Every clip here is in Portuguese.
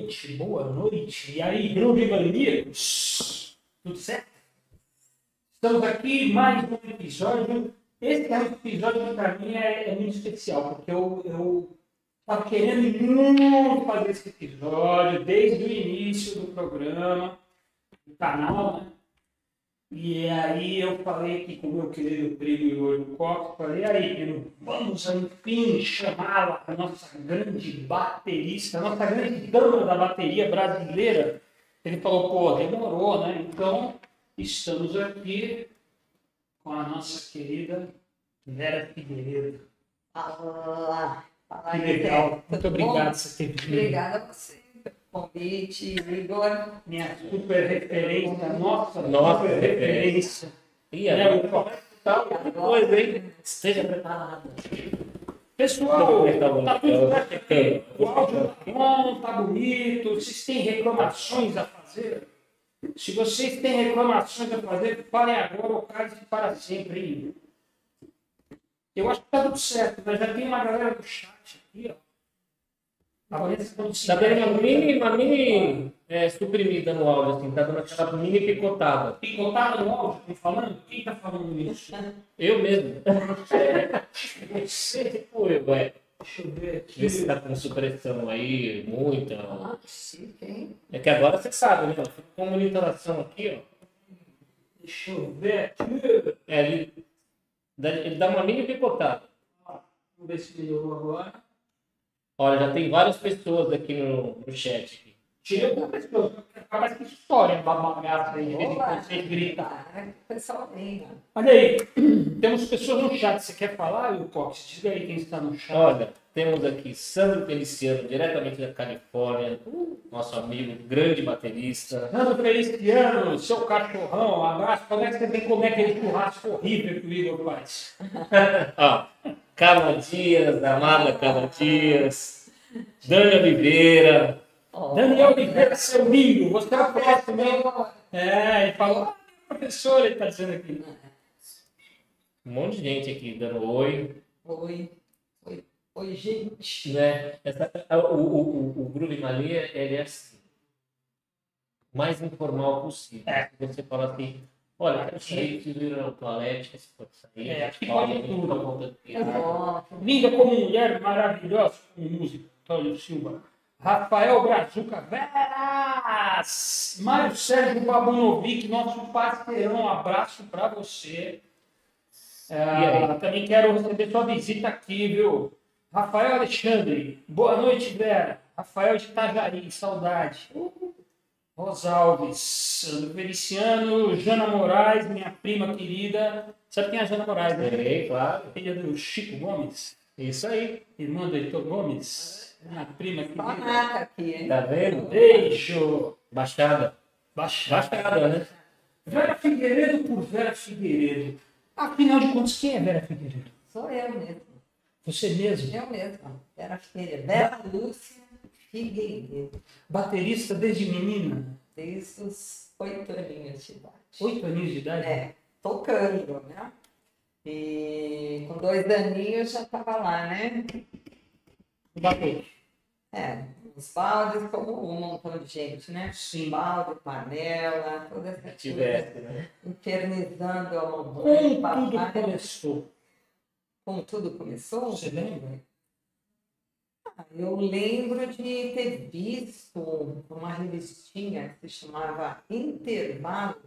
noite, boa noite. E aí, Groove Maníacos? Tudo certo? Estamos aqui mais um episódio. Esse é um episódio que para mim é muito especial, porque eu estava querendo muito fazer esse episódio desde o início do programa, do canal, né? E aí eu falei aqui com o meu querido primo Igor Cox, falei, aí, primo, vamos enfim chamá-la, a nossa grande baterista, a nossa grande dama da bateria brasileira. Ele falou, pô, demorou, né? Então, estamos aqui com a nossa querida Vera Figueiredo. Fala Que legal. Zé. Muito obrigado por você ter vindo. Obrigada a você pelo convite, Igor. Minha super referência, nossa Nossa super referência. E agora Tá, coisa, hein? Esteja preparado. pessoal, tá tudo certo? O áudio tá bom, tá bonito. Vocês têm reclamações a fazer? Se vocês têm reclamações a fazer, falem agora ou calem-se para sempre. Hein? Eu acho que tá tudo certo, mas já tem uma galera do chat aqui, ó. Tá dando uma mini suprimida no áudio, assim, tá dando aquela mini picotada. Picotada no áudio, tô falando? Quem tá falando isso? Eu mesmo. Você? Pô, ué. Deixa eu ver aqui. Vê se tá com supressão aí, muita. Ah, chique, hein? É que agora você sabe, né? Fica com monitoração aqui, ó. Deixa eu ver aqui. Ele dá uma mini picotada. Vamos ver se melhorou agora. Olha, já tem várias pessoas aqui no chat. Aqui. Tirei alguma pessoa. Parece que história, babagaça aí, de vez em Olá. quando você gritar. O pessoal vem, né? Olha aí, temos pessoas no chat. Você quer falar, Cox? Diga aí quem está no chat. Olha, temos aqui Sandro Feliciano, diretamente da Califórnia, nosso amigo, grande baterista. Nando Feliciano, seu cachorrão, um abraço. Quando é que você vem comer aquele churrasco horrível que o Igor faz? Ó, Carla Dias, amada Carla Dias, Dani Oliveira. Daniel Oliveira, seu lindo, você é o próximo, hein? Ele falou, professor, ele está dizendo aqui. Um monte de gente aqui dando oi. Oi, gente. Né? O Groove Mania, ele é assim, o mais informal possível. Você fala assim, olha, quero sair, preciso ir ao toalete, você pode sair. Acho que pode tudo. Fica à vontade. Linda como mulher, maravilhosa como músico, Antônio Silva. Rafael Brazuca, Veras! Mário Sérgio Babunovic, nosso parceirão, um abraço para você. Também quero receber sua visita aqui, viu? Rafael Alexandre, boa noite, Vera. Rafael de Itajaí, saudade. Rosalves, Sandro Feliciano, Jana Moraes, minha prima querida. Sabe quem é a Jana Moraes, né? Claro. Filha do Chico Gomes, Isso aí. irmã do Heitor Gomes. Minha prima querida. Banaca aqui, hein? Tá vendo? Beijo. Baixada. Baixada, né? Vera Figueiredo por Vera Figueiredo. Afinal de contas, quem é Vera Figueiredo? Sou eu mesmo. Você mesmo? Eu mesma. Vera Figueiredo. Vera Lúcia Figueiredo. Baterista desde menina? Desde os 8 aninhos de idade. 8 anos de idade? Tocando, né? E com 2 aninhos já estava lá, né? Bateu. Os baldes, como um montão de gente, né? Sim. Balde, panela, toda essa Tivesse, coisa. né? Infernizando a mamãe, Como tudo papai. começou? Como tudo começou? Você lembra? Eu lembro de ter visto uma revistinha que se chamava Intervalo,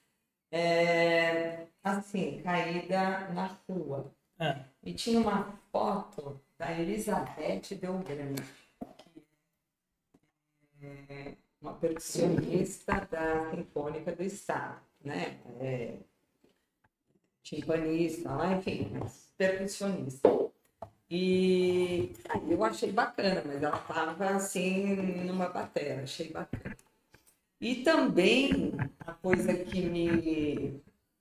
assim, caída na rua. E tinha uma foto da Elizabeth Delgrande, que é uma percussionista da Sinfônica do Estado, né? Timpanista, lá, enfim, percussionista. E aí eu achei bacana, mas ela estava assim numa bateria, achei bacana. E também a coisa que me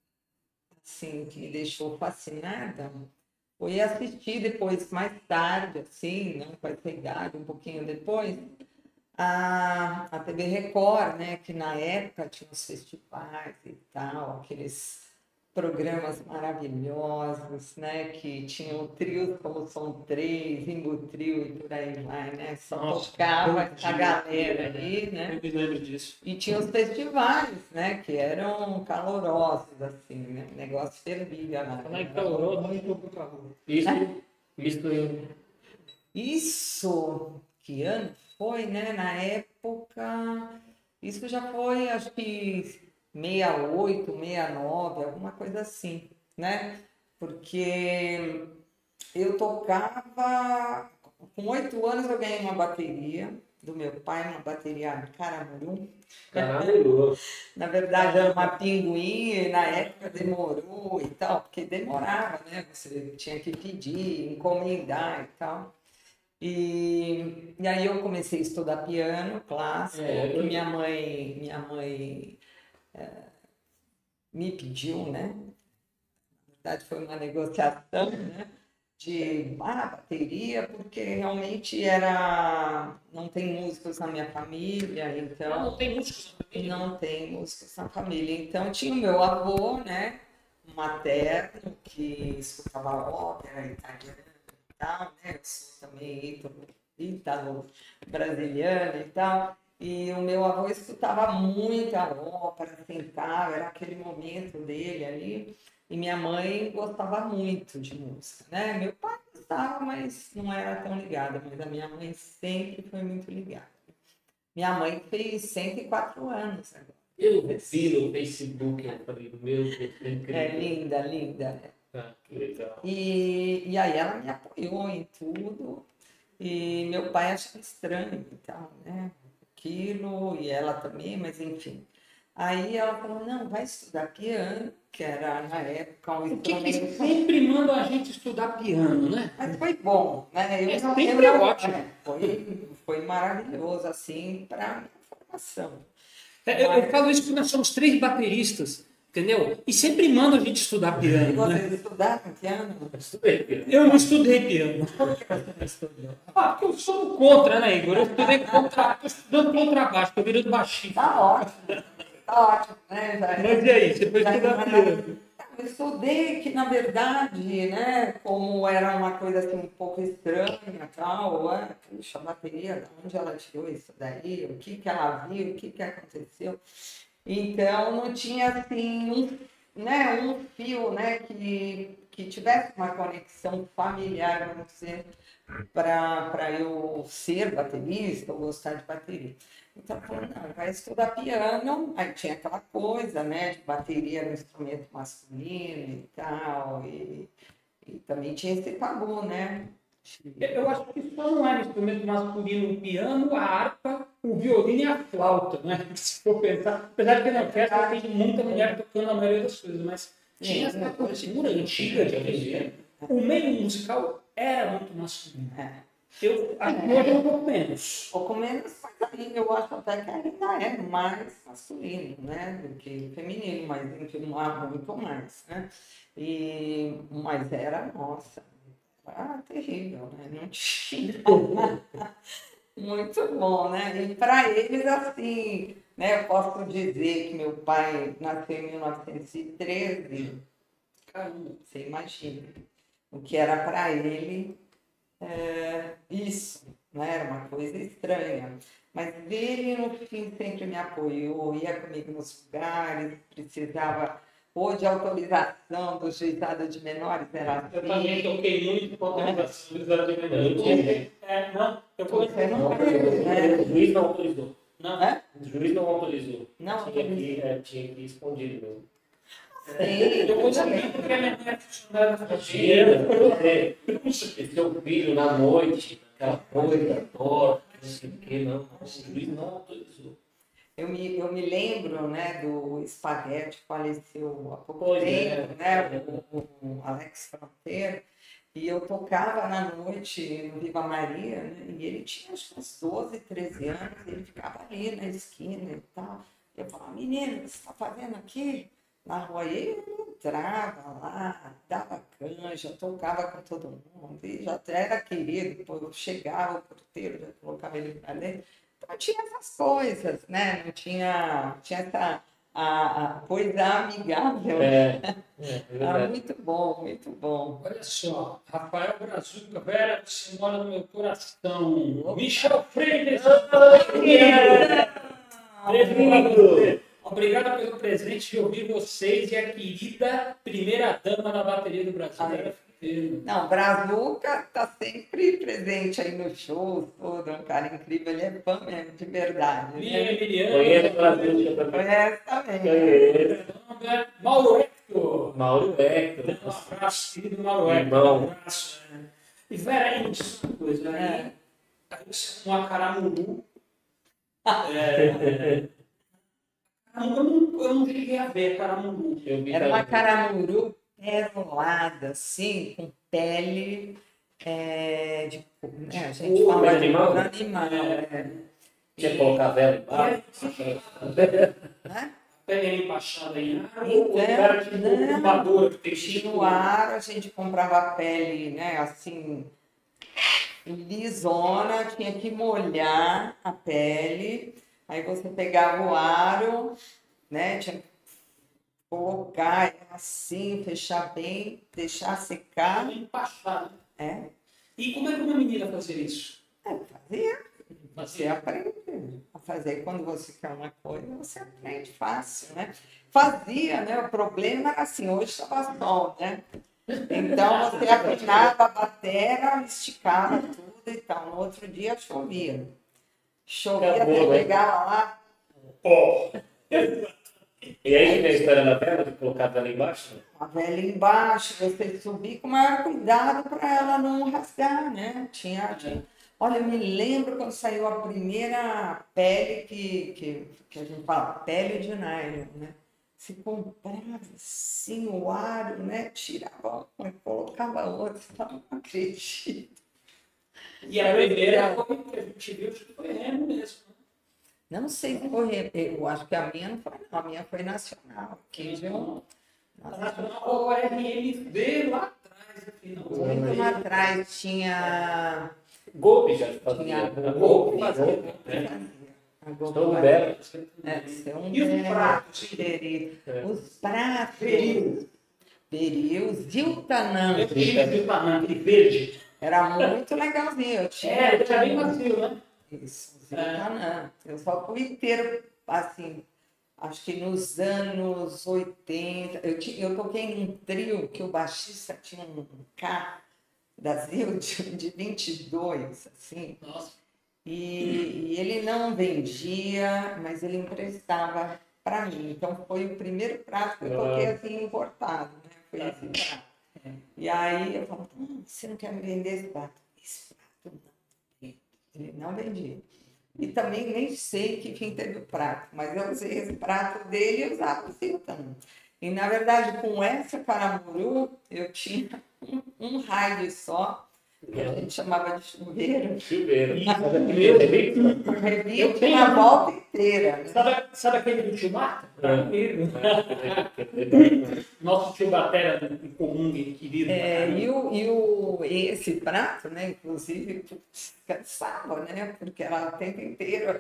deixou fascinada foi assistir depois, mais tarde, assim, né, com essa idade, um pouquinho depois, a TV Record, né, que na época tinha os festivais e tal, aqueles programas maravilhosos, né? Que tinham trios como Som 3, Ringo Trio e por aí vai, né? Só Nossa, tocava bom a dia, galera aí, né? Eu me lembro disso. E tinha os festivais, né? Que eram calorosos, assim, né? O negócio fervia lá. Falar em caloroso, não estou com calor. Isso eu. Isso, que ano foi, né? Na época, isso já foi, acho que 68, 69, alguma coisa assim, né? Porque eu tocava, com 8 anos eu ganhei uma bateria do meu pai, uma bateria Caramuru. Caramba, Na verdade, era uma pinguim e na época demorou e tal, porque demorava, né? Você tinha que pedir, encomendar e tal. E aí eu comecei a estudar piano clássico, que minha mãe me pediu, né? Na verdade, foi uma negociação, né? De bateria, porque realmente não tem músicos na minha família, então Não tem músicos na família? não tem músicos na família. Então tinha o meu avô, né? Materno, que escutava ópera italiana e tal, né? Eu sou também ítalo-brasiliana e tal. E o meu avô escutava muita ópera, sentava, era aquele momento dele ali. E minha mãe gostava muito de música, né? Meu pai gostava, mas não era tão ligada. Mas a minha mãe sempre foi muito ligada. Minha mãe fez 104 anos agora. eu vi no Facebook, eu falei, meu Deus, que É incrível. linda, linda. Ah, que legal. E aí ela me apoiou em tudo. E meu pai achava estranho e tal, né? Aquilo, e ela também, mas enfim. Aí ela falou, não, vai estudar piano, que era na época um O que que instrumento. sempre mandam a gente estudar piano, né? Mas foi bom, né? É sempre ótimo. Foi maravilhoso, assim, para minha formação. Eu falo isso porque nós somos 3 bateristas, entendeu? E sempre mandam a gente estudar E piano, né? vocês estudaram piano? Eu estudei piano. Eu não estudei piano. Por que você não estudou? Porque eu sou contra, né, Igor? Eu estudei estou estudando contrabaixo, estou virando baixista. Tá ótimo, né? Mas e aí, você foi já estudar não é piano? Eu estudei que, na verdade, né, como era uma coisa assim um pouco estranha e tal, puxa, a bateria, de onde ela tirou isso daí, o que que ela viu, o que que aconteceu. Então, não tinha assim um fio, né, que tivesse uma conexão familiar, vamos dizer, para eu ser baterista ou gostar de bateria. Então, eu falei, não, vai estudar piano. Aí tinha aquela coisa, né, de bateria no instrumento masculino e tal, e também tinha esse tabu, né? Eu acho que só não é no instrumento masculino o piano, a harpa, o violino e a flauta, né? Se for pensar. Apesar de que na orquestra tem muita mulher tocando a maioria das coisas, mas tinha essa cultura antiga de aprender. O meio musical era muito masculino. Eu acho que hoje é um pouco menos. Pouco menos, mas ainda eu acho até que ainda é mais masculino, né, do que feminino, mas enfim, muito mais, né? Mas era, nossa, era terrível, né? Não tinha muito bom, né? E para eles, assim, né, eu posso dizer que meu pai nasceu em 1913, caramba, você imagina o que era para ele isso, né? Era uma coisa estranha. Mas ele, no fim, sempre me apoiou, ia comigo nos lugares, precisava ou de autorização do juizado de menores, era assim. Eu também toquei muito com autorização do juizado de menores. Não, eu Você não Não, teve, né? o juiz não autorizou. Não, É? O juiz não autorizou. Não Tinha que ir escondido mesmo. Sim, eu consegui porque a minha mãe é funcionária da Tira, faxina. e seu filho na noite, aquela coisa torta, não sei o que, não. O juiz não autorizou. eu me lembro, né, do Spaghetti, faleceu há pouco Pois tempo, é. né, o Alex Fronteira, e eu tocava na noite no Viva Maria, né, e ele tinha acho que uns 12, 13 anos, e ele ficava ali na esquina e tal. Eu falava, menino, o que você está fazendo aqui? Na rua, e ele entrava lá, dava canja, tocava com todo mundo, e já era querido, depois chegava o porteiro, já colocava ele para dentro. Então tinha essas coisas, né? Não tinha essa a coisa amigável. É Ah, verdade. muito bom, muito bom. Olha só, Rafael Brazuca, Vera, você mora no meu coração. Michel Freitas, beijo pra você. Obrigado pelo presente de ouvir vocês e a querida primeira dama na bateria do Brasil. Vera Figueiredo. Não, Brazuca está sempre presente aí no show, todo, é um cara incrível, ele é fã mesmo, de verdade. Né? Conheço o Brasil também. Conhece também. Conheço. Mauro Hector. Mauro Hector. Um abraço, querido Mauro Hector. Irmão. Um abraço. E Vera, aí me diz uma coisa, aí você é um acaramuru. Eu não cheguei a ver acaramuru. Eu vi Era uma também. caramuru perolada, assim, com pele de né? A gente Couro fala de animal? couro animal. Tinha que colocar vela embaixo. Né? Pele empachada em ar, Então, ou o cara tipo não. fumador que tem Tinha tipo no ar, a gente comprava a pele, né, assim, lisona, tinha que molhar a pele, aí você pegava o aro, né, tinha que colocar ela assim, fechar bem, deixar secar. pele empachada. É, E como é que uma menina fazia isso? fazia. Você Fazia. aprende a fazer. Quando você quer uma coisa, você aprende fácil, né? Fazia, né? O problema era assim, hoje estava sol, né? Então você afinava a batera, esticava tudo e tal. No outro dia chovia. Chovia, Acabou, você né? pegava lá, E aí que vem a história da vela, de colocar a vela embaixo? a vela embaixo, você subir com o maior cuidado para ela não rasgar, né? Tinha. Olha, eu me lembro quando saiu a primeira pele que a gente fala, pele de nylon, né? Se comprava assim o aro, né? Tirava uma e colocava outra. Você fala, não acredito. E a primeira foi que a gente viu, acho que foi remo mesmo. Não sei se foi, eu acho que a minha não foi, não. A minha foi nacional. Que viu? O RMV lá atrás, aqui, não. Muito lá atrás tinha. Golpe já fazia. Tinha Golpe Fazia. A Globo Sou um vai- belo. ser um E os belo pratos? querido. É. Os pratos. Peril. Peril, Ziltanã. Eu tive de banana, aquele verde. Era muito legalzinho. Eu tinha. Ele era bem macio, né? Isso, Ziltanã. Eu só fui inteiro, assim, acho que nos anos 80. Eu toquei num trio que o baixista tinha um K da Zil de 22, assim. Nossa. E ele não vendia, mas ele emprestava para mim. Então foi o primeiro prato que eu toquei assim importado, né? Foi esse prato. E aí eu falei, você não quer me vender esse prato? Esse prato não. Ele não vendia. E também nem sei que fim teve o prato, mas eu usei esse prato dele e usava o Ziltanã. E na verdade, com essa caramuru, eu tinha um raio só, que a gente chamava de chuveiro. Chuveiro. E- Mas aquele revista? O revista Eu tenho- na volta inteira. Né? Sabe aquele do tio Marta? É. Nosso tio Batera em comum, querido. Esse prato, né, inclusive, cansava, né, porque era o tempo inteiro.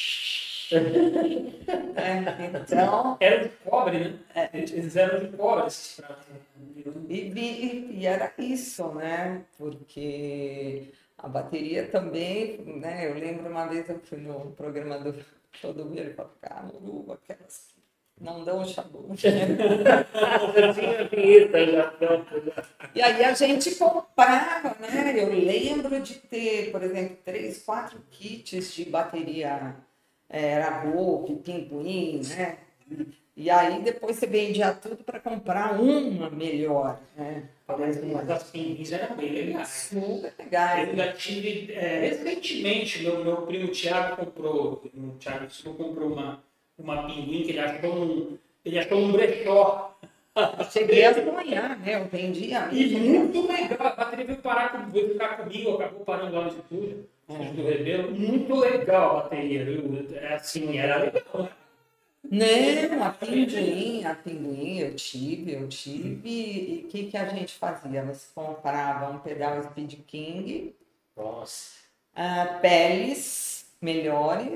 Então, Era de cobre, né? Eles eram de cobre, esses pratos. e era isso, né, porque a bateria também, né, eu lembro uma vez eu fui no programa do Clodoveiro e falei, Caramuru, aquelas que não dão chabu. Já tinha a vinheta já pronta. Já. E aí a gente comprava, né? Eu lembro de ter, por exemplo, 3, 4 kits de bateria, era Golpe, Pinguim, né? E aí depois você vendia tudo para comprar uma melhor, né? Mas as pinguins eram bem legais. Super legais. Eu já tive, recentemente, meu primo Thiago comprou, uma pinguim que ele achou um brechó. Cheguei a sonhar, né? Eu vendia. E muito legal. A bateria veio ficar comigo, acabou parando lá no estúdio, do Rebelo. Muito legal a bateria, viu? Assim, era legal. Não, a pinguim eu tive. E o que a gente fazia? Você comprava um pedal Speed King, Nossa. peles melhores,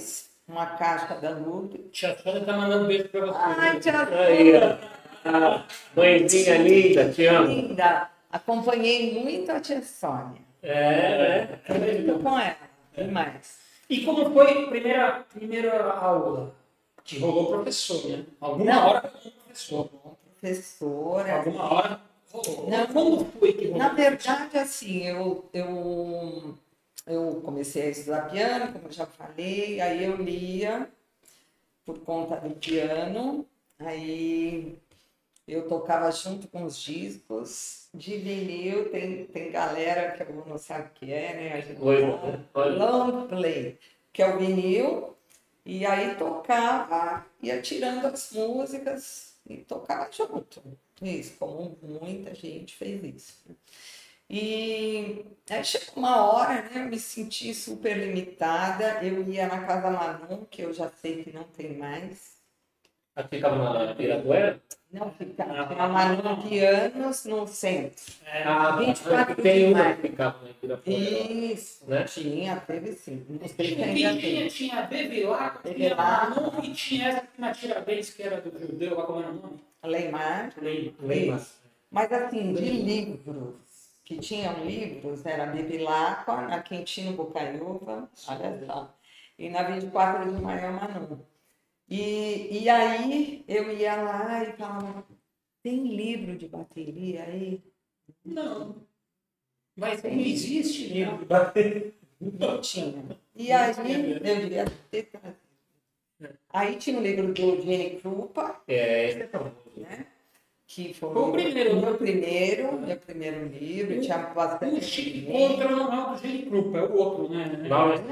uma caixa da Lupe. Tia Sônia tá mandando beijo pra você. Ai, tia Aí, Sônia, ó. Mãezinha linda, te amo. linda. Acompanhei muito a tia Sônia. Foi muito com ela. Demais. E como foi a primeira aula? Que rolou professor, né? Alguma Não. hora rolou professor. Professora. Alguma hora rolou. Não. Como foi que rolou? Na verdade, assim, eu comecei a estudar piano, como eu já falei, aí eu lia por conta do piano, aí eu tocava junto com os discos. De vinil, tem galera que eu não sabe o que é, né? A gente long play, que é o vinil, e aí tocava, ia tirando as músicas e tocava junto. Isso, como muita gente fez isso. E aí chegou uma hora, né? Eu me senti super limitada. Eu ia na Casa Manu, que eu já sei que não tem mais. Aqui ficava na Pirapuera? Não, ficava na Manu Pianos no centro. Ah, 24 tem de uma maio. que ficava na Pirapuera. Isso, Né? teve sim. Não sei se ainda tem. Tinha a Bevilacqua, tinha Bevilacqua. a Manu e tinha essa que na Tiradentes, que era do judeu, lá como era o nome? Leimar. Lembra? Isso. Mas assim, de livros, que tinham livros, era Bevilacqua, na Quintino Bocaiúva, olha só, e na 24 de maio, Manu. E aí eu ia lá e falava, tem livro de bateria aí? Não. Mas não Tem. existe livro de bateria. Não tinha. E aí eu devia ter trazido. Aí tinha o livro do Gene Krupa, Esse é famoso. né? Que foi Foi o primeiro. meu primeiro livro, tinha bastante. O Chique Contra não é o do Gene Krupa, é o outro, né? Lawrence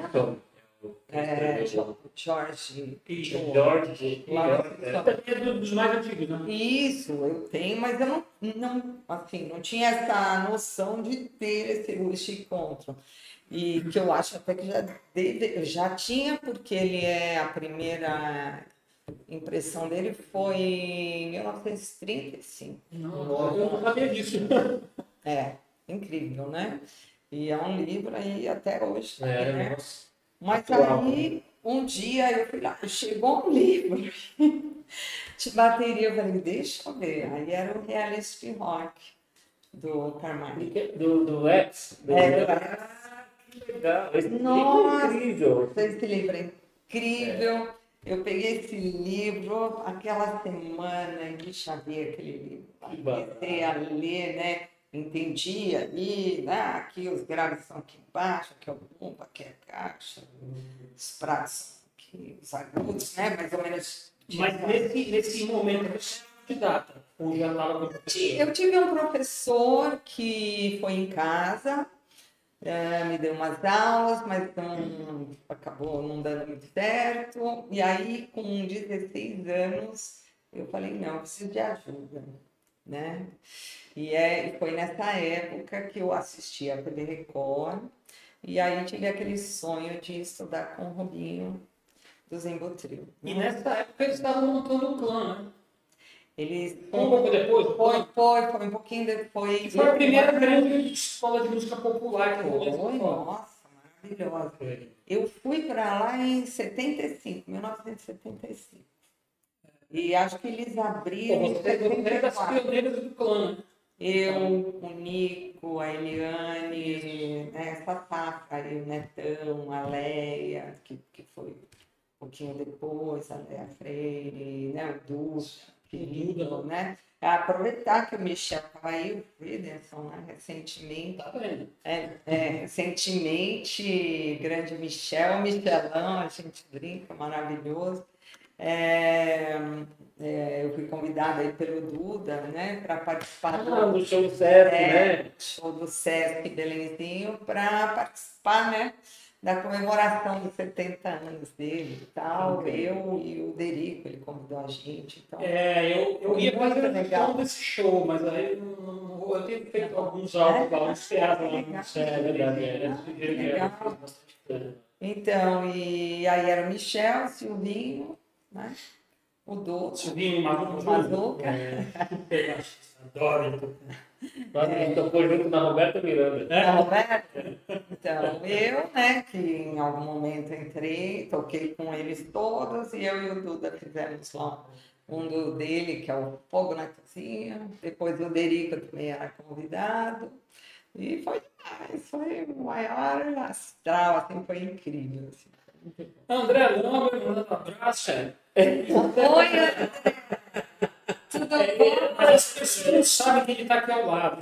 Jorge. George. Também é dos mais antigos, né? Isso, eu tenho, mas eu não tinha essa noção de ter esse Chique Contra. E que eu acho até que já tinha, porque ele a primeira impressão dele foi em 1935. Não, eu não sabia disso. Incrível, né? E é um livro aí até hoje, né? Nossa. Mas Atual. aí, um dia eu fui lá, chegou um livro de bateria, eu falei, deixa eu ver. Aí era o Realist Rock, do Carmine. Do X? Que legal. Esse Nossa! livro é incrível. Esse livro é incrível. Eu peguei esse livro, aquela semana, deixa eu ver aquele livro. Comecei a ler, né? Entendi ali, aqui os graves são aqui embaixo, aqui é o bumbo, aqui é a caixa, os pratos são aqui, os agudos, né? Mais ou menos. Mas nesse momento você é data, ou já estava com Eu tive um professor que foi em casa, me deu umas aulas, mas acabou não dando muito certo. E aí, com 16 anos, eu falei, não, eu preciso de ajuda, né? E foi nessa época que eu assisti a TV Record, e aí tive aquele sonho de estudar com o Robinho do Zembotril. E nessa época eles estavam montando o clã, né? Eles Foi um pouco depois? foi um pouquinho depois. Que foi a primeira grande escola de música popular que rolou. Foi, nossa, maravilhosa. Eu fui para lá em 1975. E acho que eles abriram em Você é das 74. pioneiras do clã, né? Eu, o Nico, a Eliane, né, essa safra aí, o Netão, a Leia, que foi um pouquinho depois, a Leia Freire, né, o Duda, querido, né? Aproveitar que o Michel estava aí, o Friderson, né, recentemente. Tá vendo? Recentemente, grande Michelão, a gente brinca, maravilhoso. Eu fui convidada aí pelo Duda, né, para participar do show do Sesc, né? show do Sesc Belenzinho, para participar, né, da comemoração dos 70 anos dele e tal. Eu e o Derico, ele convidou a gente. Então, eu ia muito fazer legal. um desse show, mas aí eu tenho feito alguns álbuns lá, uns teatros lá no Sesc. É verdade. Legal. Então, e aí era o Michel, o Silvinho, né? O Dô, Silvinho, Mazuca. Adoro. Nós a gente tocou junto na Roberta Miranda. A Roberta. então, eu, né, que em algum momento entrei, toquei com eles todos, e eu e o Duda fizemos lá um dele, que é o Fogo na Cozinha, depois o Derico também era convidado, e foi demais, foi o maior astral, assim, foi incrível. Assim. André Lomba, mandando um abraço. Oi, André. Tudo bom? Mas as pessoas não sabem que ele está aqui ao lado.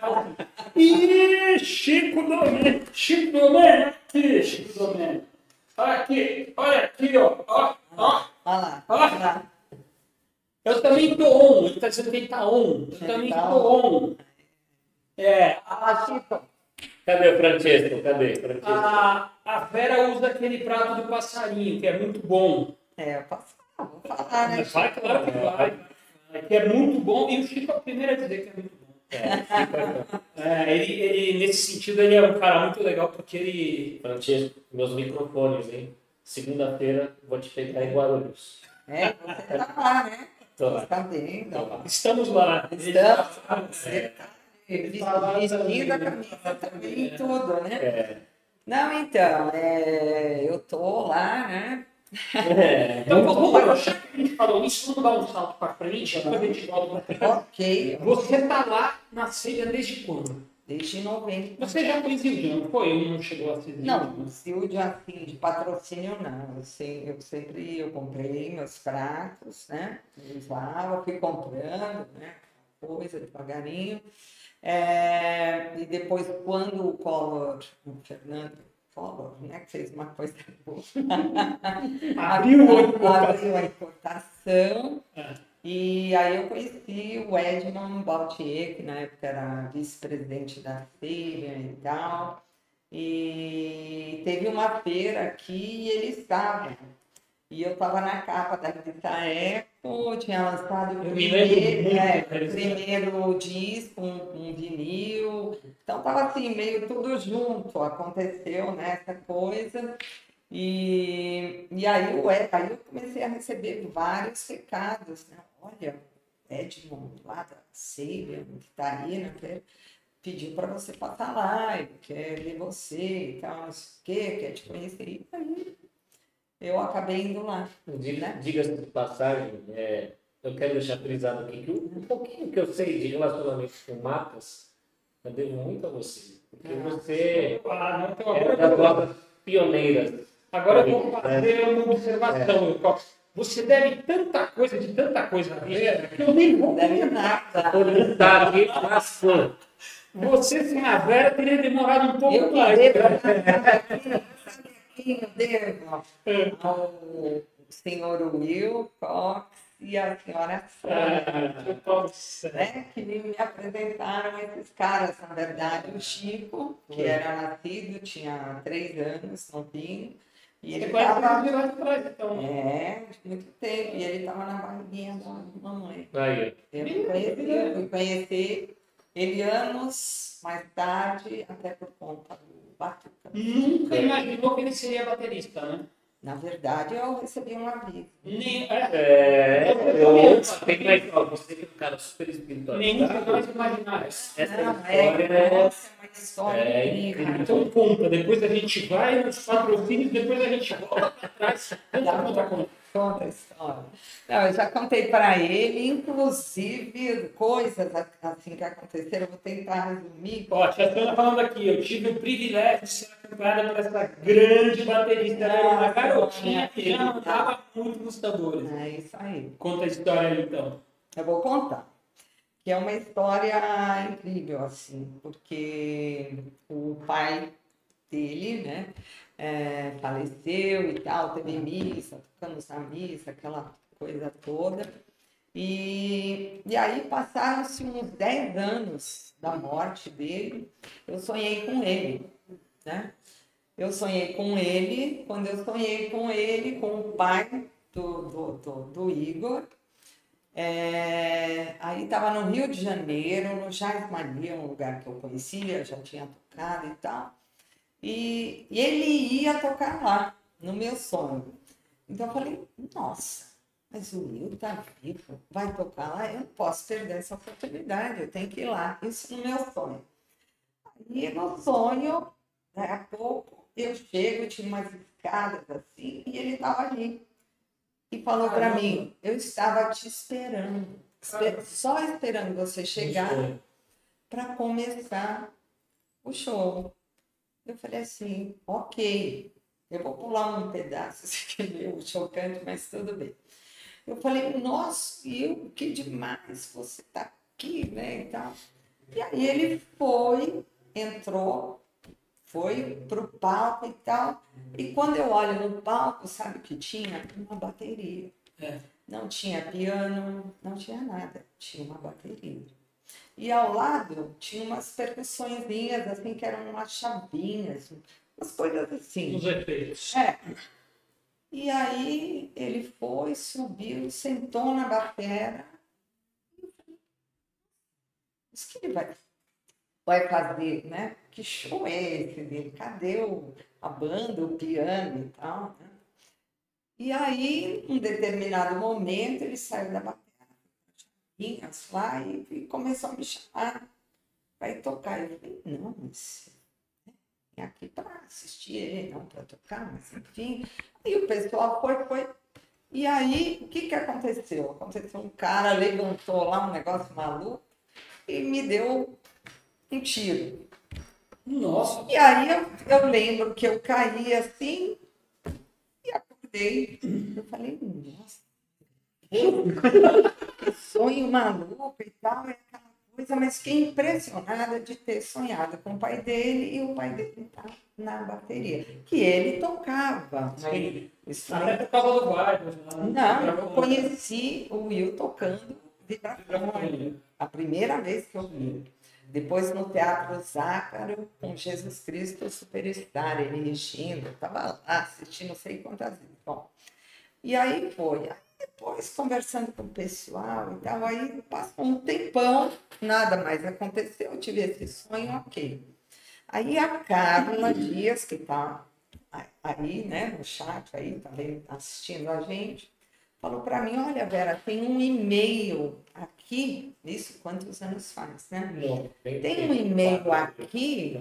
Ih, Chico Domênico. Chico Domênico, aqui, Chico Domênico. Olha aqui, ó. Olha lá, Ó. olha lá. Eu também estou on. Ele está dizendo que ele está on. Eu também tá estou on. Chico. Cadê o Francesco? Cadê o Francesco? A Vera usa aquele prato do passarinho, que é muito bom. Eu posso falar, vou falar, né? Vai, claro que vai. Que é muito bom. E o Chico é o primeiro a dizer que é muito bom. Ele, nesse sentido, ele é um cara muito legal, porque ele... Francesco, meus microfones, hein? Segunda-feira vou te pegar em Guarulhos. Você tá lá, né? Tô lá. Tá vendo? Tô lá. Estamos lá. Você tá vestindo a camisa também e tudo, né? É. Não, então, eu tô lá, né? Então, vamos, já que a gente falou isso, vamos dar um salto para frente, depois a gente volta para trás. Ok. Você está lá na Síria desde quando? Desde novembro. Você já foi Zildjian, não foi? Ou não chegou a ser Zildjian? Não, Zildjian, assim, de patrocínio, não. Eu comprei meus pratos, né? Eles lá, eu fui comprando, né? Coisa devagarinho. E depois, quando o Fernando Collor, né, que fez uma coisa boa, abriu a importação, e aí eu conheci o Edmond Baltier, que na época era vice-presidente da Síria e tal, e teve uma feira aqui e ele estava. E eu estava na capa da revista Eco, tinha lançado o primeiro disco, um vinil. Então estava assim, meio tudo junto, aconteceu, né, essa coisa. E aí eu comecei a receber vários recados, né? Olha, Edmond lá da Síria, que está aí, né? Pediu para você passar lá, ele quer ver você e tal, não sei o quê, quer te conhecer. E aí eu acabei indo lá. Diga-se de passagem, eu quero deixar frisado aqui que um pouquinho que eu sei de relacionamento com marcas, eu devo muito a você. Porque você é das nossas pioneiras. Agora eu vou fazer uma observação. Você deve tanta coisa a ver, que eu nem vou Deve nada. Por estar aqui, mas você sem a Vera teria demorado um pouco Eu mais. devo ao senhor Will Cox e a senhora Sônia, né, que me apresentaram esses caras, na verdade, o Chico, que era nascido, tinha 3 anos, novinho, e ele estava... Então. De muito tempo, e ele estava na barriguinha da mamãe. aí. Eu fui conhecer ele anos mais tarde, até por conta do Batuca. Nunca imaginou que ele seria baterista, né? Na verdade, eu recebi um aviso. Você que é um cara super espiritual. Nenhum de nós imaginava. Essa É uma história incrível. Então conta, depois a gente vai nos patrocínios, depois a gente volta para trás. Conta a história. Não, eu já contei para ele, inclusive, coisas assim que aconteceram, eu vou tentar resumir. Ó, tia Sônia falando aqui, eu tive o privilégio de ser acompanhada por essa grande baterista. Ela era uma garotinha que já andava muito nos tambores. É isso aí. Conta a história aí, então. Eu vou contar. Que é uma história incrível, assim, porque o pai dele, né, faleceu e tal, teve missa, tocamos na missa, aquela coisa toda. E aí passaram-se uns 10 anos da morte dele, eu sonhei com ele, né? Eu sonhei com ele, quando eu sonhei com ele, com o pai do Igor, aí estava no Rio de Janeiro, no Jazz Mania, um lugar que eu conhecia, já tinha tocado e tal. E ele ia tocar lá, no meu sonho. Então eu falei, nossa, mas o Will tá vivo, vai tocar lá? Eu não posso perder essa oportunidade, eu tenho que ir lá. Isso no meu sonho. E no sonho, Daí a pouco eu chego, tinha umas escadas assim, e ele estava ali. E falou para mim, eu estava te esperando, só esperando você chegar para começar o show. Eu falei assim, ok, eu vou pular um pedaço, isso aqui é meio chocante, mas tudo bem. Eu falei, nossa, que demais você tá aqui, né, e tal. E aí ele entrou, foi pro palco e tal. E quando eu olho no palco, sabe o que tinha? Uma bateria. Não tinha piano, não tinha nada, tinha uma bateria. E ao lado tinha umas percussõezinhas, assim, que eram umas chavinhas, umas coisas assim. Os efeitos. E aí ele foi, subiu, sentou na batera. Mas o que ele vai fazer, né? Que show é esse dele? Cadê a banda, o piano e tal, né? E aí, em um determinado momento, ele saiu da batera lá e começou a me chamar para ir tocar. Eu falei, não, mas vim aqui para assistir ele, não para tocar, mas enfim. E o pessoal foi. E aí, o que aconteceu? Aconteceu um cara levantou lá um negócio maluco e me deu um tiro. Nossa! E aí eu lembro que eu caí assim e acordei. Eu falei, nossa, que sonho maluco e tal, é aquela coisa, mas fiquei impressionada de ter sonhado com o pai dele e o pai dele tá na bateria, que ele tocava. Sim. Instrumento. Até por causa do bairro. Não, eu conheci o Will tocando vibrafone. A primeira vez que eu vi. Depois no Teatro Zácaro, com Jesus Cristo Superstar, ele regindo, eu estava lá assistindo não sei quantas vezes. Bom, e aí foi. Aí depois, conversando com o pessoal e tal, aí passou um tempão, nada mais aconteceu, eu tive esse sonho, ok. Aí a Carla Dias, que está aí, né, no chat, aí também assistindo a gente, falou para mim, olha, Vera, tem um e-mail aqui, isso quantos anos faz, né? Tem um e-mail aqui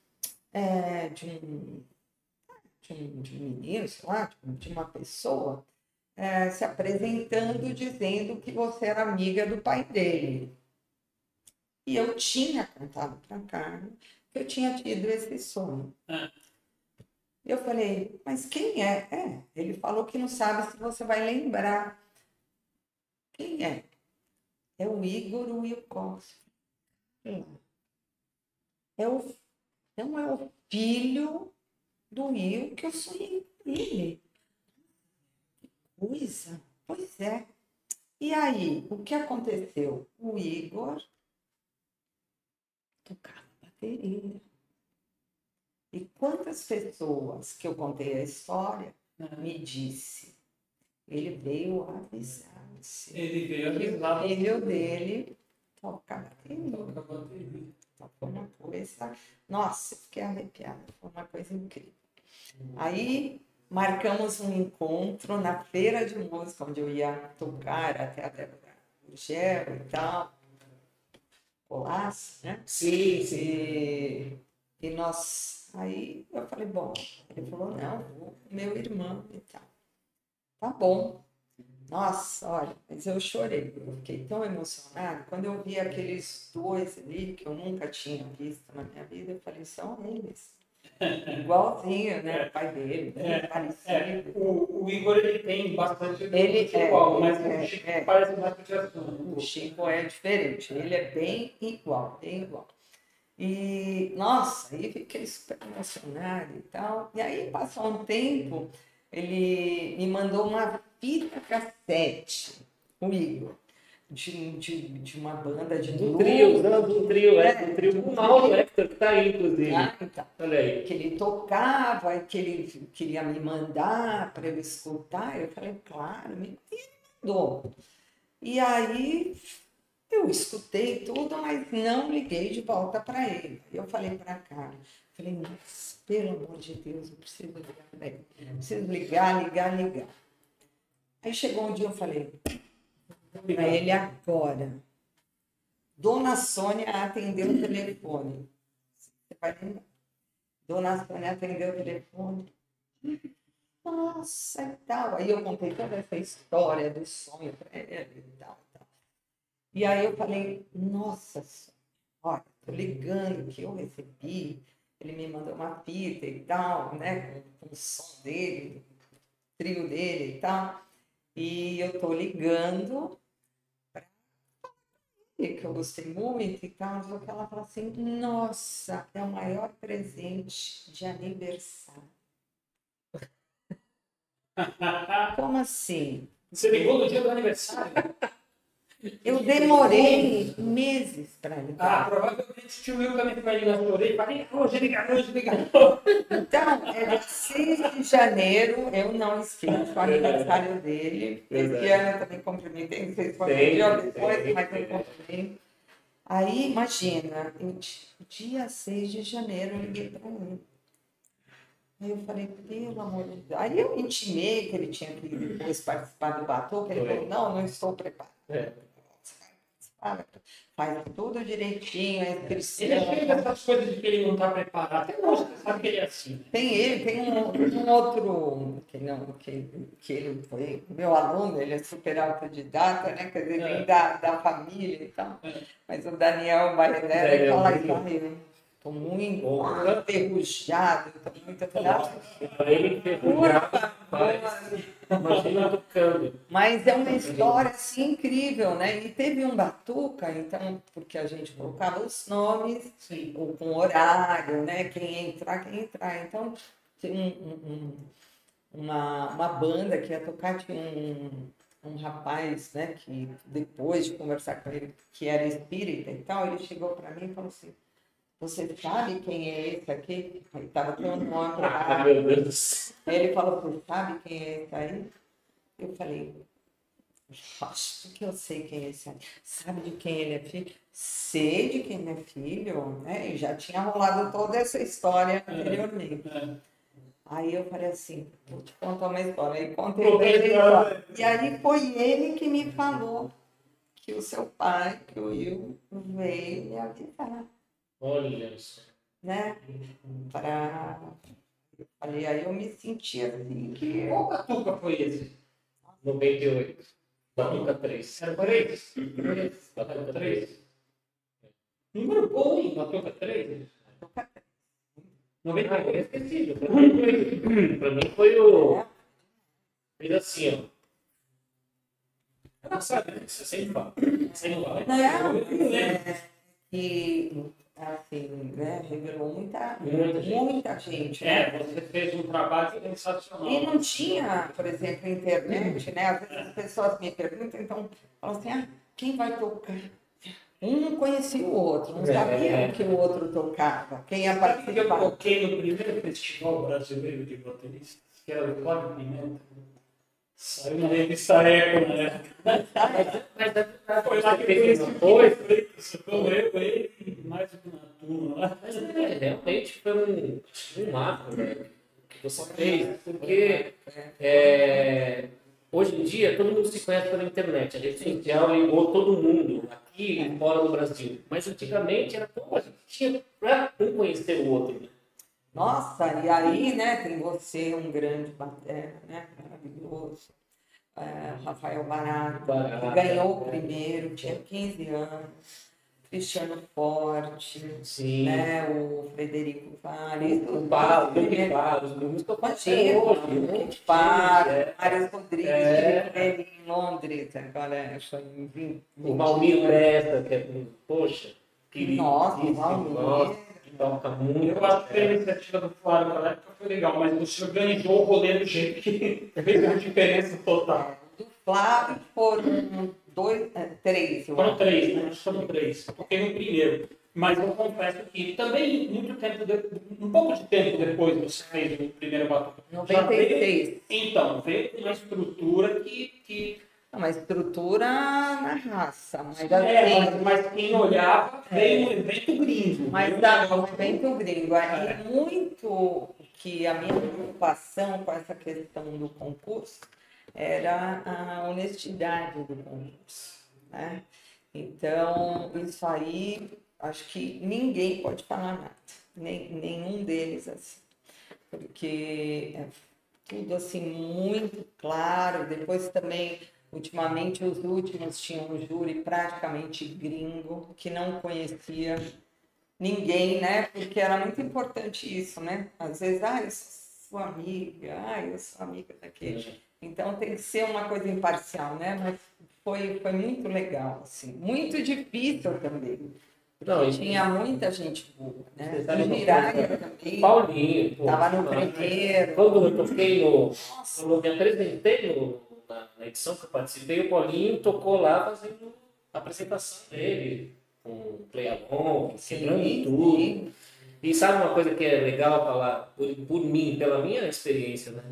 de um menino, sei lá, de uma pessoa, se apresentando, dizendo que você era amiga do pai dele. E eu tinha contado para a Carla que eu tinha tido esse sonho. Eu falei, mas quem é? Ele falou que não sabe se você vai lembrar. Quem é? É o Igor Wilcox. Não é o filho do Will que eu sonhei com ele. Coisa? Pois é. E aí, o que aconteceu? O Igor tocava bateria. E quantas pessoas que eu contei a história me disse, ele veio avisar você. Ele veio avisar. O filho dele toca bateria. Então, foi uma coisa... Nossa, fiquei arrepiada. Foi uma coisa incrível. Aí, marcamos um encontro na feira de música, onde eu ia tocar até a Débora Gurgel e tal. Colasso, né? Sim. E nós... Aí eu falei, bom, ele falou, não, meu irmão e tal. Tá bom. Nossa, olha, mas eu chorei, eu fiquei tão emocionada. Quando eu vi aqueles dois ali, que eu nunca tinha visto na minha vida, eu falei, são eles. Igualzinho, né? O pai dele, parecido. O Igor, ele tem bastante igual, mas o Chico parece mais que o Chico é diferente, ele é bem igual, bem igual. E, nossa, aí fiquei super emocionada e tal. E aí, passou um tempo, ele me mandou uma fita cassete, o Igor, de uma banda de do trio com o Mauro Hector, que está aí, inclusive. Então, olha aí. Que ele tocava e que ele queria me mandar para eu escutar. Eu falei, claro, me mandou. E aí... eu escutei tudo, mas não liguei de volta para ele. Eu falei para a Carla, falei, mas pelo amor de Deus, eu preciso ligar para ele. Preciso ligar. Aí chegou um dia, eu falei para ele agora. Dona Sônia atendeu o telefone. Você vai lembrar. Dona Sônia atendeu o telefone. Nossa, e tal. Aí eu contei toda essa história do sonho para ele e tal, tal. E aí eu falei, nossa, olha, tô ligando que eu recebi, ele me mandou uma fita e tal, né, com o som dele, o trio dele e tal. E eu tô ligando para ele, que eu gostei muito e tal. Só que ela fala assim, nossa, é o maior presente de aniversário. Como assim? Você ligou no dia do aniversário? Eu demorei meses para ligar. Provavelmente o tio Will também foi ligar na orelha e falei, hoje liga. Então, é dia 6 de janeiro, eu não esqueço o aniversário dele. Esse ano eu também cumprimentei, não sei se foi um dia depois, mas eu cumprimentei. Aí, imagina, dia 6 de janeiro eu liguei para ele. Aí eu falei, pelo amor de Deus. Aí eu intimei que ele tinha que depois participar do Batuca. Ele falou, não estou preparado. Faz tudo direitinho, a inscrição. Ele fez essas coisas de que ele não está preparado. Até hoje, você sabe que ele é assim. Tem um outro, que ele foi meu aluno, ele é super autodidata, né? Quer dizer, vem da família e tal. Mas o Daniel Baelela, ele fala isso. Estou muito enferrujado, estou muito enferrujado. Ele enferrujado, imagina tocando. Mas é uma história assim incrível, né? E teve um batuca, então, porque a gente colocava os nomes, ou com horário, né? Quem entrar. Então, tem uma banda que ia tocar, tinha um rapaz, né? Que depois de conversar com ele, que era espírita e tal, ele chegou para mim e falou assim, você sabe quem é esse aqui? Aí estava com o nome lá. Meu Deus. Aí ele falou, você sabe quem é esse aí? Eu falei, acho que eu sei quem é esse aí. Sabe de quem ele é filho? Sei de quem ele é filho, né? E já tinha rolado toda essa história anteriormente. Aí eu falei assim, vou te contar uma história. Aí contei pra ele a história. E aí foi ele que me falou que o seu pai, que o Will, veio me avisar. Olha só. Né? Aí eu me senti assim que. Qual batuca foi esse? 98. Batuca 3. Era 3? Batuca 3. Número bom, hein? Batuca 3? Batuca 3. 98 é esquecido. Pra mim foi o. Fez assim, ó. Não sabe, né? Você sempre fala. Sempre fala. E assim, né? Revelou muita gente. Né? Você fez um trabalho sensacional. E não tinha, por exemplo, internet, né? Às vezes as pessoas me perguntam, então, falam assim, quem vai tocar? Um não conhecia o outro, não sabia que o outro tocava. Quem ia participar. Eu toquei no primeiro festival brasileiro de bateristas, que era o Cláudio Pimenta. Saiu na revista Eco, né? Mas foi lá que fez depois, eu, ele, mais uma turma lá. Mas realmente foi um marco, né, que você fez, porque hoje em dia todo mundo se conhece pela internet, a rede social ligou todo mundo, aqui e fora do Brasil. Mas antigamente era como a gente tinha para um conhecer o outro. Né? Nossa, e aí, né, tem você, um grande batera, né, maravilhoso, Rafael Barato, que ganhou o primeiro, tinha 15 anos, Cristiano Forte, né, o Frederico Fares, o Barros, o músico Mários Rodrigues, ele em Londres, agora foi em o Malmir Bressa, que é, poxa, querido. Nossa, o Malmir. Toca muito. Eu acho que a iniciativa do Flávio naquela época foi legal, mas o senhor organizou o rolê do jeito que fez uma diferença total. Do Flávio foram três. Foram 3, né? Foram 3. Toquei no primeiro. Mas eu confesso que também, um pouco de tempo depois você fez o primeiro batuque. 96. Então, veio com uma estrutura que Uma estrutura na raça, mas assim, mas quem olhava veio um evento gringo. Mas dá um evento gringo. E muito que a minha preocupação com essa questão do concurso era a honestidade do concurso, né? Então, isso aí acho que ninguém pode falar nada, nenhum deles assim, porque é tudo assim muito claro. Depois também, ultimamente, os últimos tinham um júri praticamente gringo, que não conhecia ninguém, né? Porque era muito importante isso, né? Às vezes, eu sou sua amiga, eu sou amiga daquele. Então tem que ser uma coisa imparcial, né? Mas foi muito legal, assim. Muito difícil também. Não, Tinha muita gente boa, né? Você sabe O uma Jiraya coisa? também Paulinho, pô, estava no nossa. primeiro. Quando eu toquei quando eu me apresentei na edição que eu participei, o Paulinho tocou lá fazendo a apresentação dele, com play along, quebrando tudo. Sim. E sabe uma coisa que é legal falar por mim, pela minha experiência, né?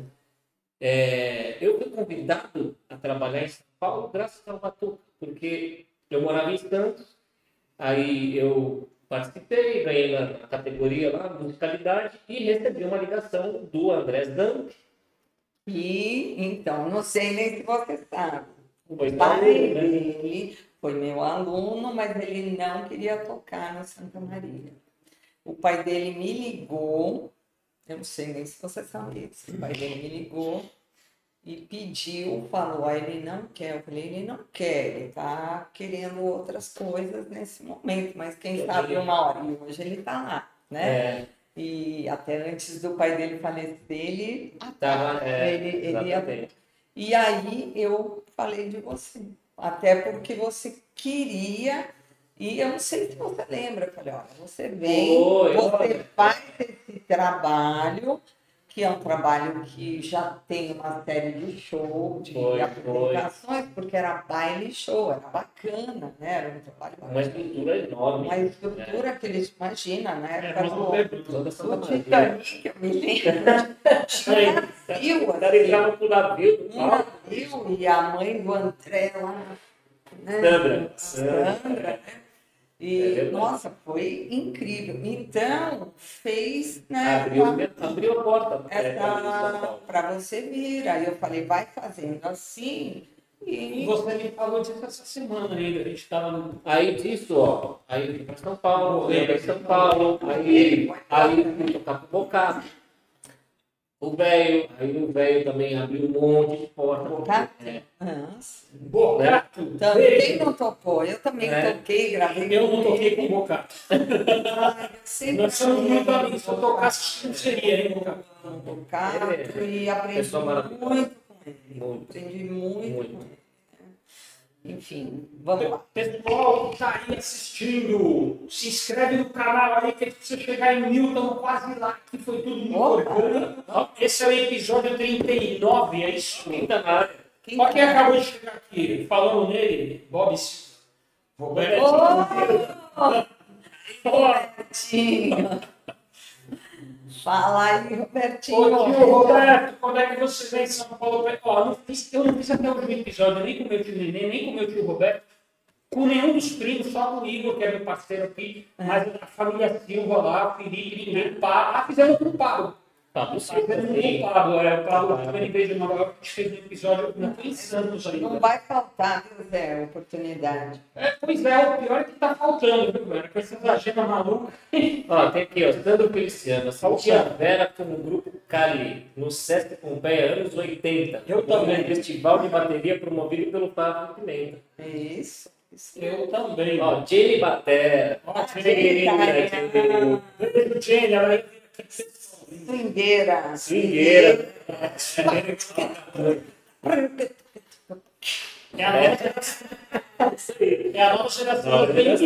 Eu fui convidado a trabalhar em São Paulo graças ao Batuca, porque eu morava em Santos, aí eu participei, ganhei na categoria lá, musicalidade, e recebi uma ligação do André Zamp. E então, não sei nem se você sabe. O Foi pai aluno, né? dele foi meu aluno, mas ele não queria tocar no Santa Maria. O pai dele me ligou, eu não sei nem se você sabe isso. O pai dele me ligou e pediu, falou, ele não quer. Eu falei, ele não quer, ele está querendo outras coisas nesse momento, mas quem sabe uma hora. E hoje ele está lá, né? E até antes do pai dele falecer, ele Exatamente. E aí eu falei de você, até porque você queria, e eu não sei se você lembra, eu falei, olha, você vem, você faz esse trabalho, que é um trabalho que já tem uma série de show, de apresentações, porque era baile show, era bacana, né? Era um trabalho bacana. Uma estrutura enorme. Uma estrutura que eles imaginam, né? Do Titanic, eu me lembro. Tinha navio, um navio, e a mãe do André lá, né? Sandra, né? E, nossa, foi incrível. Então, fez, né? Abriu a porta para você vir. Aí eu falei, vai fazendo assim. E você me falou disso essa semana ainda. A gente estava Aí disso, aí eu vim para São Paulo, aí fui tocar com o Bocato. O velho também abriu um monte de porta. Bocato? Bocato? Também não tocou. Eu também toquei, gravei. Eu não toquei com o Bocato. Nós somos muito amigos. Se eu tocasse, não seria, hein, Bocato? E aprendi muito com ele. Aprendi muito com ele. Enfim, vamos lá. Pessoal que está aí assistindo, se inscreve no canal aí, que você chegar em 1000, estamos quase lá, que foi tudo muito orgânico. Esse é o episódio 39, é isso? Ainda nada. Olha quem acabou de chegar aqui, falando nele, Bob Silva. Robertinho. Fala aí, Robertinho. Ô, tio Roberto, quando é que você vem em São Paulo? Ó, eu não fiz até o último episódio, nem com o meu tio Nenê, nem com o meu tio Roberto, com nenhum dos primos, só com o Igor, que é meu parceiro aqui, mas a família Silva lá, o Felipe, ninguém paga. Fizemos com o Pablo. O Pablo também veio de Nova York, a gente fez um episódio em Santos aí. Não vai faltar, viu, Zé, oportunidade. Pois é, o pior é que tá faltando, viu, velho? Com essas agendas malucas. Ó, tem aqui, Sandro Feliciano. Saltinha Vera com o grupo Cali, no Sesc Pompeia, anos 80. Eu também. Festival de bateria promovido pelo Fábio Pimenta. Isso. Eu também. Ó, Jenny Batera. Jenny, ela é Swingueira. É a nova geração.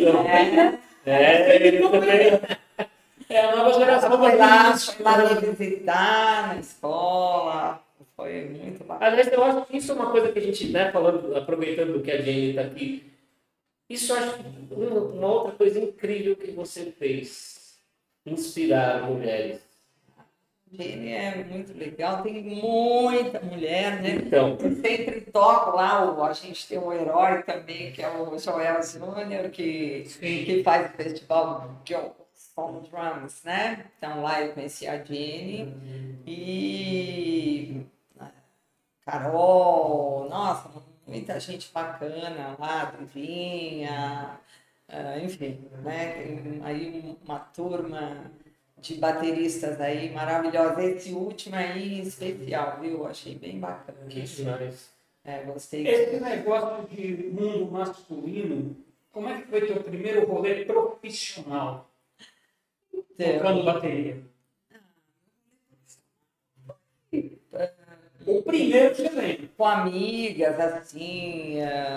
É a nova geração. Foi lá me visitar na escola. Foi muito bacana. Aliás, eu acho que isso é uma coisa que a gente, né, falando, aproveitando que a Jenny está aqui, isso eu acho uma outra coisa incrível que você fez, inspirar mulheres. Jenny é muito legal, tem muita mulher, né? Então. Eu sempre toco lá, a gente tem um herói também, que é o Joel Júnior, que faz o festival que é o Som Drums, né? Então lá eu conheci a Jenny e Carol, nossa, muita gente bacana lá, Duvinha, Enfim, né? Tem aí uma turma de bateristas aí maravilhosa. Esse último aí em especial, viu? Achei bem bacana. Que demais. Gostei. Esse negócio de mundo masculino, como é que foi teu primeiro rolê profissional tocando bateria? O primeiro que você lembra? Com amigas, assim,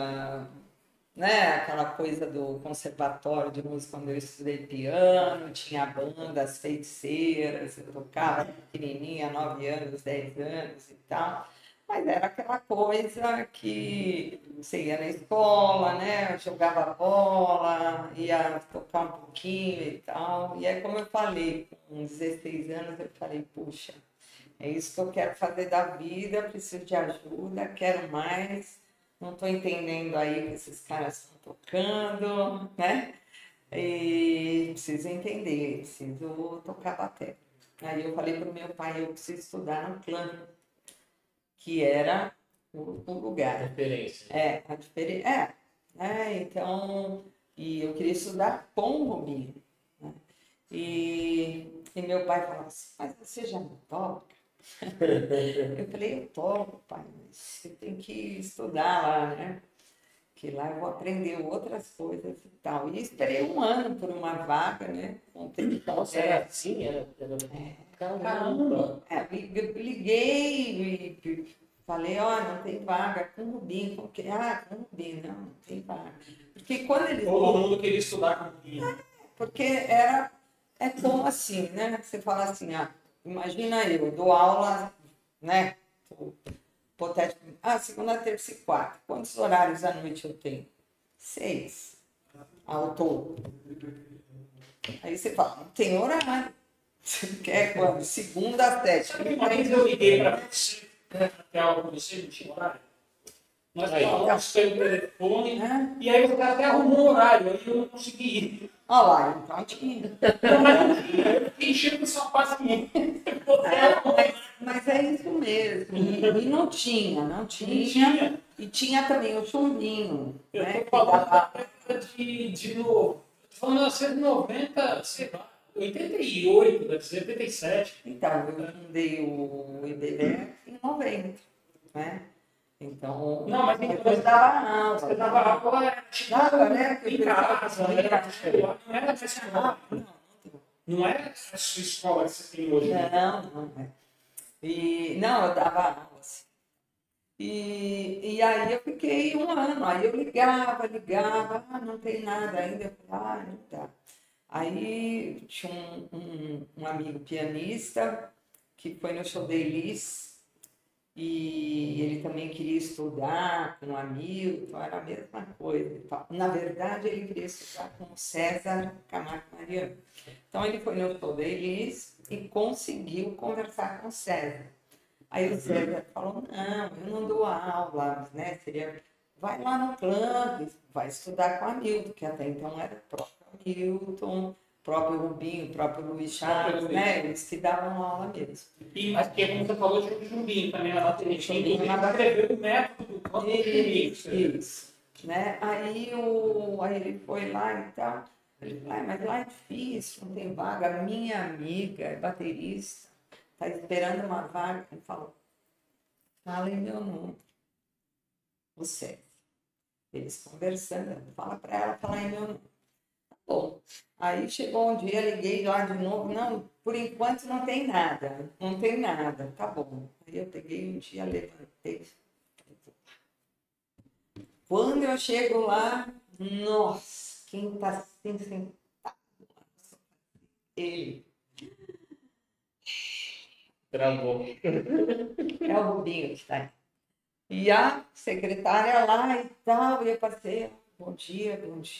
né? Aquela coisa do conservatório de música, quando eu estudei piano, tinha bandas feiticeiras, eu tocava pequenininha, 9 anos, 10 anos e tal. Mas era aquela coisa que você ia na escola, né? Jogava bola, ia tocar um pouquinho e tal. E aí, como eu falei, com 16 anos, eu falei, puxa, é isso que eu quero fazer da vida, preciso de ajuda, quero mais, não estou entendendo aí o que esses caras estão tocando, né? E preciso entender, preciso tocar bateria. Aí eu falei para o meu pai, eu preciso estudar no clã, que era o lugar. Referência. A diferença. Então, e eu queria estudar com o Rubinho. Né? E meu pai falava assim, mas você já não toca? Eu falei, eu toco, pai, mas você tem que estudar lá, né? Que lá eu vou aprender outras coisas e tal. E esperei um ano por uma vaga, né? Nossa, era assim? Caramba! Liguei e falei, ó, não tem vaga com o Rubinho. Com quem? Ah, com o Rubinho, não tem vaga. Porque quando eles... Todo mundo queria estudar com o Rubinho. Porque é como assim, né? Você fala assim, imagina eu dou aula, né? Hipotético, segunda, terça e quarta. Quantos horários à noite eu tenho? 6 ao todo. Aí você fala, não tem horário. Você quer quando? Segunda a 7. Uma vez eu liguei para você, até aula com você, não tinha horário. Nós falamos pelo telefone, e aí você até arrumou um horário, aí eu não consegui ir. Olha lá, então tinha. Não, mas não tinha, eu fiquei enchendo sua paciência. Mas é isso mesmo. E não tinha. Não tinha. E tinha também o chumbinho. Eu né? estou falando da década de novo. Estou falando de 1990, sei lá, 88, deve ser 87. Então, eu fundei o IBDE em 90, né? Então, não, mas depois dava aula. Você dava aula, né? Em casa, não era escola. Não era a sua escola que você tem hoje. Não. Não, eu dava aula. Assim. E aí eu fiquei um ano, aí eu ligava, não tem nada ainda. Eu falei, não dá. Aí tinha um amigo pianista que foi no show da Elis e ele também queria estudar com um amigo, então era a mesma coisa. Na verdade, ele queria estudar com o César Camargo Mariano. Então ele foi no show da Elis e conseguiu conversar com o César. Aí o César falou, não, eu não dou aula, né? Vai lá no clã, vai estudar com a Hamilton, que até então era o próprio Hamilton, o próprio Rubinho, o próprio Luiz Chaves, né? Eles que davam aula mesmo. Mas que, como você falou, tinha o Chumbinho também, a bateria. Ele escreveu o método do Chumbinho. Isso. Né? Aí ele foi lá e tal. Ele falou, mas lá é difícil, não tem vaga. Minha amiga é baterista, está esperando uma vaga. Ele falou, fala em meu nome. Você. Eles conversando, fala para ela falar em meu nome. Tá bom. Aí chegou um dia, liguei lá de novo. Não, por enquanto não tem nada. Não tem nada. Tá bom. Aí eu peguei um dia, levantei. Quando eu chego lá, nossa, quem tá assim sentado lá? Ele. Travou. É o Rubinho que está aí. E a secretária lá e tal, e eu passei, bom dia.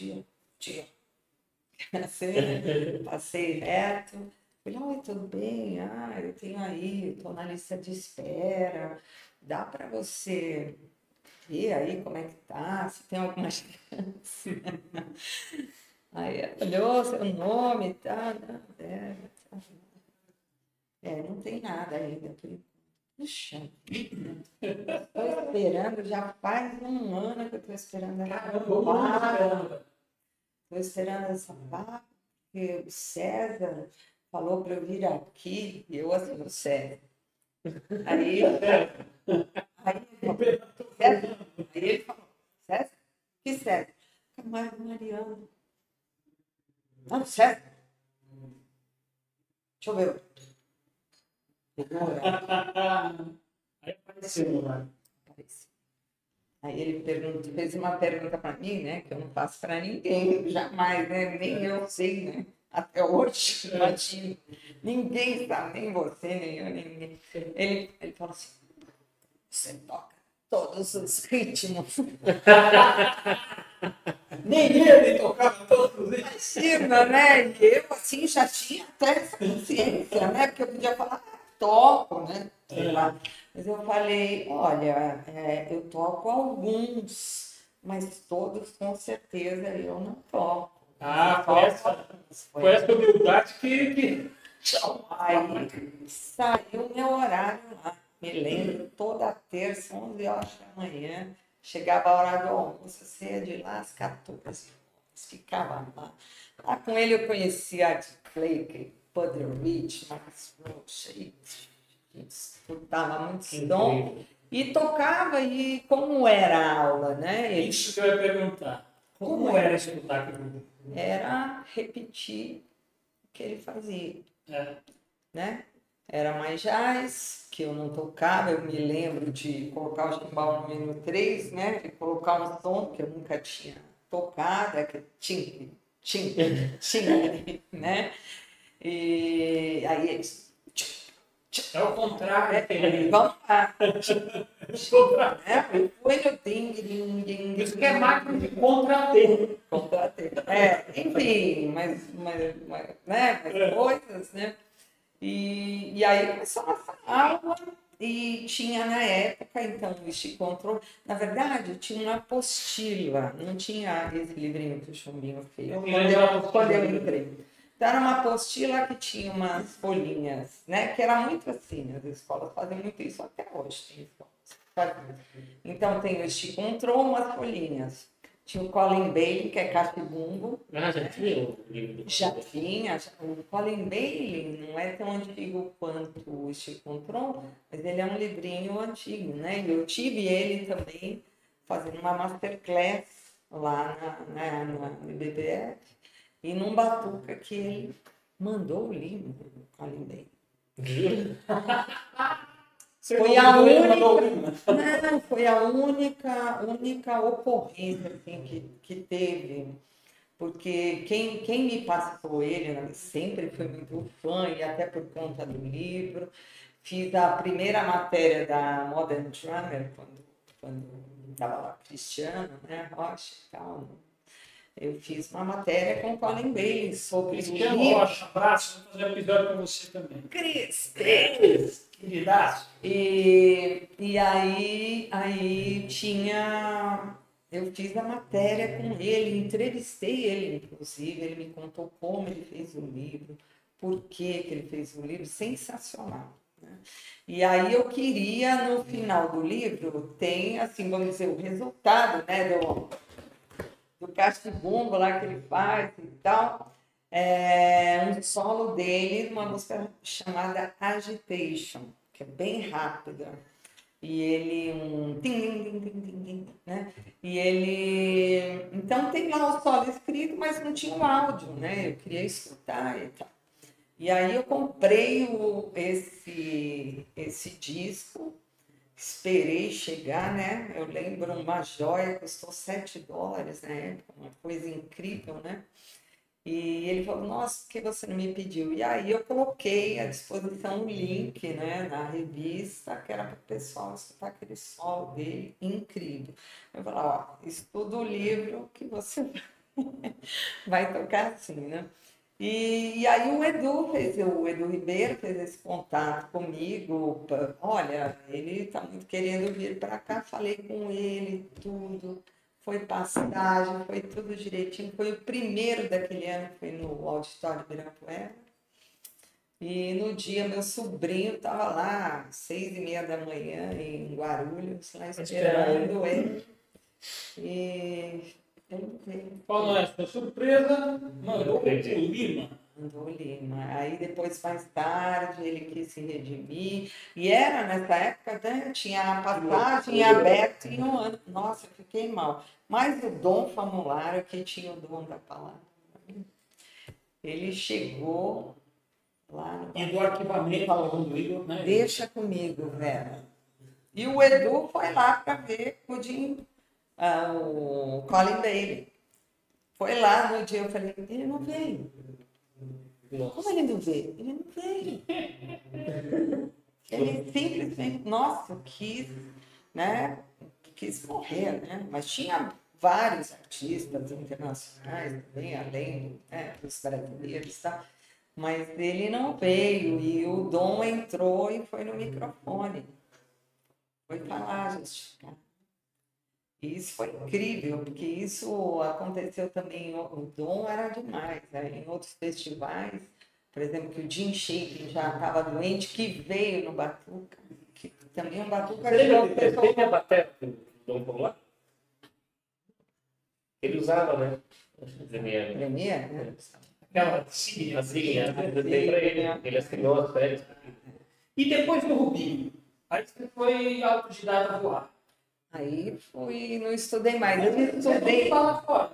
Passei reto. Falei, oi, tudo bem? Eu tenho aí, estou na lista de espera. Dá para você ver aí como é que tá? Se tem alguma chance? Aí ela olhou seu nome e tal. Não tem nada ainda. Puxa, estou esperando, já faz um ano que eu estou esperando ela. Caramba. estou esperando essa vaga, porque o César falou para eu vir aqui, e eu assim, o César. Aí ele falou, César? Que César? Camargo Mariano. Não, César. Deixa eu ver. Aí apareceu, né? Aí ele fez uma pergunta para mim, né? Que eu não faço para ninguém, jamais, né? Nem eu sei, né? Até hoje, imagina. Ninguém sabe, nem você, nem eu, nem ninguém. Ele falou assim, você toca todos os ritmos. Nem ele tocava todos os ritmos. Imagina, né? E eu, assim, já tinha até essa consciência, né? Porque eu podia falar, toco, né? Sei lá. Mas eu falei, olha, eu toco alguns, mas todos com certeza eu não toco. Foi essa humildade que... Aí saiu meu horário lá. Me lembro, toda terça, 11 horas da manhã, chegava a hora do almoço, saía de lá às 14 horas, ficava lá. Lá com ele eu conhecia Art Blakey, Buddy Rich, Max Roach, estudava muito som e tocava. E como era a aula, né? Isso que eu ia perguntar. Como era escutar aquilo? Era repetir o que ele fazia, né? Era mais jazz, que eu não tocava. Eu me lembro de colocar o chimbal número 3, né? E colocar um som que eu nunca tinha tocado, que tim, né? E aí eles... É o contrário. Vamos lá. Foi no ding. Isso que é máquina de contratempo. Enfim, mas coisas, né? E aí começou a aula e tinha na época, então, o Stick Control. Na verdade, tinha uma apostila, não tinha esse livrinho que o Chumbinho fez. Quando eu entrei. Então, era uma apostila que tinha umas folhinhas, né? Que era muito assim, as escolas fazem muito isso até hoje. Tem escolas. Então, tem o Stick Control, umas folhinhas. Tinha o Colin Bailey, que é cachibumbo. Já tinha o livro. Já tinha. O Colin Bailey não é tão antigo quanto o Stick Control, mas ele é um livrinho antigo, né? Eu tive ele também fazendo uma masterclass lá no IBBF. E num batuca que ele mandou o livro do Colin Bailey. Foi a única ocorrência assim, que teve, porque quem me passou ele, né, sempre fui muito fã, e até por conta do livro. Fiz a primeira matéria da Modern Drummer, quando estava lá Cristiano, né, Rocha e tal. Eu fiz uma matéria com o Colin Bailey sobre Cristiano Rocha, abraço, vou fazer um episódio com você também. Cris, queridaço. E aí tinha... Eu fiz a matéria com ele, entrevistei ele, inclusive, ele me contou como ele fez o livro, por que ele fez o livro, sensacional. Né? E aí eu queria, no final do livro, tem, assim, vamos dizer, o resultado, né, do cachibumbo lá que ele faz e tal, um solo dele, uma música chamada Agitation, que é bem rápida. E ele né? E ele... Então tem lá o solo escrito, mas não tinha o áudio, né? Eu queria escutar e tal. E aí eu comprei esse disco, esperei chegar, né? Eu lembro, uma joia custou $7 na época, uma coisa incrível, né? E ele falou, nossa, por que você não me pediu? E aí eu coloquei à disposição um link, né, na revista, que era para o pessoal escutar aquele solo dele, incrível. Eu falei, ó, estuda o livro que você vai tocar assim, né? E aí o Edu Ribeiro fez esse contato comigo. Olha, ele está muito querendo vir para cá, falei com ele, tudo. Foi passagem, foi tudo direitinho. Foi o primeiro daquele ano que foi no Auditório Ibirapuera. E no dia, meu sobrinho estava lá, 6h30 da manhã, em Guarulhos, lá esperando ele. E ele veio. Qual não é a sua surpresa? Mandou o Lima. Mandou o Lima. Aí depois, mais tarde, ele quis se redimir. E era nessa época, né? Tinha a passagem aberta em um ano. Nossa, eu fiquei mal. Mas o Dom Famularo, que tinha o dom da palavra, ele chegou lá no... E do arquivamento, falando do Igor, né? Deixa comigo, Vera. E o Edu foi lá para ver o Colin Bailey. Foi lá no dia, eu falei, ele não veio. Nossa. Como ele não veio? Ele não veio. Ele simplesmente, nossa, quis morrer, né? Mas tinha vários artistas internacionais também, além, né, dos brasileiros, tá? Mas ele não veio e o Dom entrou e foi no microfone. Foi falar, justificar. E isso foi incrível, porque isso aconteceu também, o Dom era demais, né? Em outros festivais, por exemplo, que o Jim Shaken já estava doente, que veio no Batuca, que também o Batuca... Teve a bateria do Dom Popular? Ele usava, né? Premier, né? Aquela sim, Assim, às vezes eu dei pra ele. Ele assinou as férias. E depois do Rubinho? Aí você foi autodidata voar. Aí fui, não estudei mais. Eu Você estudei. fala fora.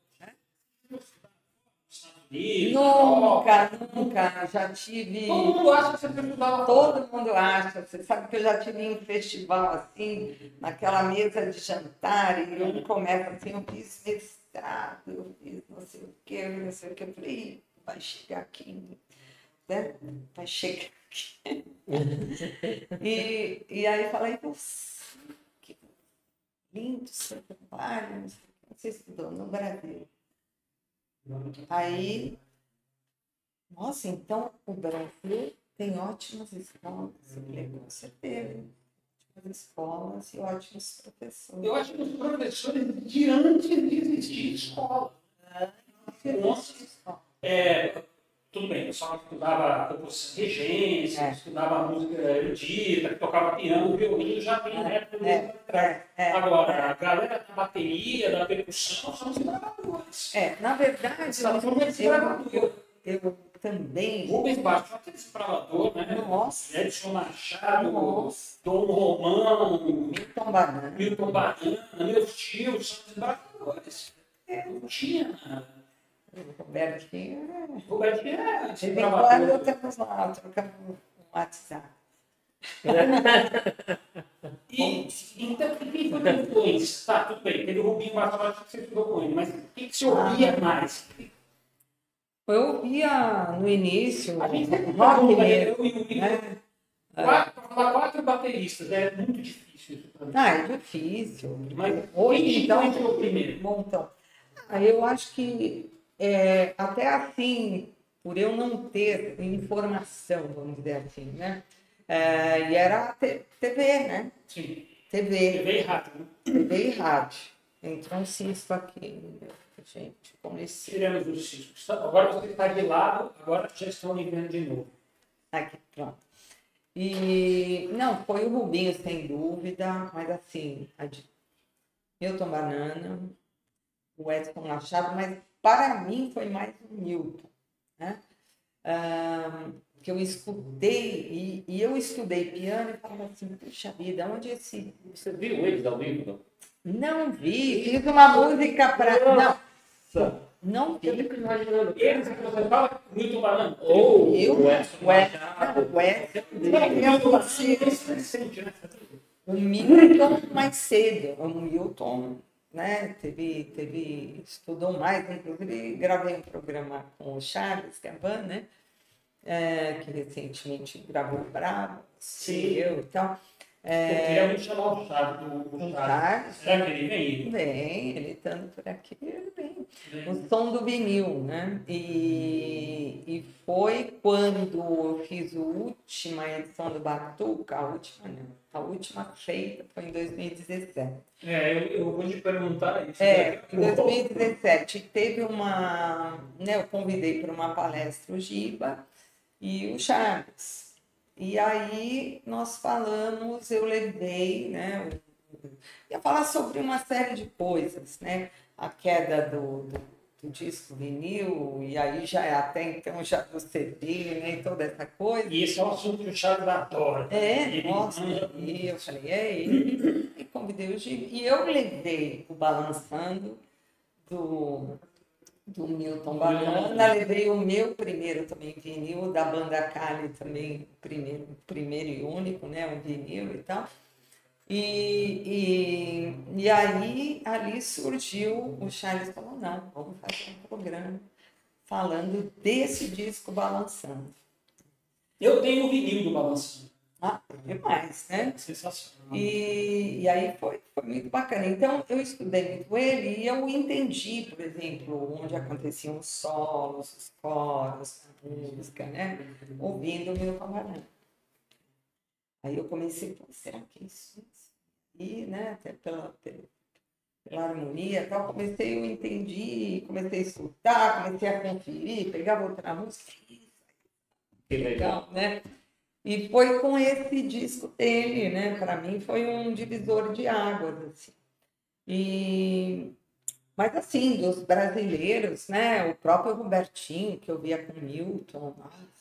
Nunca. Já tive. Todo mundo acha que você foi estudar lá fora. Todo mundo acha. Você sabe que eu já tive em festival assim, naquela mesa de jantar, e eu começo assim, eu fiz mestrado, eu fiz não sei o que, não sei o que. Eu falei, vai chegar aqui, né? Vai chegar aqui. E aí falei, nossa, que lindo seu trabalho. Você estudou no Brasil. Aí, nossa, então o Brasil tem ótimas escolas. Eu falei, com certeza. Ótimas escolas e ótimos professores. Eu acho que os professores de antes de existir escola. Tudo bem, o pessoal estudava composição, regência, estudava música erudita, que tocava piano, violino, já tem método. Agora, a galera da bateria, da percussão, são os gravadores. Na verdade, eu também... Rubens Baixo, aquele desbravador, né? Nossa! Edson Machado, Dom Romão, Milton Banana, meus tios são desbravadores. Não tinha nada. Robertinho é de vez em quando temos lá, trocamos um WhatsApp. Então, o que foi a influência? Tá, tudo bem, teve o Rubinho Bartolomeu que você estudou com ele, mas o que você ouvia mais? Eu ouvia no início A gente sempre rock mesmo, mesmo, né? Para falar 4 bateristas, é muito difícil isso pra mim. É difícil. Mas hoje, então, é o primeiro? Bom, então, eu acho que até assim, por eu não ter informação, vamos dizer assim, né? E era TV, né? Sim. TV e rádio, né? TV e rádio. Então, sim, isso aqui, gente, comecei. Tiramos os ciscos. Agora você está de lado, agora já estão ligando de novo. Aqui, pronto. E, não, foi o Rubinho, sem dúvida, mas assim, Milton Banana, o Edson Machado, mas para mim foi mais o Milton, né? Que eu escutei, e eu estudei piano e falava assim, puxa vida, onde esse... Você viu eles ao vivo? Não vi, fiz uma música para... Não vi. Eu fico imaginando. Eles que você fala, Milton Banana. Ou o Milton mais cedo, o Milton, né, estudou mais, inclusive gravei um programa com o Charles Gavan, né, que recentemente gravou o Bravo, eu e tal. Eu queria muito chamar o Charles do Charles. Será que ele vem? Vem, ele estando por aqui, ele vem. O som do vinil, né? E foi quando eu fiz a última edição do Batuca, a última feita foi em 2017. Eu vou te perguntar isso. Em 2017 teve eu convidei para uma palestra o Giba e o Charles. E aí nós falamos, eu levei, né? Ia falar sobre uma série de coisas, né? a queda do disco vinil, e aí já até então já do CD, né, e toda essa coisa. E esse é um assunto que o Charles adora. Nossa, e eu falei, ele. E convidei o Gil. E eu levei o Balançando do Milton Banana, levei o meu primeiro também vinil, da banda Cali também, primeiro e único, né, um vinil e tal. E aí, ali surgiu, o Charles falou, não, vamos fazer um programa falando desse disco Balançando. Eu tenho o vinil do Balançando. Demais, né? Sensacional. E aí foi muito bacana. Então, eu estudei muito ele e eu entendi, por exemplo, onde aconteciam os solos, os coros, a música, né? Ouvindo o Milton Banana. Aí eu comecei, pô, será que é isso? E, né, até pela harmonia e tal, eu entendi, comecei a escutar, comecei a conferir, pegava outra música. Que legal, né? E foi com esse disco dele, né? Para mim foi um divisor de águas, assim. Mas assim, dos brasileiros, né? O próprio Robertinho, que eu via com Milton,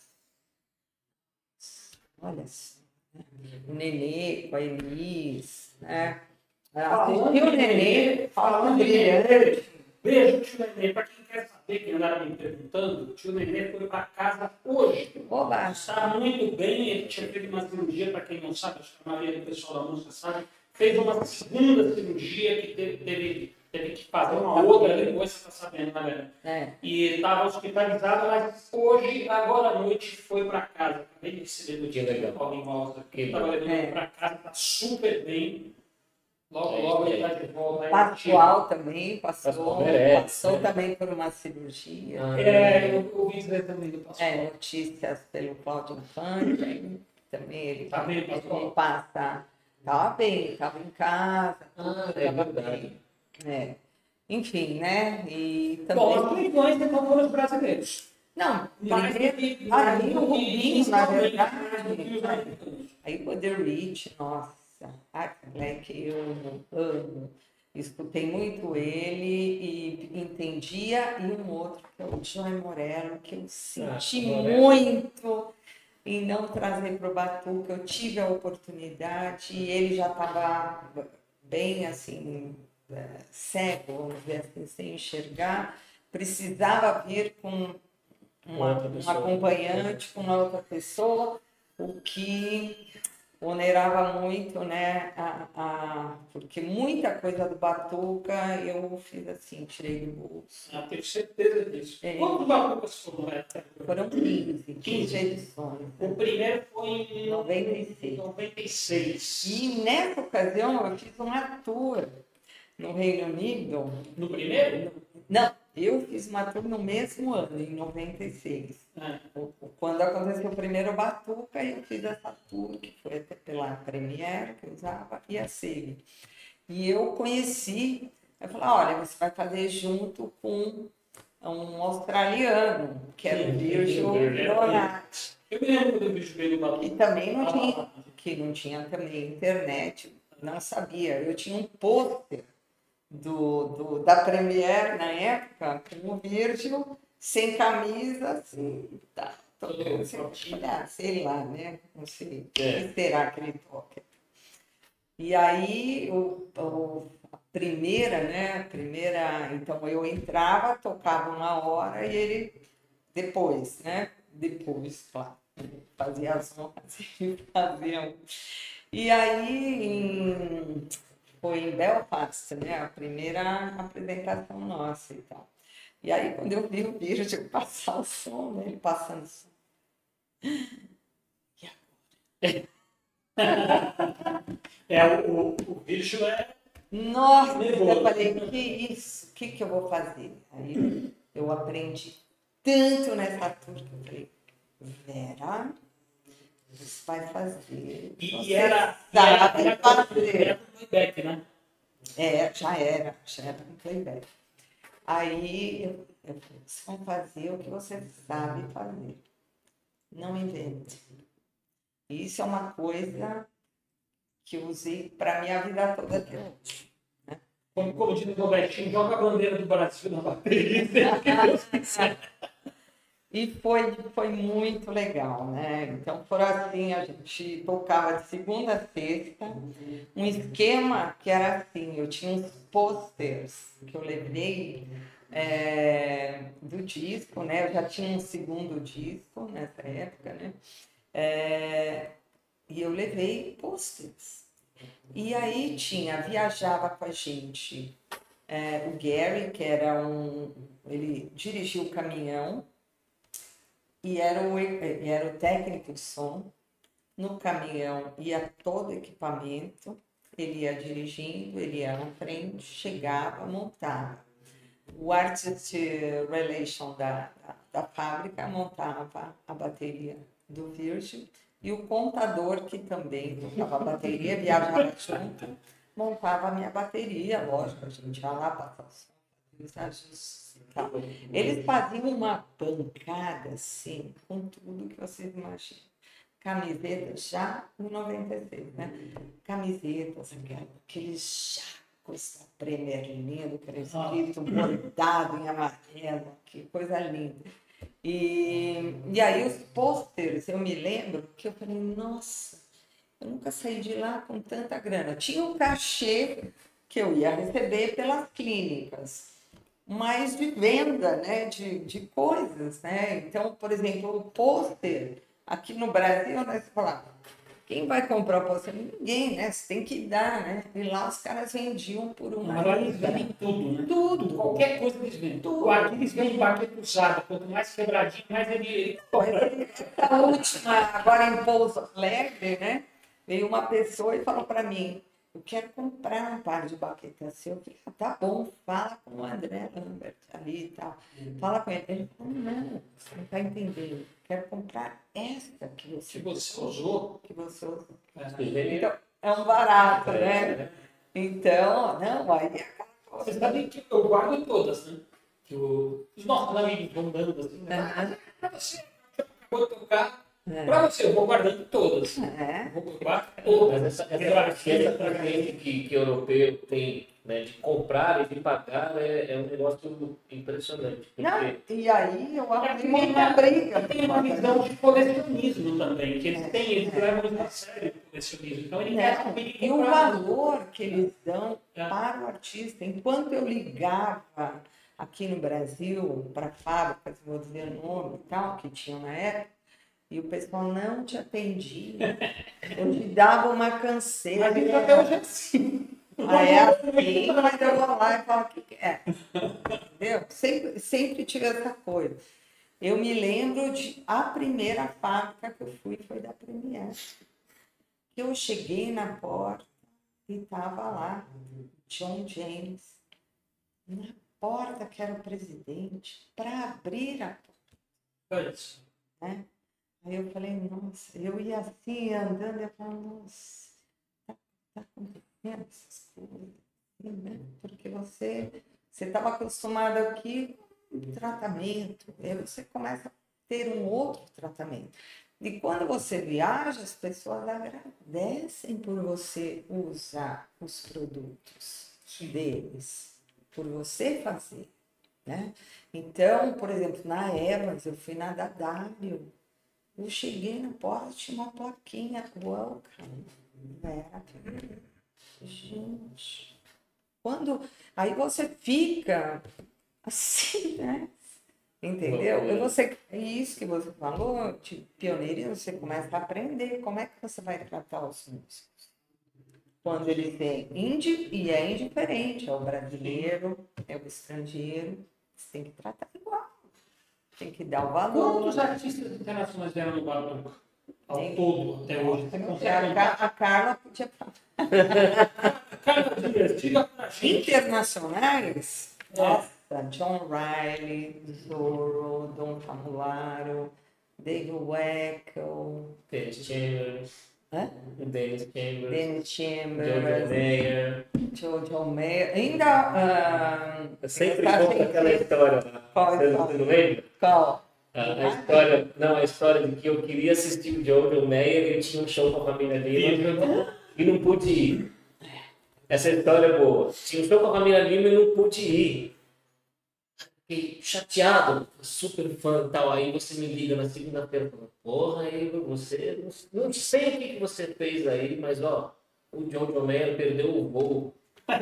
olha só, né? O Nenê com a Elis, né? Falando o Nenê, falando brilhante. Beijo, tio Nenê. Para quem quer saber, quem andava me perguntando, o tio Nenê foi para casa hoje. Oba. Está muito bem, ele tinha feito uma cirurgia, para quem não sabe, acho que a maioria do pessoal da música sabe, fez uma segunda cirurgia que teve que fazer uma outra, depois você está sabendo, né, velho? E ele estava hospitalizado, mas hoje, agora à noite, foi para casa. Acabei de receber do dia do Paulinho Alves, que ele estava levando para casa, está super bem. Logo ele está de volta. Pascoal também passou também por uma cirurgia. Eu ouvi dizer também do Pascoal. Notícias pelo Cláudio Infante, também ele Pascoal? passa. Estava bem, estava em casa. É verdade. Enfim, né? E também... Bom, as tua influência então foram os brasileiros. Não, aí o Rubinho, na verdade. americanos. Aí o The Rich, nossa, Black, eu amo. Escutei muito ele e entendia, e um outro, que é o Joy Morello, que eu senti muito em não trazer para o Batuque. Eu tive a oportunidade e ele já estava bem assim, cego, vamos dizer assim, sem enxergar. Precisava vir com um acompanhante, com uma outra pessoa, o que onerava muito, né? Porque muita coisa do Batuca eu fiz assim, tirei do bolso. Tenho certeza disso. Quantos Batucas foram? Foram 15 edições. O primeiro foi em 96. E nessa ocasião eu fiz uma tour no Reino Unido. No primeiro? Não, eu fiz uma tour no mesmo ano, em 96. Quando aconteceu o primeiro Batuca, eu fiz essa tour, que foi até pela Premiere, que eu usava, e a SEG. E eu conheci, eu falei, olha, você vai fazer junto com um australiano, que era o Virgil Donati. Eu me lembro do Virgil Donati. E também não tinha também internet, não sabia. Eu tinha um pôster da Premiere na época, com o Virgil, sem camisa, assim, tá. Sei lá, né? Não sei. O que será que ele toca? E aí, a primeira, então eu entrava, tocava uma hora e ele depois, né? Depois, claro, fazia as honras e fazia. E aí, foi em Belfast, né? A primeira apresentação nossa e tal. E aí, quando eu vi o Virgil passar o som, né? Ele passando o som. E agora? O Virgil é... Nossa, eu falei, que isso? O que eu vou fazer? Aí eu aprendi tanto nessa tour que eu falei, Vera, você vai fazer. E era playback, né? Já era um playback. Aí eu falei, vocês vão fazer o que você sabe fazer. Não invente. Isso é uma coisa que eu usei para a minha vida toda até hoje. Né? Como diz o Robertinho, joga a bandeira do Brasil na bateria. E foi muito legal, né? Então, por assim, a gente tocava de segunda a sexta, um esquema que era assim, eu tinha uns posters que eu levei do disco, né? Eu já tinha um segundo disco nessa época, né? E eu levei posters. E aí viajava com a gente o Gary, que era ele dirigia o caminhão, e era o técnico de som. No caminhão ia todo equipamento, ele ia dirigindo, ele ia na frente, chegava, montava. O Artist Relation da fábrica montava a bateria do Virgil, e o contador, que também tocava a bateria, viajava junto, montava a minha bateria, lógico, a gente ia lá passar os ajustes. Eles faziam uma pancada, assim, com tudo que vocês imaginam. Camisetas já em 96, né? Camisetas, aqueles jacos da Premier lindo, que era escrito bordado em amarelo, que coisa linda. E aí os pôsteres, eu me lembro que eu falei, nossa, eu nunca saí de lá com tanta grana. Tinha um cachê que eu ia receber pelas clínicas, mas de venda, né, de coisas, né? Então, por exemplo, o pôster, aqui no Brasil, né, você fala, quem vai comprar o pôster? Ninguém, né? Você tem que dar, né? E lá os caras vendiam por uma libra. Tudo, né? Tudo. Qualquer coisa eles vendem. Tudo. Aqui eles vendem baqueta usada. Quanto mais quebradinho, mais ele compra. A última, agora em Pouso Alegre, né? Veio uma pessoa e falou para mim, eu quero comprar um par de baquetas seu. Eu falei, tá bom, fala com o André Lambert ali e tal. Fala com ele. Ele falou, não, você não está entendendo. Quero comprar essa que você usou. Que você usou. Então, é um barato, né? Então, não, aí é aquela coisa. Vocês sabem que eu guardo todas, né? Que os nossos amigos vão dando assim, né? Pra você, acabou de tocar. Pra você, eu vou guardando todas. Vou guardar todas. Mas essa tendência que europeu tem, né, de comprar e de pagar é um negócio impressionante. Porque... Não, e aí eu acho muita briga. Tem uma visão de colecionismo também, que eles levam muito a sério o colecionismo. Então, e o valor que eles dão para o artista, enquanto eu ligava aqui no Brasil para fábricas, vou dizer o nome e tal, que tinham na época, e o pessoal não te atendia, eu te dava uma canseira. Mas isso até hoje é assim. É assim, mas eu vou lá e falo o que é. Entendeu? Sempre tive essa coisa. Eu me lembro a primeira fábrica que eu fui foi da Premier. Eu cheguei na porta e estava lá, John James, na porta que era o presidente, para abrir a porta. Né? Aí eu falei, nossa, eu ia assim, andando, e eu falei, nossa, tá acontecendo essas coisas, assim, né? Porque você estava acostumado aqui com tratamento, aí você começa a ter um outro tratamento. E quando você viaja, as pessoas agradecem por você usar os produtos deles, por você fazer, né? Então, por exemplo, na Evans, eu fui na Dadário, eu cheguei na porta, tinha uma plaquinha, welcome. Gente, aí você fica assim, né? Entendeu? É isso que você falou, de pioneirismo, você começa a aprender como é que você vai tratar os músicos. Quando eles têm e é indiferente, é o brasileiro, é o estrangeiro, você tem que tratar igual. Tem que dar o valor. Quantos artistas internacionais vieram no Batuca? Ao todo, até hoje. A Carla podia falar. Carla Dias, diga pra gente. Internacionais? Nossa, John Riley, Zorro, Dom Famularo, David Weckl, Dennis Chambers. Dennis Chambers. Jojo Mayer. Ainda. Eu sempre conto aquela história lá. Você não lembra? Qual? A história de que eu queria assistir o Jojo Mayer e ele tinha um show com a família dele e não pude ir. Essa história é boa. Tinha um show com a Camila Lima e não pude ir. Fiquei chateado, super fã e tal. Aí você me liga na segunda-feira falando, porra, Igor, você não sei o que você fez aí, mas ó, o John John Mayer perdeu o voo.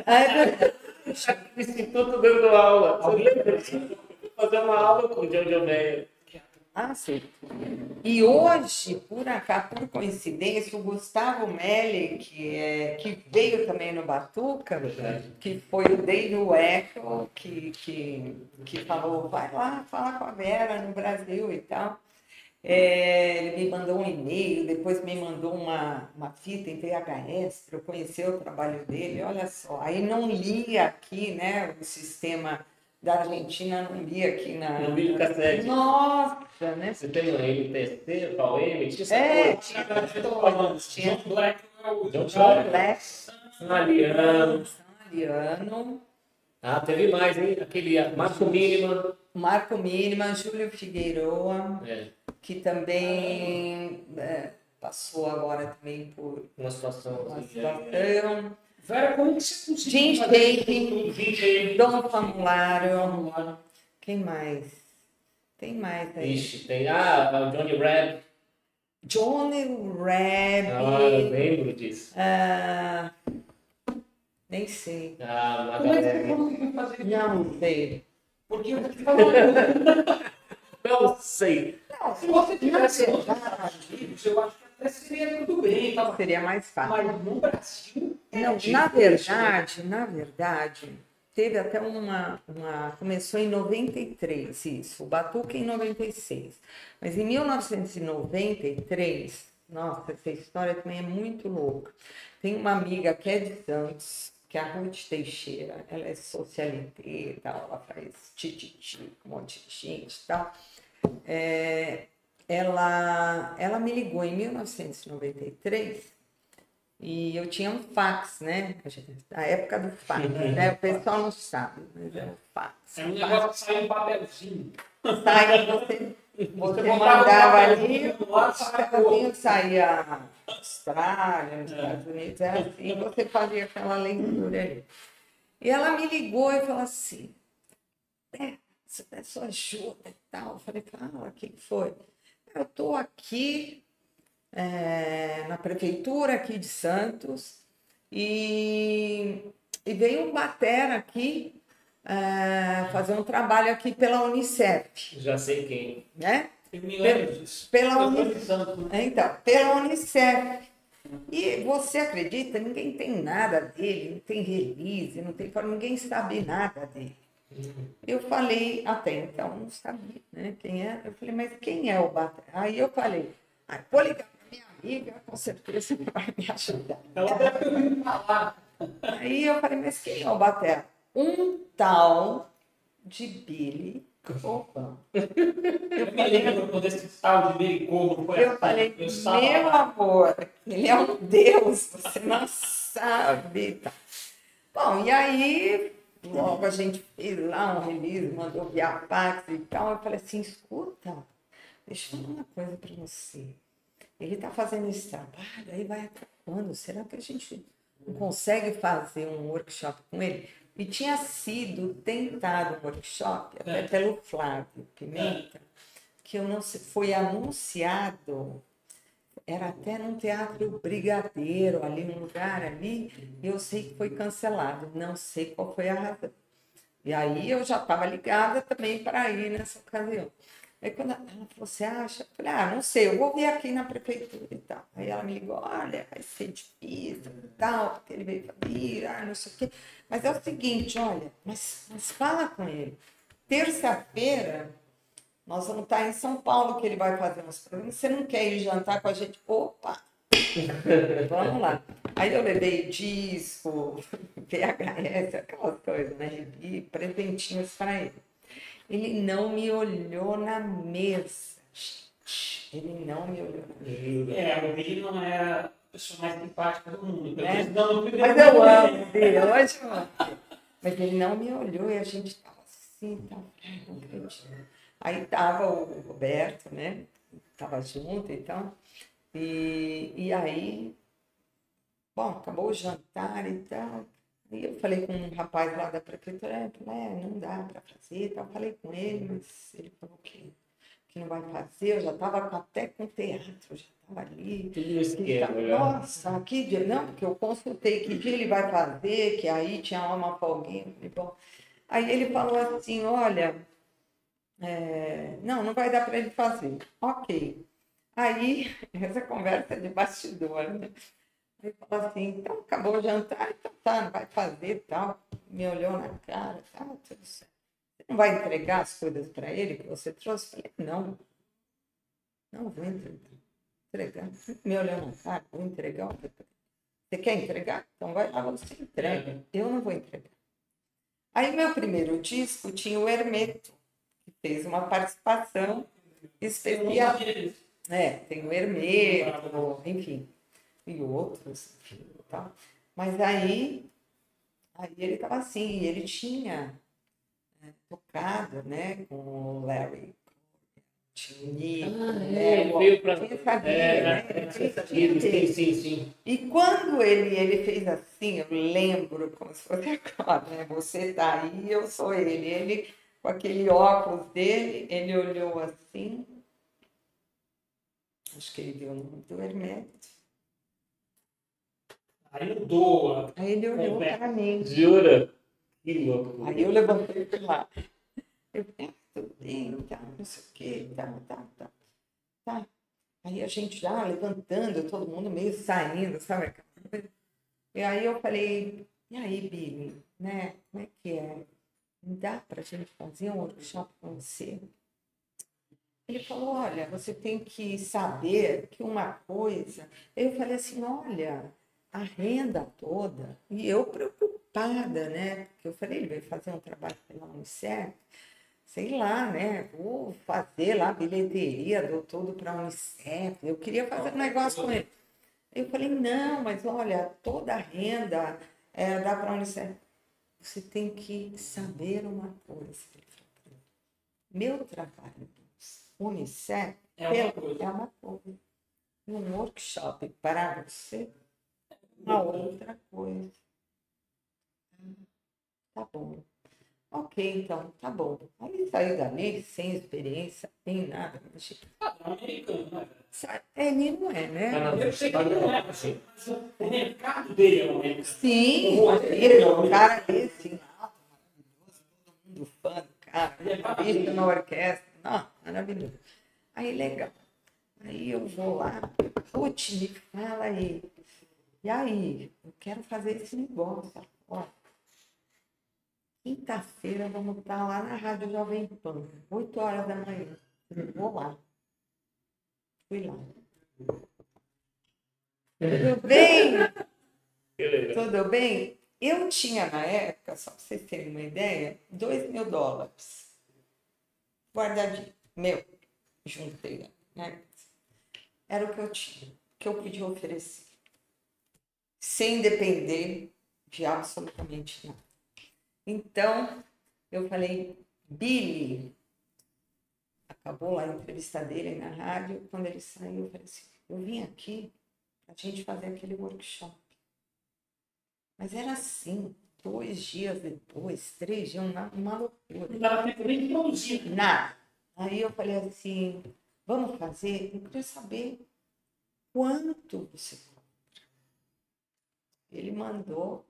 Instituto dando aula. Fazer uma aula com o John John Mayer. Ah, sim. E hoje, por acaso, por coincidência, o Gustavo Melli, que veio também no Batuca, que foi o Dave Weckl, que falou, vai lá falar com a Vera no Brasil e tal. Ele me mandou um e-mail, depois me mandou uma fita em VHS para eu conhecer o trabalho dele, olha só. Aí não li aqui, né, o sistema da Argentina, não li aqui No videocassete. Nossa, né? Você tem um MTC, PAL-M, tinha essa coisa. John Black é o John Black, Sanaliano. Sanaliano, Ah, teve mais, hein? Aquele Marco Mínima. Marco Mínima, Júlio Figueroa, É, que também passou agora também por uma situação. uma Assim, situação. Vera, como que você conseguiu Jim fazer Shake, tudo? Jim Shake, Dom Famularo, vamos lá. quem mais? Tem mais aí. Ixi, tem. Ah, o Johnny Reb. Johnny Ah, Reb, eu lembro disso. nem sei. Ah, uma Como é que você galera. conseguiu fazer isso? Não sei. Porque eu tô te falando, Eu sei. se você tivesse antigos, eu acho que até seria tudo bem, tá? Seria mais fácil. Mas no Brasil. Não, difícil, na verdade, teve até começou em 93, isso, o Batuca em 96. Mas em 1993, nossa, essa história também é muito louca. Tem uma amiga que é de Santos, que é a Ruth Teixeira, ela é socialité e tal, ela faz tititi, um monte de gente e tal. Ela me ligou em 1993 e eu tinha um fax, né? A época do fax, né? O pessoal não sabe, mas é um fax. É um negócio que sai um papelzinho. Sai, você botava mandava um ali, papelzinho lá, o papelzinho saía na Austrália, nos Estados Unidos, era assim, e você fazia aquela leitura ali. E ela me ligou e falou assim, você peço ajuda e tal. Eu falei, fala, quem foi? Eu estou aqui na prefeitura aqui de Santos e veio um batera aqui fazer um trabalho aqui pela Unicef, Já sei quem. né? Eu me lembro disso. Pela Eu tô Unicef. pensando, né? Então, pela Unicef. E você acredita, ninguém tem nada dele, não tem release, não tem, ninguém sabe nada dele. Eu falei, até então, não sabia, né, quem era. Eu falei, mas quem é o batera? Aí eu falei, vou ligar para minha amiga, com certeza que vai me ajudar. Ela deve ter ouvido falar. Aí eu falei, mas quem é o batera? Um tal de Billy Coban. Eu me lembro quando esse tal de Billy Coban foi Eu falei, eu estava meu lá. amor, ele é um deus, você não sabe. Tá. Bom, e aí, logo a gente fez lá um release, mandou via fax e tal. Eu falei assim, escuta, deixa eu falar uma coisa para você. Ele está fazendo esse trabalho, aí vai até quando? Será que a gente não consegue fazer um workshop com ele? E tinha sido tentado um workshop, até pelo Flávio Pimenta, que eu não sei, foi anunciado, era até num teatro Brigadeiro, ali, um lugar ali, e eu sei que foi cancelado, não sei qual foi a razão. E aí eu já estava ligada também para ir nessa ocasião. Aí quando ela falou, você acha? Eu falei, não sei, eu vou ver aqui na prefeitura e tal. Aí ela me ligou, olha, vai ser difícil e tal, porque ele veio vir, não sei o quê. Mas é o seguinte, olha, mas fala com ele. Terça-feira, nós vamos estar em São Paulo, que ele vai fazer uns programas. Você não quer ir jantar com a gente? Opa! Vamos lá. Aí eu levei disco, VHS, aquelas coisas, né? E presentinhos para ele. Ele não me olhou na mesa. Ele não me olhou na mesa. O Billy não é a pessoa mais simpática do mundo. Mas eu amo ele, hoje eu amo. Mas ele não me olhou e a gente estava assim, não acredito. Aí estava o Roberto, né? Estava junto e tal. E aí Bom, acabou o jantar e tal. E eu falei com um rapaz lá da prefeitura, não dá para fazer e tal. Falei com ele, mas ele falou que não vai fazer. Eu já estava até com teatro, já estava ali. Tudo no esquema, né? Nossa, que dia? Não, porque eu consultei que dia ele vai fazer, que aí tinha lá uma folguinha. Falei, bom. Aí ele falou assim, olha, não vai dar para ele fazer. Ok. Aí, essa conversa de bastidor, né? Ele falou assim, então acabou o jantar, então tá, não vai fazer e tal. Me olhou na cara, tá, tudo certo. Você não vai entregar as coisas para ele que você trouxe? Eu falei, não vou entregar. Me olhou na cara, vou entregar. Você quer entregar? Então vai lá, você entrega. Eu não vou entregar. Aí meu primeiro disco tinha o Hermeto, que fez uma participação especial. Tem o Hermeto, enfim. E outros, enfim, tá? Mas aí ele estava assim, ele tinha tocado, né, com o Larry, tinha o Nico, Ele veio para... Sim. E quando ele fez assim, eu lembro como se fosse agora, né? Você tá aí, eu sou ele. Ele, com aquele óculos dele, ele olhou assim, acho que ele viu o nome do Hermeto. Aí mudou. Aí ele olhou para mim. Jura? Que louco. Aí eu levantei para lá. Eu, tudo bem, tá, não sei o quê, tá. Aí a gente já levantando, todo mundo meio saindo, sabe? E aí eu falei, e aí, Billy, né? Como é que é? Não dá para a gente fazer um workshop com você? Ele falou, olha, você tem que saber que uma coisa... Eu falei assim, olha, a renda toda, e eu preocupada, né? Porque eu falei, ele vai fazer um trabalho pela Unicef, sei lá, né? Vou fazer lá a bilheteria, dou tudo para a Unicef, eu queria fazer um negócio com ele. Eu falei, não, mas olha, toda a renda dá para a Unicef. Você tem que saber uma coisa. Meu trabalho Unicef é uma coisa. Um workshop para você é uma outra coisa. Tá bom. Ok, então, tá bom. Aí saiu dali sem experiência, sem nada. Ele não é, né? Eu sei que ele não é, assim, mas o mercado dele é um mercado. Sim, ele é um cara desse, alto, maravilhoso, todo mundo fã do cara, ele na orquestra, não, maravilhoso. Aí, legal. Aí eu vou lá, putz, me fala aí. E aí, eu quero fazer esse negócio. Ó, quinta-feira vamos estar lá na Rádio Jovem Pan, 8 horas da manhã. Eu vou lá. Fui lá. Tudo bem? Tudo bem? Eu tinha na época, só para vocês terem uma ideia, $2.000 guardadinho. Meu, juntei, né? Era o que eu tinha, que eu podia oferecer. Sem depender de absolutamente nada. Então, eu falei, Billy, acabou lá a entrevista dele na rádio, quando ele saiu, eu falei assim, eu vim aqui para a gente fazer aquele workshop. Mas era assim, 2 dias depois, 3 dias, uma loucura. Não dava tempo nem de produzir. Nada. Aí eu falei assim, vamos fazer? Eu queria saber quanto você compra. Ele mandou.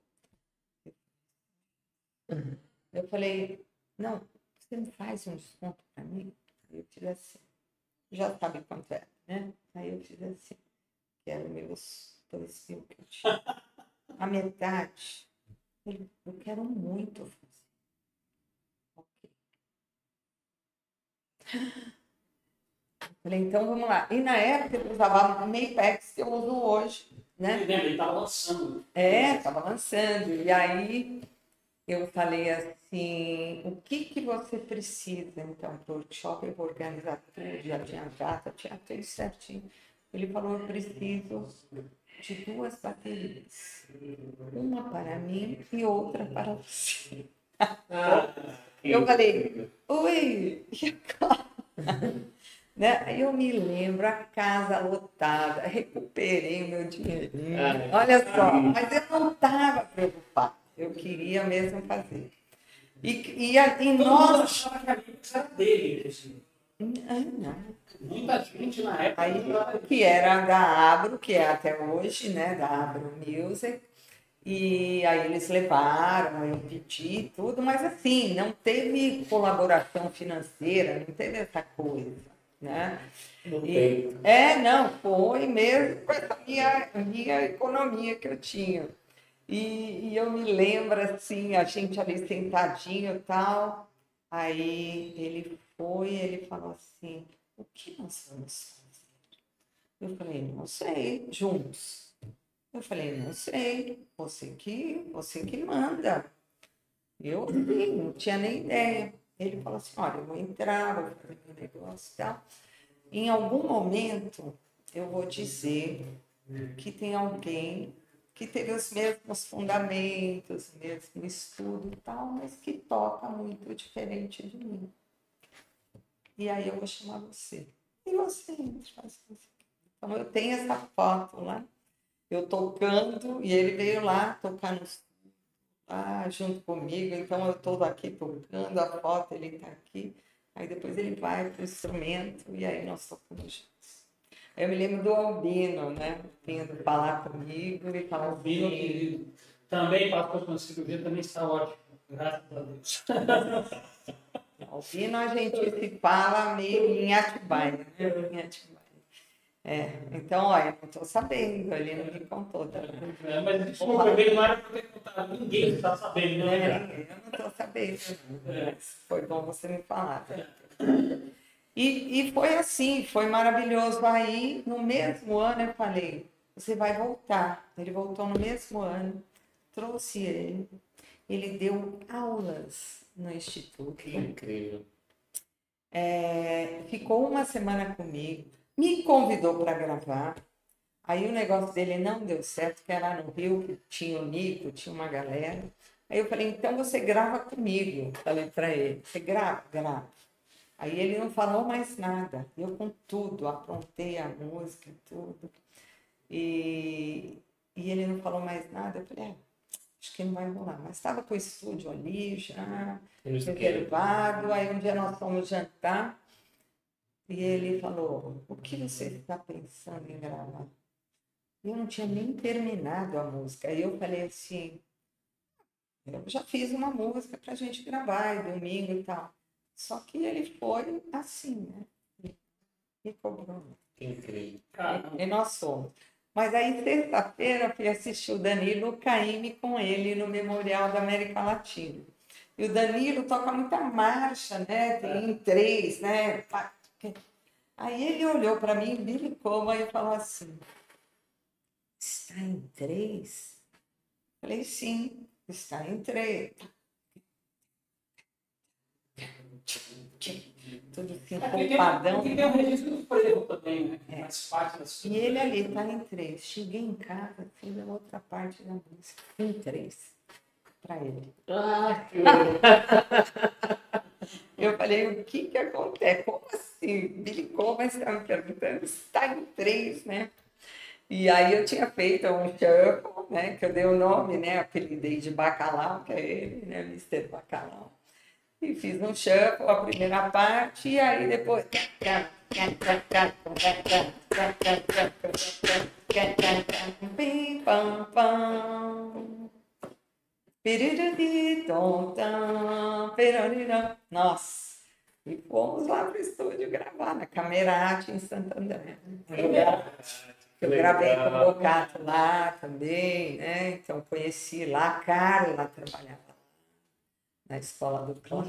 Eu falei, não, você não faz um desconto para mim? Aí eu fiz assim, já sabe quanto é, né? Aí eu fiz assim, que eram meus 2.000 que eu tinha. A metade, eu quero muito fazer. Ok. Falei, então vamos lá. E na época eu usava a Mapex que eu uso hoje, né? Ele estava lançando. Estava lançando. E aí eu falei assim, o que você precisa, então, para o workshop? Eu vou organizar tudo, já tinha data, tinha tudo certinho. Ele falou, eu preciso de 2 baterias. Uma para mim e outra para você. Eu falei, oi, e agora? Né? Aí eu me lembro, a casa lotada, recuperei meu dinheirinho. Olha só, mas eu não estava preocupada, eu queria mesmo fazer. E Todo mundo nós. achava que a Linux era dele, assim. Não. Muita gente na época. Aí, que era da Abro, que é até hoje, né, da Abro Music, e aí eles levaram, eu pedi tudo, mas assim, não teve colaboração financeira, não teve essa coisa, né? Não, foi mesmo com essa minha economia que eu tinha. E eu me lembro, assim, a gente ali sentadinho e tal, aí ele falou assim, o que nós vamos fazer? Eu falei, não sei, juntos. Eu falei, não sei, você que manda. Eu não tinha nem ideia. Ele falou assim, olha, eu vou entrar, vou fazer meu negócio e tal. Em algum momento, eu vou dizer que tem alguém que teve os mesmos fundamentos, o mesmo estudo e tal, mas que toca muito diferente de mim. E aí eu vou chamar você. E você entra. Então, eu tenho essa foto lá, eu tocando, e ele veio lá tocar junto comigo, então eu estou aqui tocando, a foto, ele está aqui, aí depois ele vai para o instrumento, e aí nós tocamos juntos. Eu me lembro do Albino, né, vindo falar comigo e falar Albino, assim, querido, também passou por uma cirurgia, também está ótimo, graças a Deus. Albino a gente se fala meio em Atibaia, né? Em Atibaia. Então, olha, não estou sabendo, ele não me contou. Tá? Mas desculpa, ele não era para ter contado, ninguém está sabendo, né? Eu não estou sabendo, mas foi bom você me falar. Tá? E foi assim, foi maravilhoso. Aí, no mesmo ano, eu falei, você vai voltar. Ele voltou no mesmo ano, trouxe ele deu aulas no Instituto. Que incrível. Ficou uma semana comigo, me convidou para gravar. Aí o negócio dele não deu certo, que era no Rio, que tinha o Nico, tinha uma galera. Aí eu falei, então você grava comigo. Falei para ele, você grava? Grava. Aí ele não falou mais nada. Eu com tudo, aprontei a música, tudo. E ele não falou mais nada. Eu falei, acho que não vai rolar. Mas estava com o estúdio ali já, reservado. Aí um dia nós fomos jantar e ele falou, o que você está pensando em gravar? Eu não tinha nem terminado a música. Aí eu falei assim, eu já fiz uma música para a gente gravar, domingo e tal. Só que ele foi assim, né? E cobrou. Incrível. E nós fomos. Mas aí, sexta-feira, eu fui assistir o Danilo Caymmi com ele no Memorial da América Latina. E o Danilo toca muita marcha, né? Tem em 3, né? Aí ele olhou para mim, bilicou, e falou assim, está em 3? Falei, sim, está em 3. Tudo assim, poupadão. Aqui tem um registro do frevo também, né? Faz parte da sua. E ele ali está em 3. Cheguei em casa, fiz a outra parte da música. Em 3. Para ele. Eu falei, o que acontece? Como assim? Billy Comas está me perguntando se está em 3, né? E aí eu tinha feito um shuffle, né? Que eu dei o nome, né? Apelidei de Bacalhau, que é ele, né? Mr. Bacalhau. E fiz um shuffle, a primeira parte, e aí depois... Nossa! E fomos lá para o estúdio gravar, na Camerati, em Santo André. Eu gravei com o Bocato lá também, né? Então conheci lá, a Carla trabalhava na escola do Cláudio.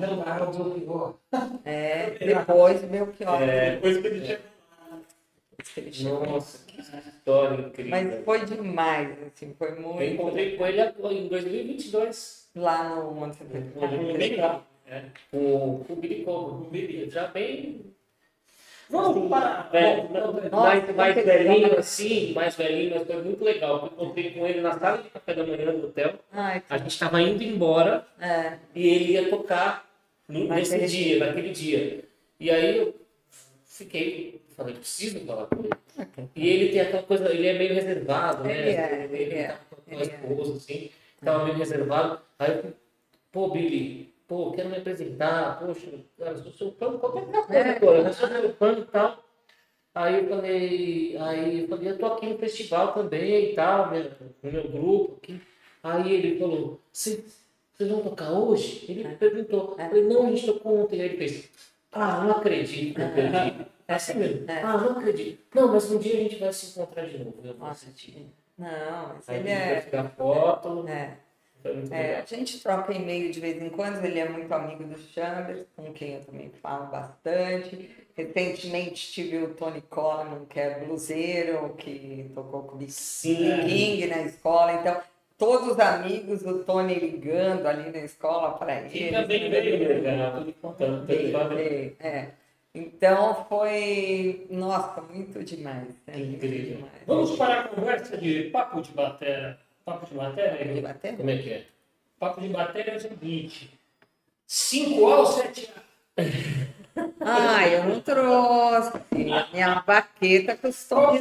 Depois o Belchior. Depois que ele chegou. Nossa, que história incrível. Mas foi demais, assim, foi muito. Eu encontrei com ele em 2022. Lá no Monte Legal. Com o Billy Cobo. Já bem. Vamos parar. Mais velhinho assim, mais velhinho, mas foi muito legal. Eu encontrei com ele na sala de café da manhã do hotel. A gente estava indo embora e ele ia tocar naquele dia. E aí eu falei, preciso falar com ele. E ele tem aquela coisa, ele é meio reservado, né? Ele tava com a esposa, assim, tava meio reservado. Aí eu falei, pô, Billy, quero me apresentar, poxa, cara, eu sou seu fã, qualquer coisa, eu sou seu fã e tal. Aí eu falei, eu tô aqui no festival também e tal, no meu grupo aqui. Aí ele falou, vocês vão tocar hoje? Ele perguntou. Eu falei, não, a gente tocou ontem. Aí ele fez, não acredito que eu perdi. É assim mesmo. Não acredito. Não, mas um dia a gente vai se encontrar de novo. Eu vou assistir. Não, mas aí ele vai ficar foto. A gente troca e-mail de vez em quando, ele é muito amigo do Chambers, com quem eu também falo bastante. Recentemente tive o Tony Coleman, que é bluseiro, que tocou com o Big King na escola. Então, todos os amigos do Tony ligando ali na escola para ele. E também veio, Então foi, nossa, muito demais. Incrível. Demais. Vamos para a conversa de papo de batera. Papo de batera? Como é que é? Papo de batera é o seguinte: 5A ou 7A? Eu não trouxe. A minha baqueta customizada.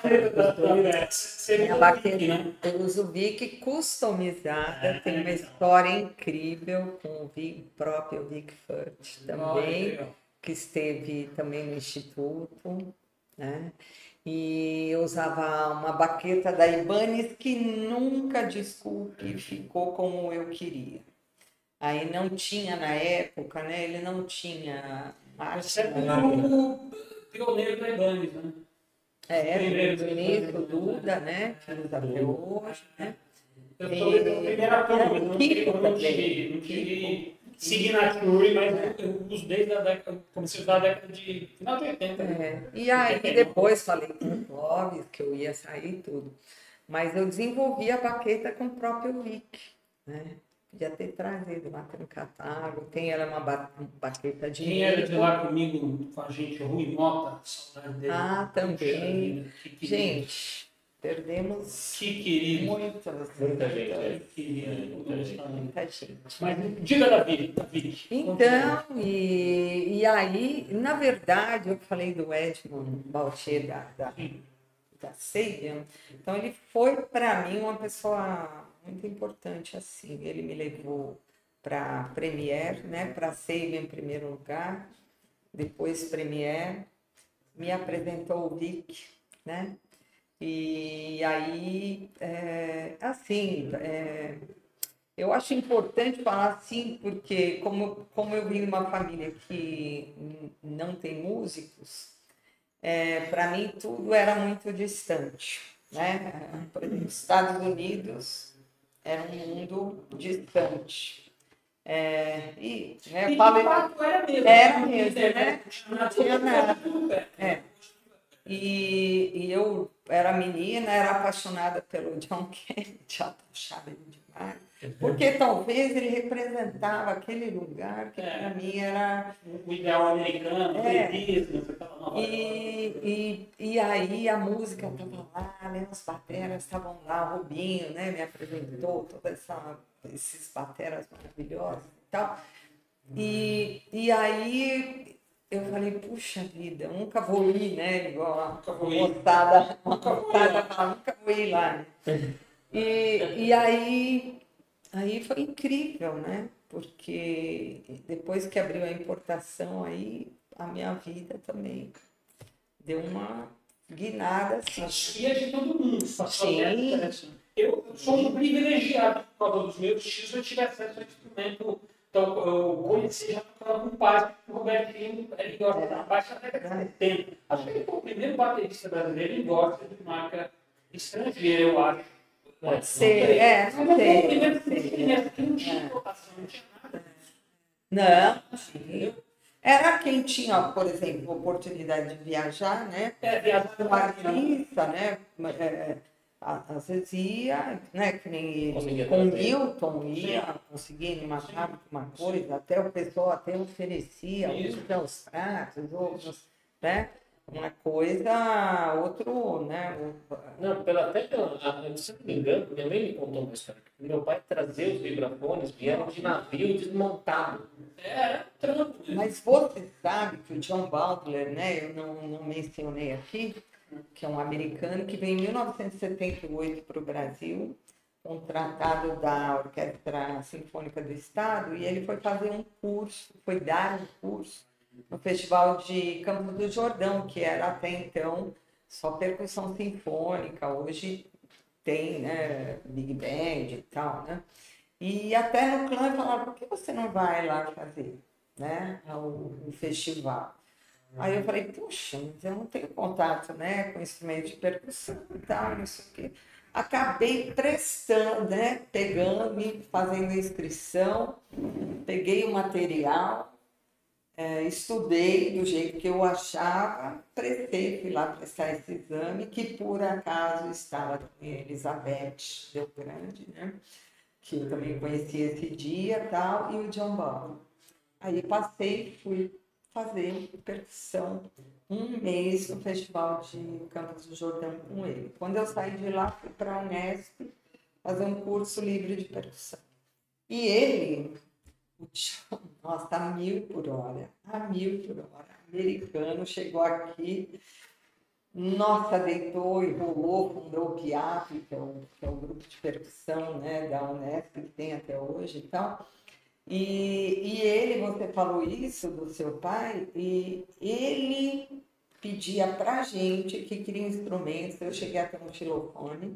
Minha baqueta, eu uso o Vic customizada. Tem uma história incrível com o próprio Vic Furt também, que esteve também no Instituto, né? E eu usava uma baqueta da Ibanez que nunca, desculpe, ficou como eu queria. Aí não tinha na época, né? Ele não tinha Você é o pioneiro da Ibanez, né? O ministro Duda, né? Que usa até hoje, né? Eu sou da primeira turma, não tive signature, mas eu uso desde a década, comecei a usar a década de final de 80. E aí depois falei com o Clóvis que eu ia sair e tudo. Mas eu desenvolvi a baqueta com o próprio Vic, né? Podia ter trazido lá no catálogo. Tem ela uma baqueta de... Quem era de lá comigo, com a gente, o Rui Mota, saudade dele. Também. Gente, perdemos muita gente. Mas diga da vida. Então, e aí, na verdade, eu falei do Edmond Baltier da Sabian. Então, ele foi, para mim, uma pessoa muito importante, assim. Ele me levou para Premiere, né? Para Sabian em primeiro lugar, depois Premiere, me apresentou o Vic, né? E aí, eu acho importante falar assim, porque como eu vim de uma família que não tem músicos, para mim tudo era muito distante, né? Por exemplo, Estados Unidos era um mundo distante. E de fato era mesmo, né? Não tinha nada. E eu era menina, era apaixonada pelo John Kennedy, já achava ele demais, porque talvez ele representava aquele lugar que para mim era o ideal americano, e aí a música estava lá, né? Os bateras estavam lá, o Rubinho, né? Me apresentou todos esses bateras maravilhosos e tal. E aí eu falei, puxa vida, eu nunca vou ir, né? Igual a moçada, nunca vou ir lá, né? E aí foi incrível, né? Porque depois que abriu a importação, aí a minha vida também deu uma guinada assim. Acho que é de todo mundo. Eu sou um privilegiado por causa dos meus tios, eu tive acesso a instrumento. Então, eu conheci já tocando com o pai, o Robertinho, ele gosta da baixa década de 70. Acho que ele foi o primeiro baterista brasileiro e gosta de marca estrangeira, eu acho. Pode ser, não sei. O primeiro que não tinha rotação, não tinha nada. Não, tinha. Era quem tinha, por exemplo, oportunidade de viajar, né? Viajar com artista, né? Às vezes ia, né? Que nem com o Milton ia, conseguia marcar uma coisa, até o pessoal até oferecia uns aos pratos, outros, né? uma coisa, outro, né? Não, se não me engano, minha mãe me contou uma história. Meu pai trazia os vibrafones, vieram de navio desmontado. Era trampo. Mas você sabe que o John Butler, né? Eu não mencionei aqui, que é um americano que veio em 1978 para o Brasil, contratado da Orquestra Sinfônica do Estado, e ele foi fazer um curso, foi dar um curso no Festival de Campos do Jordão, que era até então só percussão sinfônica, hoje tem, né, Big Band e tal, né? E até no clã falaram, por que você não vai lá fazer, né, o festival? Aí eu falei, puxa, mas eu não tenho contato, né, com instrumento de percussão e tal, não sei o quê. Acabei prestando, né, pegando e fazendo a inscrição, peguei o material, estudei do jeito que eu achava, prestei, fui lá prestar esse exame, que por acaso estava com Elizabeth Del Grande, né, que eu também conhecia esse dia e tal, e o John Butler. Aí passei, fui fazer percussão um mês no Festival de Campos do Jordão com ele. Quando eu saí de lá, fui para a Unesp fazer um curso livre de percussão. E ele, o John, nossa, a 1.000 por hora, americano, chegou aqui, nossa, deitou e rolou, fundou o PIAP, que é o grupo de percussão, né, da Unesp, que tem até hoje e tal. E ele, você falou isso do seu pai, e ele pedia para a gente que queria instrumentos. Eu cheguei a ter um xilofone,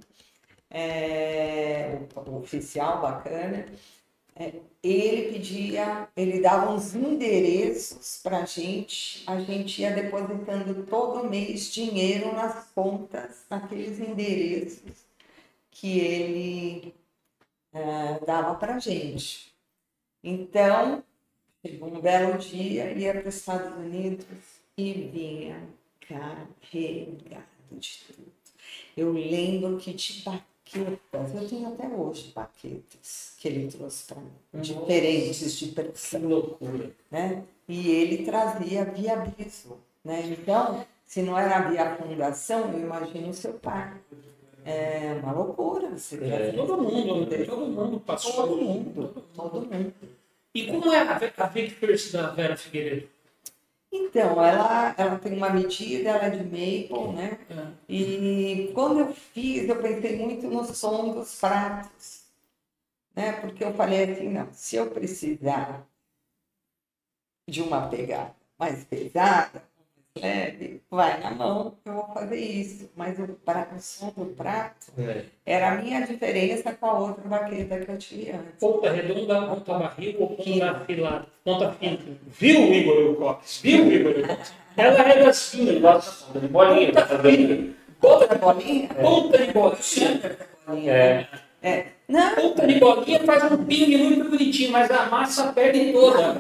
oficial, bacana. Ele pedia, ele dava uns endereços para a gente ia depositando todo mês dinheiro nas contas, naqueles endereços que ele dava para a gente. Então, chegou um belo dia, ia para os Estados Unidos e vinha carregado de tudo. Eu lembro que de baquetas, eu tenho até hoje baquetas que ele trouxe para mim, diferentes de percussão. Que loucura. Né? E ele trazia via Bispo, né? Então, se não era via fundação, eu imagino o seu pai. É uma loucura. Todo mundo passou. Todo mundo. E como é a Vickers da Vera Figueiredo? Então, ela tem uma medida, ela é de maple, né? E quando eu fiz, eu pensei muito no som dos pratos, né? Porque eu falei assim, não, se eu precisar de uma pegada mais pesada, leve, vai na mão, eu vou fazer isso. Mas o som do prato era a minha diferença com a outra baqueta que eu tive antes. Ponta redonda, ponta barril ou ponta afilada? Ponta fina. Viu, Igor Eucox? Ela é das finas. Nossa, de bolinha. Ponta de bolinha? Ponta de bolinha. Não. Ponta de bolinha faz um pingue muito bonitinho, mas a massa perde toda.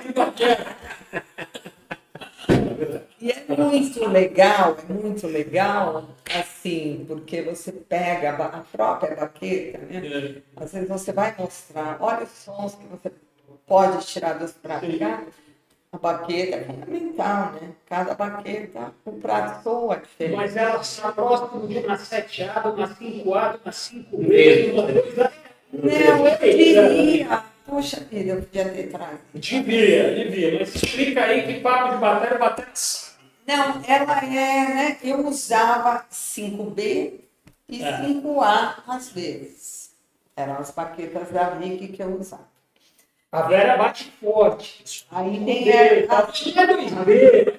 E é muito legal, assim, porque você pega a própria baqueta, né? Às vezes você vai mostrar, olha os sons que você pode tirar dos pratos. A baqueta é fundamental, né? Cada baqueta, o prato soa diferente. Mas ela se aproxima de uma seteada, uma cincoada, uma 5B, uma 2A. Não, eu diria. Puxa vida, eu podia ter trazido. Devia. Mas explica aí que papo de bateria sabe. Não, ela né? Eu usava 5B e 5A às vezes. Eram as baquetas da Vick que eu usava. A Vera bate forte. Aí tem a 2B.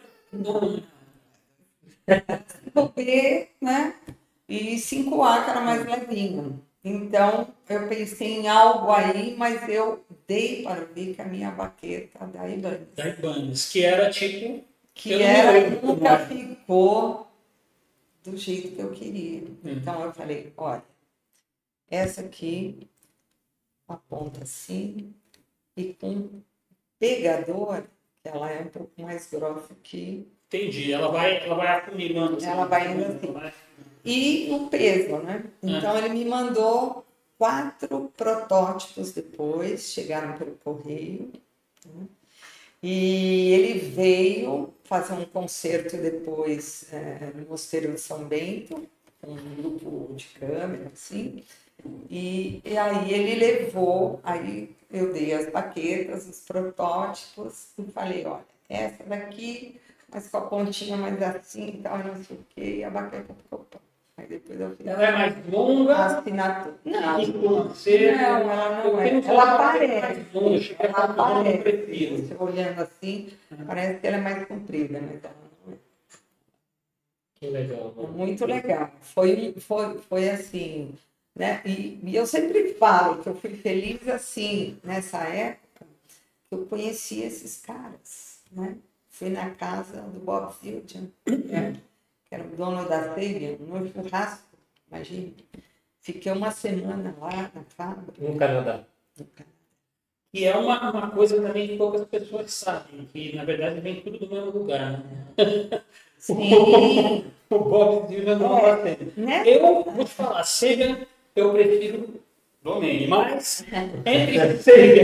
5B, né? E 5A, que era mais levinho. Então, eu pensei em algo aí, mas eu dei para o Vick a minha baqueta da Ibanez. Da Ibanez, que era tipo... nunca ficou do jeito que eu queria. Então, eu falei, olha, essa aqui aponta assim, e com pegador, que ela é um pouco mais grossa que... Entendi, ela vai afunilando. Assim, ela vai indo assim. E o peso, né? Então, ele me mandou 4 protótipos depois, chegaram pelo correio. Né? E ele veio fazer um concerto depois no Mosteiro de São Bento, com um grupo de câmera, assim. E aí ele levou, aí eu dei as baquetas, os protótipos, e falei, olha, essa daqui, mas com a pontinha mais assim e tal, não sei o quê, e a baqueta ficou pronta. Aí depois eu fiz Ela é mais longa? a assinatura. Não, Não, ela não é. Ela parece. Ela aparece. Você olhando assim, parece que ela é mais comprida, mas ela não é. Que legal. É muito legal. Foi assim, né? E eu sempre falo que eu fui feliz assim, nessa época, que eu conheci esses caras, né? Fui na casa do Bob Zildjian, né? Que era o dono da Sabian, no churrasco, imagina. Fiquei uma semana lá na fábrica. No Canadá. E é uma coisa também que poucas pessoas sabem, que na verdade vem tudo do mesmo lugar, né? Sim. O Bob Zildjian não é, né? Eu vou te falar, Sabian, eu prefiro Domene, mas entre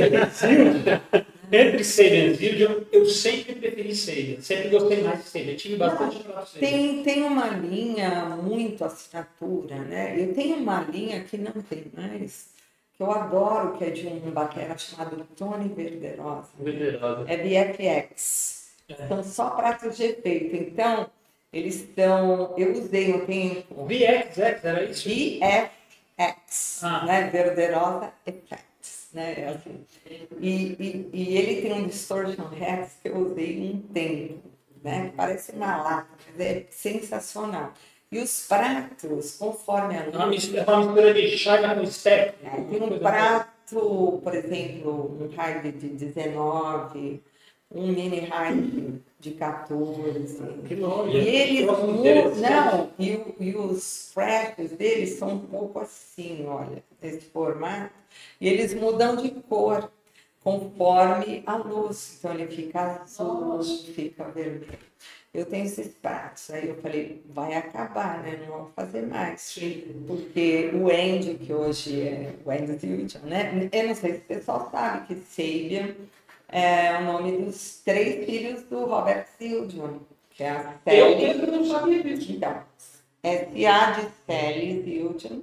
Sabian e Zildjian, eu sempre preferi Sabian, sempre gostei mais de Sabian, tive bastante para Sabian. Tem uma linha muito assinatura, né? Eu tenho uma linha que não tem mais, que eu adoro, que é de um batera chamado Tony Verderosa. É VFX. São só pratos de efeito. Então, eles estão... Eu usei um tempo... VFX, era isso? VFX, né? Verderosa Effects, né? Assim. E ele tem um distortion heads que eu usei um tempo, né? Parece uma lata, mas é sensacional. E os pratos, conforme a luz... É uma mistura de chá com step. Tem um prato, por exemplo, um hard de 19, um mini hard de 14. Que nome, e eles mudam, e os frascos deles são um pouco assim, olha, esse formato. E eles mudam de cor conforme a luz. Então ele fica azul, fica vermelho. Eu tenho esses pratos, aí eu falei, vai acabar, né? Não vamos fazer mais. Porque o Andy, que hoje é o Andy Zildjian, né? Eu não sei se o pessoal sabe que Sabian é o nome dos 3 filhos do Robert Zildjian, que é a Sally. Eu não sabia disso. Então, S.A. de Sally Zildjian,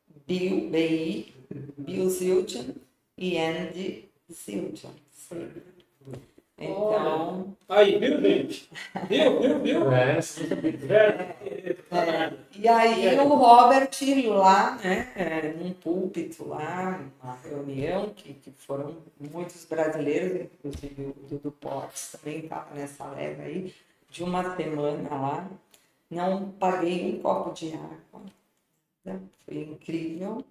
Bill Zildjian e Andy Zildjian. Então... Aí, viu, gente? Viu? E aí o Robert lá, né, num púlpito lá, uma reunião que foram muitos brasileiros, inclusive o Dudu Potts também estava nessa leva aí, de uma semana lá, não paguei um copo de água, né? Foi incrível.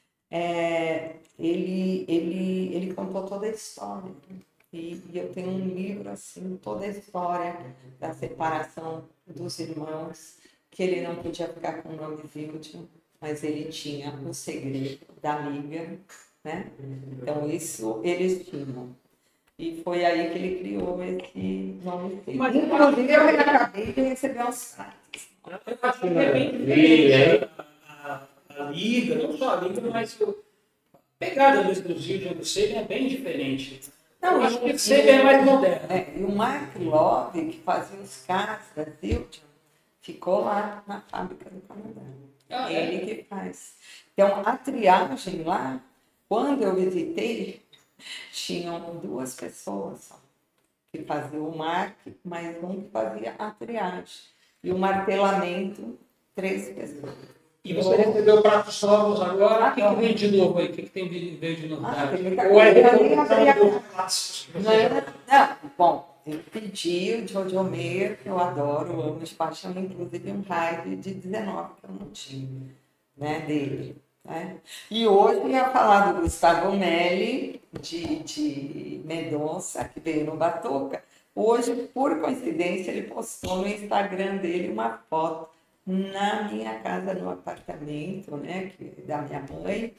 Ele contou toda a história. E eu tenho um livro, assim, toda a história da separação dos irmãos, que ele não podia ficar com o nome Zildjian, mas ele tinha o segredo da liga, né? Então, isso eles tinham. E foi aí que ele criou esse nome. Mas, inclusive, eu acabei de receber uns cartas. Eu acho que é bem diferente a liga, não só a liga, mas a pegada mesmo do Zildjian do Sabian é bem diferente. Não, eu acho que o Sabian é mais moderno. E o Mark Love, que fazia os carros da Zildjian, ficou lá na fábrica do Canadá. Ele que faz. Então, a triagem lá, quando eu visitei, tinham 2 pessoas só, que faziam o marque, mas um que fazia a triagem. E o martelamento, 3 pessoas. E você recebeu pratos novos agora? O que veio de novo aí? O que veio de novo? Ou é dos clássicos? Não, bom, eu pedi o Jojo Meyer, que eu adoro, amo de paixão, inclusive um raid de 19 que eu não tinha, né, dele. Né? E hoje eu ia falar do Gustavo Melli, de Mendonça, que veio no Batuca. Hoje, por coincidência, ele postou no Instagram dele uma foto na minha casa, no apartamento, né, da minha mãe,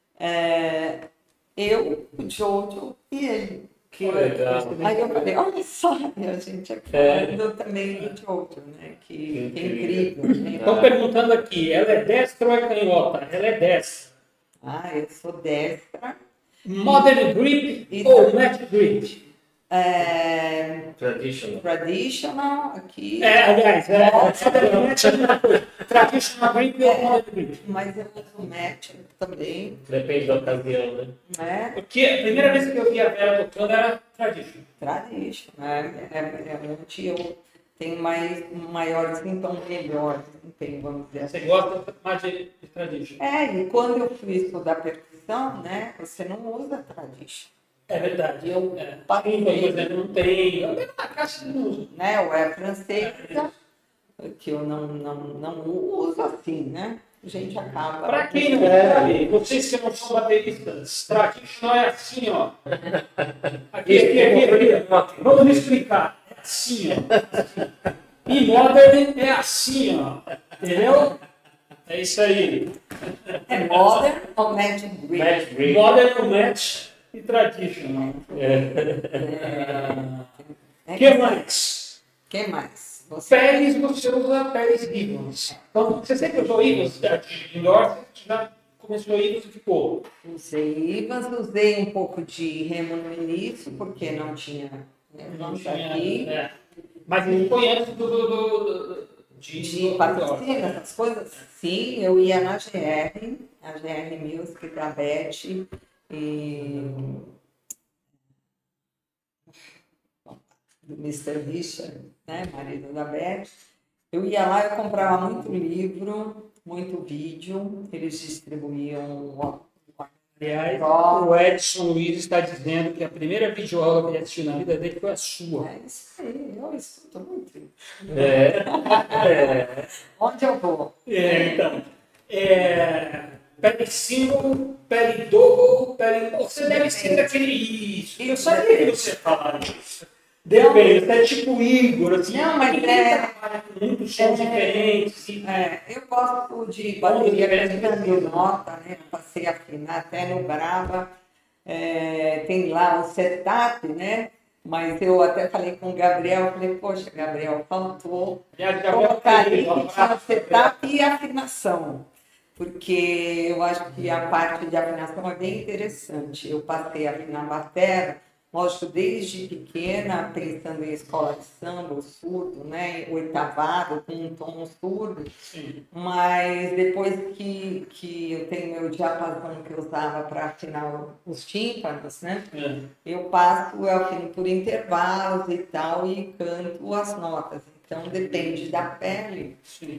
eu, o Jojo e ele. Que legal. Aí eu falei, olha só, a gente aqui falando também do Jojo, né, que incrível. Né? Estão perguntando aqui, ela é destra ou é canhota? Ela é destra. Eu sou destra. Modern grip ou match grip? Traditional aqui. Aliás, traditional green e modern green. Mas eu uso match também. Depende da ocasião, né? Porque a primeira vez que eu vi a Vera tocando era traditional. Traditional. Onde eu tenho maior desempenho, melhor desempenho, vamos dizer assim. Você gosta mais de traditional? E quando eu fui estudar percussão, né, você não usa traditional. É verdade. Eu passei, por exemplo, não tenho. Eu tenho uma caixa de uso. Né, o francês, que eu não uso assim, né? A gente acaba. Para quem não sabe, vocês que não são bateristas, traditional é assim, ó. Aqui. Vamos me explicar. É assim, ó. E modern é assim, ó. Entendeu? É isso aí. É modern ou match green? Modern ou match e traditional. Que mais? Que mais? Peles, você usa peles Ivans. Então, você sempre usou Ivans de indoor, você já começou Ivans e ficou? Usei Ivans, usei um pouco de remo no início, porque não tinha aqui. Mas não foi antes de patrocínio, essas coisas? Sim, eu ia na a GR Music da Beth e do Mr. Richard, né, marido da Beth. Eu ia lá e comprava muito livro, muito vídeo, eles distribuíam. Aliás, o Edson Luiz está dizendo que a primeira videoaula que ele assistiu na vida dele foi a sua. É isso aí, eu escuto muito. Onde eu vou? Então. Pele single, pele double, pele. Você deve ser daquele. Isso. Eu sabia que você falava isso. Depende, você é tipo Igor, assim. Não, mas trabalha com muitos sons diferentes. Eu gosto de bateria com nota, né? Eu passei a afinar até no Brava. Tem lá o setup, né? Mas eu até falei com o Gabriel, falei, poxa, Gabriel, faltou colocar aí que tinha setup e afinação. Porque eu acho que a parte de afinação é bem interessante. Eu passei a afinar bateria, lógico, desde pequena, pensando em escola de samba, o surdo, né? Oitavado, com um tom surdo. Sim. Mas depois que eu tenho meu diapasão que eu usava para afinar os tímpanos, né? Eu afino por intervalos e tal, e canto as notas. Então, depende da pele,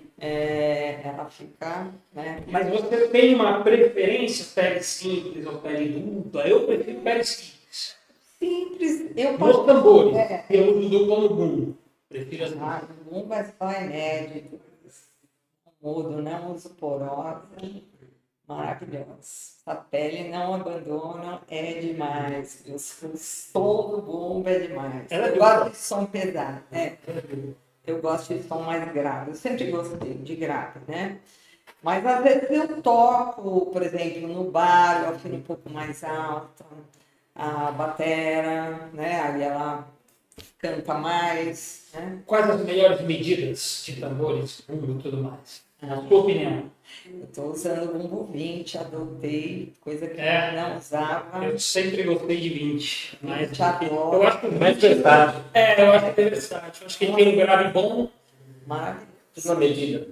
ela fica, né? Mas você tem uma preferência, pele simples ou pele dupla? Eu prefiro pele simples. Simples, Nos tambores, eu uso dupla no bumbo. Prefiro as duas. O bumbo é só inédito, mudo, não uso porosa, maravilhoso. A pele não abandona, é demais. O som do bumbo é demais. Eu gosto de som pesado, né? Eu gosto de som mais grave. Eu sempre gostei de grave, né? Mas às vezes eu toco, por exemplo, no bar, eu afino um pouco mais alto, a batera, né? Aí ela canta mais, né? Quais as melhores medidas de tambores, bumbo e tudo mais? Na sua opinião? Eu estou usando o bumbo 20, adotei, coisa que eu não usava. Eu sempre gostei de 20. Mas eu acho que o mais versátil. Eu acho que é versátil. Eu acho que ele tem um grave bom. Maravilhoso. Na medida.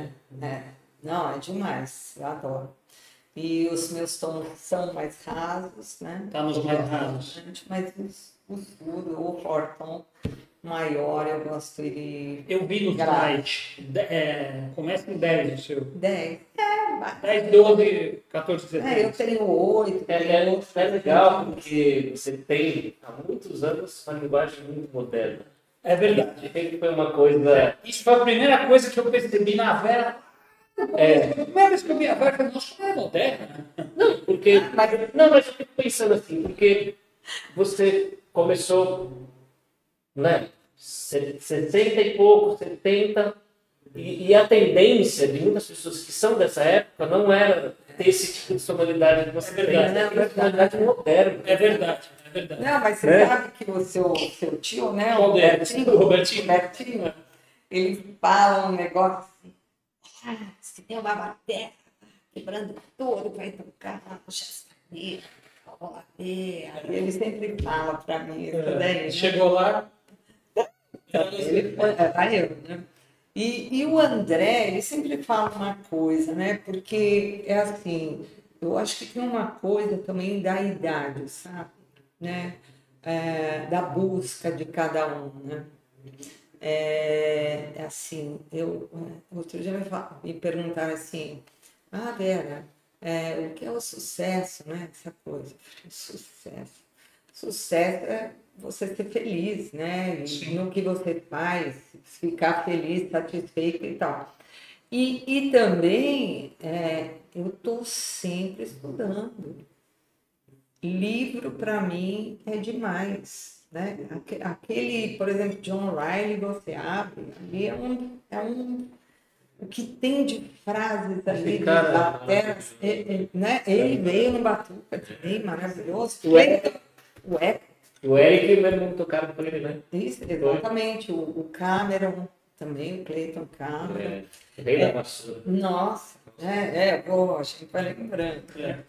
Não, é demais. Eu adoro. E os meus tons são mais rasos, né? Tá nos mais rasos. Mas o surdo, o fortom maior, eu gosto ele. Eu vi no site. Começa com 10 o seu. 10. 10, 12, 14, 17. Eu tenho 8. É legal porque você tem há muitos anos uma linguagem muito moderna. É verdade. Foi uma coisa. Isso foi a primeira coisa que eu percebi na Vera. A primeira vez que eu vi a Vera, eu falei, nossa, como é moderna. Não, porque. Mas eu fico pensando assim, porque você começou, né? 60 e pouco, 70, e a tendência de muitas pessoas que são dessa época não era ter esse tipo de sonoridade que você tem, né? Uma sonoridade moderna. É verdade. Não, mas você sabe que o seu tio, né? O Robertinho, ele fala um negócio assim, se tem uma bateria quebrando tudo, vai tocar no chascaneiro. vou lá ver. Aí ele sempre fala para mim, isso daí, né? Chegou lá. Ele foi, era eu, né? E o André, ele sempre fala uma coisa, né? Porque é assim, eu acho que tem uma coisa também da idade, sabe? Né? Da busca de cada um, né? Assim, outro dia me perguntaram assim, Vera, o que é o sucesso, né? Essa coisa, sucesso. Sucesso é você ser feliz, né? No que você faz, ficar feliz, satisfeito e tal. E também eu estou sempre estudando. Livro, para mim, é demais. Né? Aquele, por exemplo, John Riley, você abre, ali o que tem de frases ali, de bateras, né? Ele veio no Batuca também, maravilhoso. O Eric mesmo tocaram com ele, né? Isso, exatamente. O Cameron também, o Clayton Cameron. O rei da vassoura. Nossa, a gente vai lembrando. Né?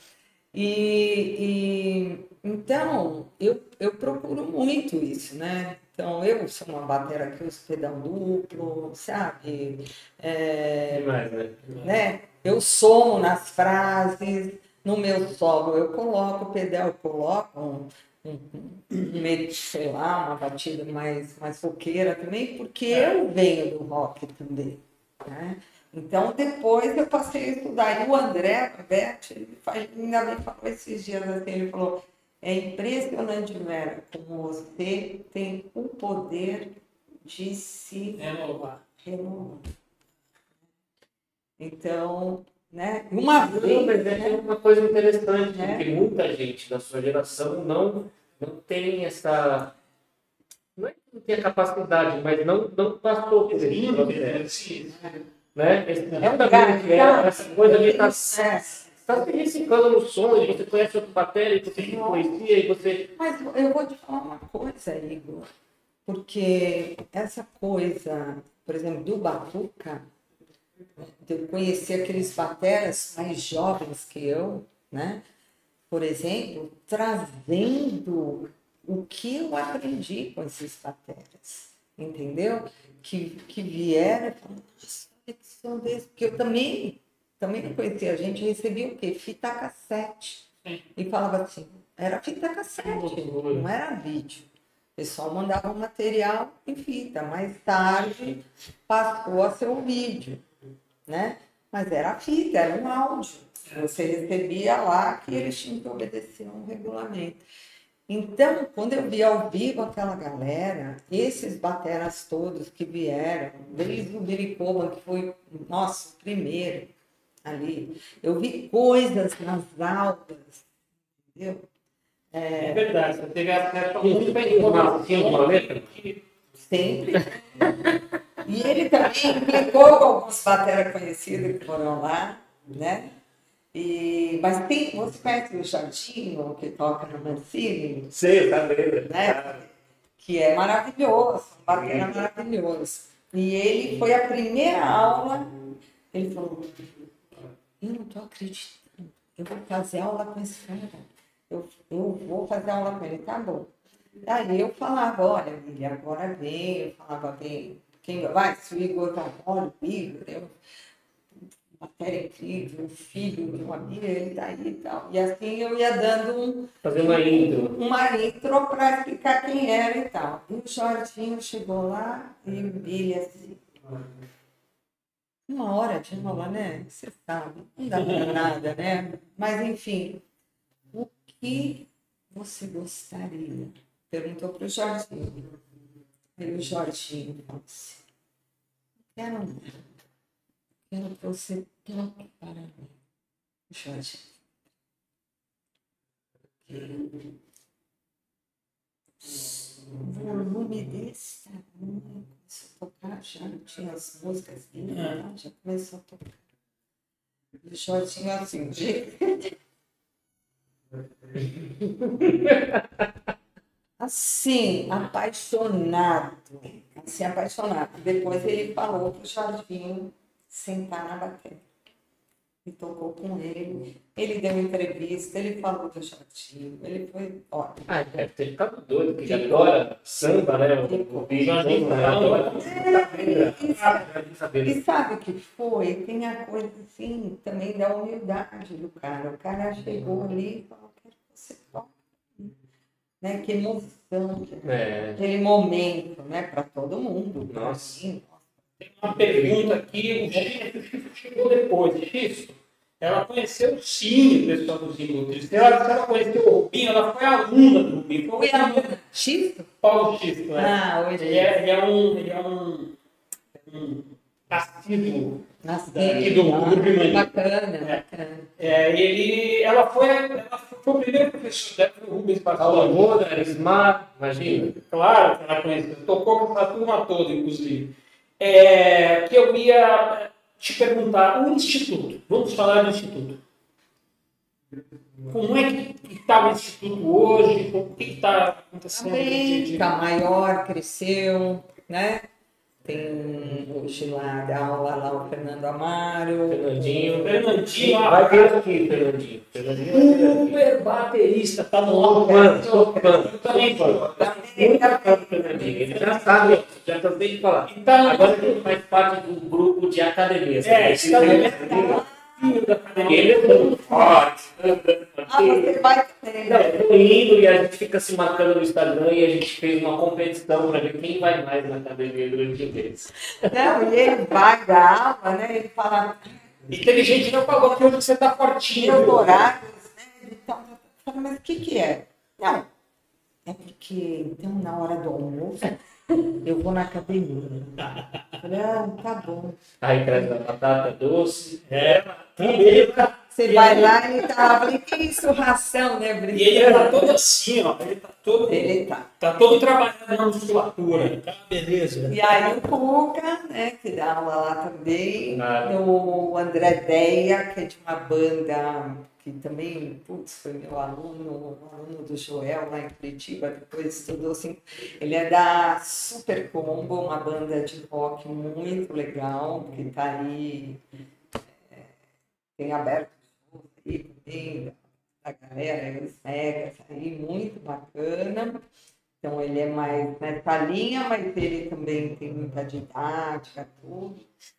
Então, eu procuro muito isso, né? Então, eu sou uma batera que uso pedal duplo, sabe? Demais, Né? Eu somo nas frases, no meu solo eu coloco o pedal, eu coloco meio, sei lá, uma batida mais roqueira também, porque eu venho do rock também, né? Então, depois eu passei a estudar. E o André, a Beth, ele ainda me falou esses dias assim, ele falou, é impressionante, Vera, como você tem o poder de se renovar. Então, né? Uma vez... Mas é uma coisa interessante, porque muita gente da sua geração não tem essa... Não é que não tem a capacidade, mas não passou por esse processo. Né? Essa coisa de estar se reciclando no som, e você conhece outro bateria, e você conhecia, e você... Mas eu vou te falar uma coisa, Igor, porque essa coisa, por exemplo, do Batuca, de eu conhecer aqueles bateras mais jovens que eu, né? Por exemplo, trazendo o que eu aprendi com esses bateras, entendeu? Que vieram e falaram, nossa, porque eu também não conhecia. A gente recebia o quê? Fita cassete. E falava assim, era fita cassete, não era vídeo. O pessoal mandava um material em fita. Mais tarde passou a ser o vídeo, né? Mas era fita, era um áudio. Você recebia lá que eles tinham que obedecer a um regulamento. Então, quando eu vi ao vivo aquela galera, esses bateras todos que vieram, desde o Billy Coban, que foi, nossa, o primeiro ali, eu vi coisas nas aulas, entendeu? É verdade, você teve acesso a uma letra? Sempre. E ele também implicou com alguns bateras conhecidos que foram lá, né? Mas você conhece o Jardim, que toca no Mancini? Sei, tá vendo? Né? Que é maravilhoso, um batera maravilhoso. E ele foi a primeira aula, ele falou, eu não estou acreditando, eu vou fazer aula com esse cara, eu vou fazer aula com ele, tá bom. Aí eu falava, olha, Mili, agora vem, eu falava bem, quem vai, se o Igor vai, olha, o Igor, matéria incrível, o filho de uma amiga, ele tá aí e tal. E assim eu ia dando fazer uma intro para explicar quem era e tal. E o Jorginho chegou lá e ele assim, 1 hora de aula, né? Você sabe, não dá para nada, né? Mas enfim, o que você gostaria? Perguntou para o Jorginho. E o Jorginho falou assim, quero que você toque para mim, Jorge. O volume desse tamanho, começou a tocar, já tinha as músicas dele, já começou a tocar. E o Jorginho assim, assim, apaixonado. Depois ele falou para o Jorginho sentar na bateria. e tocou com ele. Ele deu entrevista, ele falou do Chatinho, ele foi ótimo. Deve ter ficado doido, que adora samba, né? O Jorginho adora. E sabe o que foi? Tem a coisa assim, também da humildade do cara. O cara chegou ali e falou, quero que você toque. Né? Que emoção, aquele momento, né? Para todo mundo. Nossa. Tem uma pergunta aqui, o Chico chegou depois, Chico. Ela conheceu sim o pessoal dos Inúteis. Se ela conheceu o Rubinho, ela foi aluna do Rubinho. Foi aluna? Xisto? Paulo Xisto, né? Hoje. Ele é um assíduo aqui do Rubinho. Bacana. Ela foi o primeiro professor dela, o Rubens Paulo Moura, Arismar, imagina. Claro que ela conheceu, tocou com essa turma toda, inclusive. Que eu ia te perguntar, o Instituto, vamos falar do Instituto. Como é que está o Instituto hoje? O que está acontecendo? Está maior, cresceu, né? Tem hoje lá, dá aula lá o Fernando Amaro. Fernandinho. Vai vir aqui, Fernandinho. Super baterista, tá no Sou fã. Eu também sou. Muito fã do Fernandinho. Ele já sabe, já cansei de falar. Então, agora ele faz parte do grupo de academia. Ele é muito forte. Você vai ter. Eu tô indo e a gente fica se marcando no Instagram e a gente fez uma competição para ver quem vai mais na academia durante o mês. Não, e ele vai, grava, né? Ele fala. E teve gente que não falou que hoje você tá fortinho. Meus horários, né? Então, mas o que é? Não. É porque, então, na hora do almoço, eu vou na academia. Falei, tá bom. Aí traz a batata doce. Você vai lá e ele tá lá, falei, que isso, ração, né? E ele tá todo assim, ó. Ele tá todo trabalhando na musculatura. Tá, beleza. E aí o Cuca, né, que dá aula lá também, o André Deia, que é de uma banda que também, foi meu aluno do Joel lá em Curitiba, depois estudou assim. Ele é da Super Combo, uma banda de rock muito legal, que tá aí, tem aberto aí também, a galera, os megas aí, muito bacana. Então ele é mais nessa linha, mas ele também tem muita didática, tudo.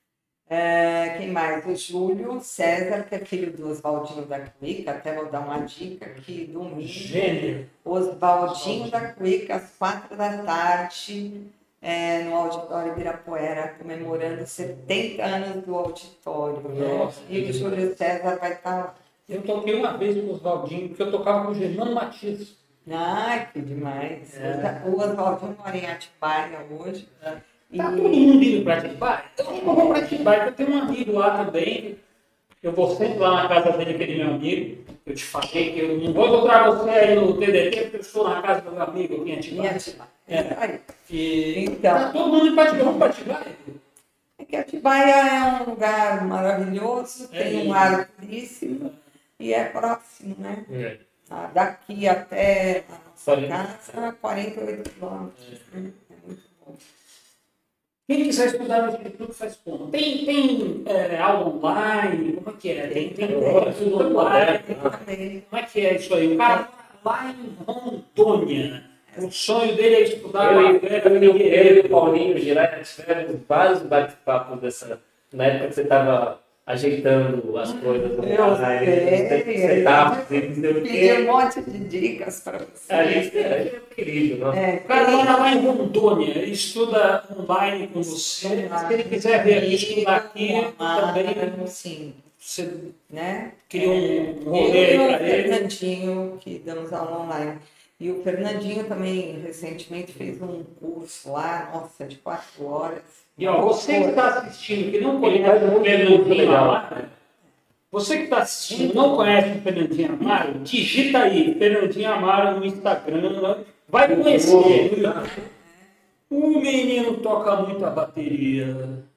Quem mais? O Júlio César, que é filho do Oswaldinho da Cuica, até vou dar uma dica que domingo. Gênio. Oswaldinho da Cuica, às 4 da tarde, no Auditório Ibirapuera, comemorando 70 anos do auditório. Nossa, e o Júlio César vai estar lá. Eu toquei uma vez com o Oswaldinho, porque eu tocava com o Germano Matias. Ai, que demais. O Oswaldinho mora em Atibaia hoje. Tá todo mundo indo para Atibaia? Então eu vou para Atibaia, eu tenho um amigo lá também. Eu vou sempre lá na casa dele, aquele meu amigo. Eu te falei que eu não vou encontrar você aí no TDT, porque eu estou na casa do meu amigo aqui em Atibaia. Então, tá todo mundo indo para Atibaia. Vamos para Atibaia? É que Atibaia é um lugar maravilhoso, tem um ar puríssimo e é próximo, né? Daqui até a nossa casa, 48 quilômetros. É muito bom. Quem quiser estudar no Instituto faz como? Tem aula online? Como é que é? Tem tudo online? Como é que é isso aí? O cara lá em Rondônia. O sonho dele é estudar. Eu e o Paulinho Girai tivemos vários bate-papos dessa. Na época que você estava ajeitando as coisas do pedi um monte de dicas para você. É querido, não? O cara lá em Rondônia, ele estuda online com você. Se ele quiser ver estudar aqui, também. Sim. Você né? Cria um rolê para ele. O Fernandinho, que damos aula online. E o Fernandinho também, recentemente, fez um curso lá, nossa, de 4 horas. E ó, você que está assistindo, que não conhece o Fernandinho Amaro, você que está assistindo não conhece o Fernandinho Amaro, digita aí, Fernandinho Amaro no Instagram, vai conhecer. O menino toca muito a bateria.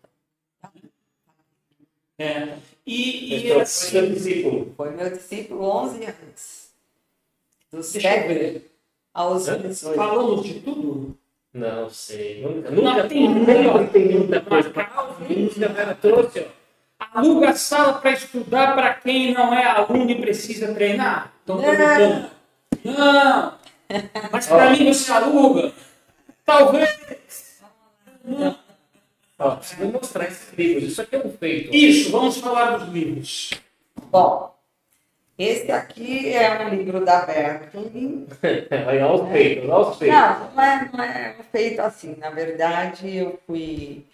Foi meu discípulo 11 anos. Dos Deixa eu ver. Aos 18. Falamos de tudo? Não sei. Nunca tem muita coisa. A música trouxe, ó. aluga a sala para estudar para quem não é aluno e precisa treinar? Estão perguntando. Não! Mas para mim você aluga? Talvez. Não. Ó, preciso mostrar esses livros. Isso aqui é um feito. Isso, vamos falar dos livros. Bom, esse aqui é um livro da Berkeley. Olha os feitos, olha os feitos. Não é um feito assim. Na verdade, eu fui...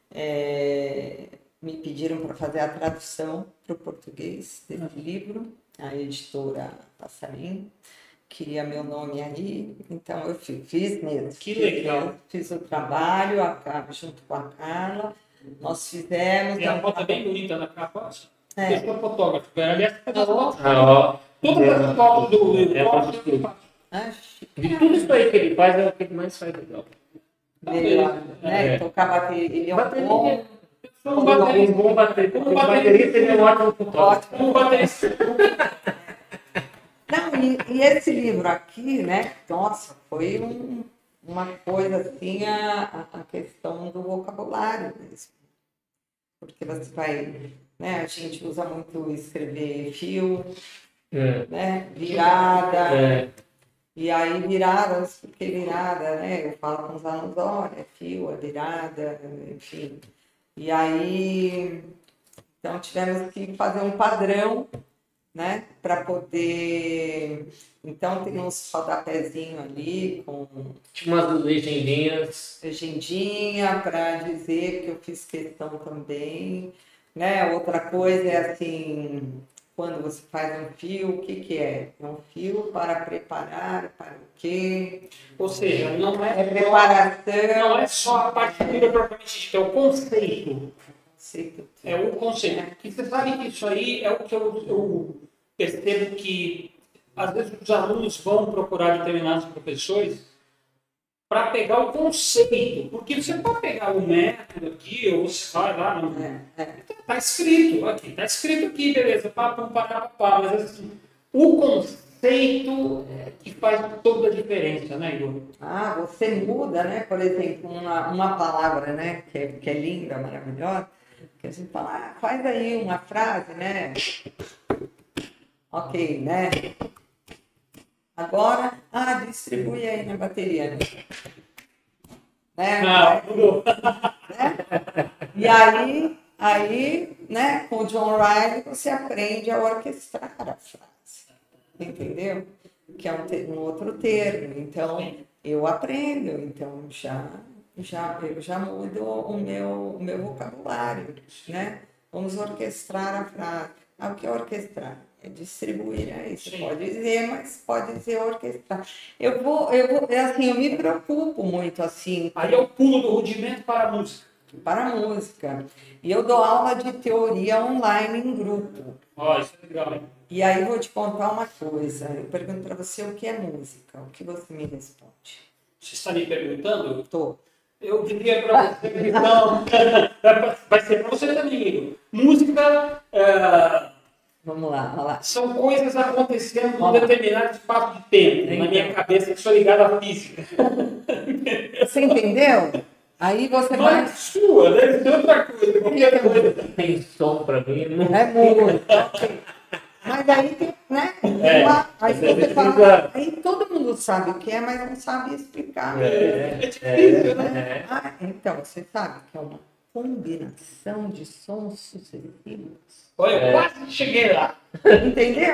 me pediram para fazer a tradução para o português desse livro. A editora Passarim queria meu nome aí, então eu fiz mesmo. Que legal. Fiz o trabalho junto com a Carla, nós fizemos... E a foto é bem bonita na capa. Deixa o fotógrafo. Aliás, todas as fotos do livro. De tudo isso aí que ele faz, é o que ele mais faz legal. Tocava ele é um bom... Um bom baterista. Como baterista, ele é um ótimo fotógrafo. Como baterista. Não, e esse livro aqui, né? Nossa, foi uma coisa assim, a questão do vocabulário mesmo. Porque você vai, né? A gente usa muito escrever fio, né? Virada. E aí viradas, porque virada, né? Eu falo com os alunos, olha, é fio, é virada, enfim. E aí, então tivemos que fazer um padrão, né, para poder... Então tem uns rodapézinhos ali com... Tipo umas legendinhas. Legendinha para dizer que eu fiz questão também, né? Outra coisa é assim, quando você faz um fio, o que é? É um fio para preparar para o quê? Ou seja, não é preparação. Não é só a partitura propriamente dita, é o conceito. Conceito. É o conceito. E você sabe que isso aí é o que eu percebo que, às vezes, os alunos vão procurar determinados professores para pegar o conceito. Porque você pode pegar o método aqui, ou você vai lá, está escrito aqui, beleza, papá, mas assim, o conceito é que faz toda a diferença, né, Igor? Você muda, né? Por exemplo, uma palavra, né, que é linda, maravilhosa, que a gente fala, faz aí uma frase, né? Ok, né? Agora, distribui aí na bateria, né? Mudou. Né? E aí, né, com o John Riley, você aprende a orquestrar a frase, entendeu? Que é um outro termo. Então, eu aprendo, então eu já mudo o meu vocabulário, né? Vamos orquestrar a frase. O que é orquestrar? É distribuir aí. Você pode dizer, mas pode dizer orquestrar. Eu me preocupo muito assim. Aí eu pulo do rudimento para a música. Para a música. E eu dou aula de teoria online em grupo. Isso é legal, hein? E aí vou te contar uma coisa. Eu pergunto para você o que é música. O que você me responde? Você está me perguntando? Estou. Eu diria para você, então, vai ser para você também, Igor. Música... Vamos lá. São coisas acontecendo num determinado espaço de tempo, na minha cabeça, que sou ligado à física. Você entendeu? Aí você vai... sua, deve ser outra coisa. Qualquer coisa. Tem som pra mim. Não é música. Mas aí tem, né? Aí você fala... Aí todo mundo sabe o que é, mas não sabe explicar. É difícil, né? Então, você sabe que é uma combinação de sons sucessivos. Olha, eu quase cheguei lá. Entendeu?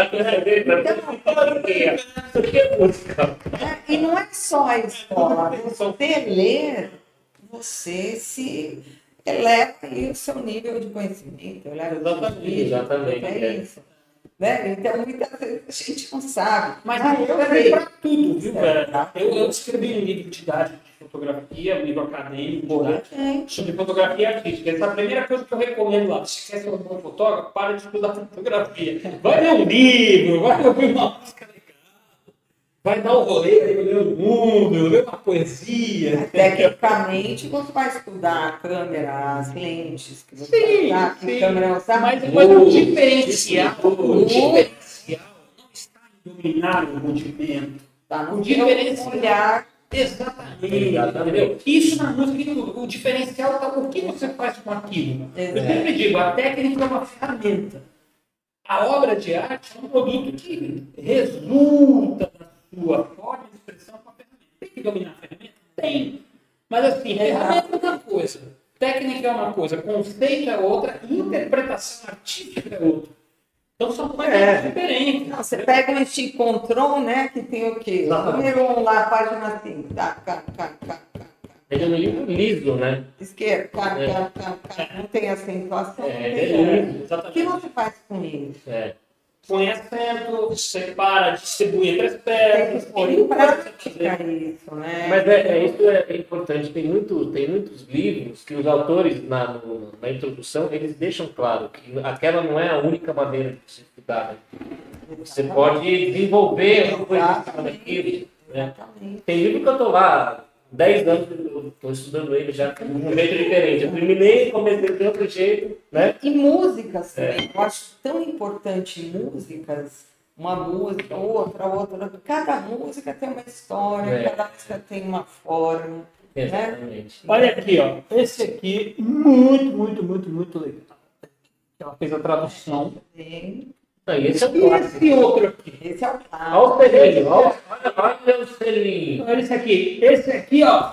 E não é só a escola. Você ler, você se eleva aí o seu nível de conhecimento. Exatamente. É isso. Né? Então, muitas vezes a gente não sabe. Mas eu sei para tudo, viu, velho? Eu escrevi um livro didático de fotografia, um livro acadêmico didático, sobre fotografia artística. Essa é a primeira coisa que eu recomendo lá. Se quer ser um bom fotógrafo, para de estudar fotografia. Vai ler um livro, vai ouvir uma música legal, vai dar um rolê aí no mundo, ler uma poesia. Tecnicamente, você vai estudar a câmera, as lentes que você vai usar, que câmera usar. Mas o diferencial não está em dominar o movimento. Tá no diferencial olhar Exatamente. Entendeu? Isso na música, o diferencial está o que você faz com aquilo. Eu sempre digo, a técnica é uma ferramenta. A obra de arte é um produto que resulta da sua forma de expressão com a ferramenta. Tem que dominar a ferramenta? Tem. Mas assim, ferramenta é uma coisa, técnica é uma coisa, conceito é outra, interpretação artística é outra. Então são coisas diferentes. Não, você pega um stick control, né? Que tem o quê? Número 1 lá, página 5. Tá. Ele é um livro liso, né? Esquerda, não tem acentuação. O que você faz com isso? Põe acento, separa, distribui entre as peças. Tem prática isso, né? Mas isso é importante. Tem muitos livros que os autores, na introdução, eles deixam claro que aquela não é a única maneira de se estudar. Né? Você pode desenvolver uma coisa daquilo. Né? Tem livro que eu estou lá 10 anos, eu estou estudando ele já de um jeito diferente. Eu terminei e comecei de outro jeito. Né? E músicas também. Eu acho tão importante músicas, uma música, outra. Cada música tem uma história, cada música tem uma forma. Exatamente. Né? Olha aqui, ó. Esse aqui, muito legal. Ela fez a tradução. Esse é o clássico. Esse outro aqui. Esse é o clássico. Olha o selinho, olha o selinho. Olha esse aqui. Esse aqui, ó,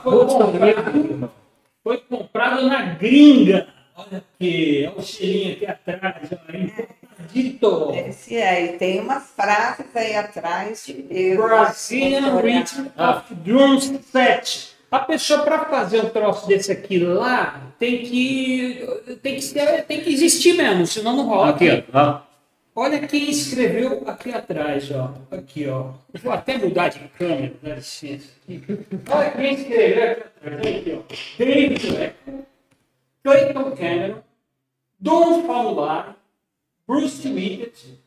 foi comprado na gringa. Olha aqui, olha o selinho aqui atrás, ó, importadito. Esse aí, tem umas frases aí atrás de Deus. Brazilian Rhythm of Drums Set. A pessoa, para fazer um troço desse aqui lá, tem que existir mesmo, senão não rola. Aqui, ó. Olha quem escreveu aqui atrás, ó. Aqui, ó. Vou até mudar de câmera, dá licença. Olha quem escreveu aqui atrás. Aqui, ó. David Lecter, Clayton Cameron, Don Famulari, Bruce Wickett.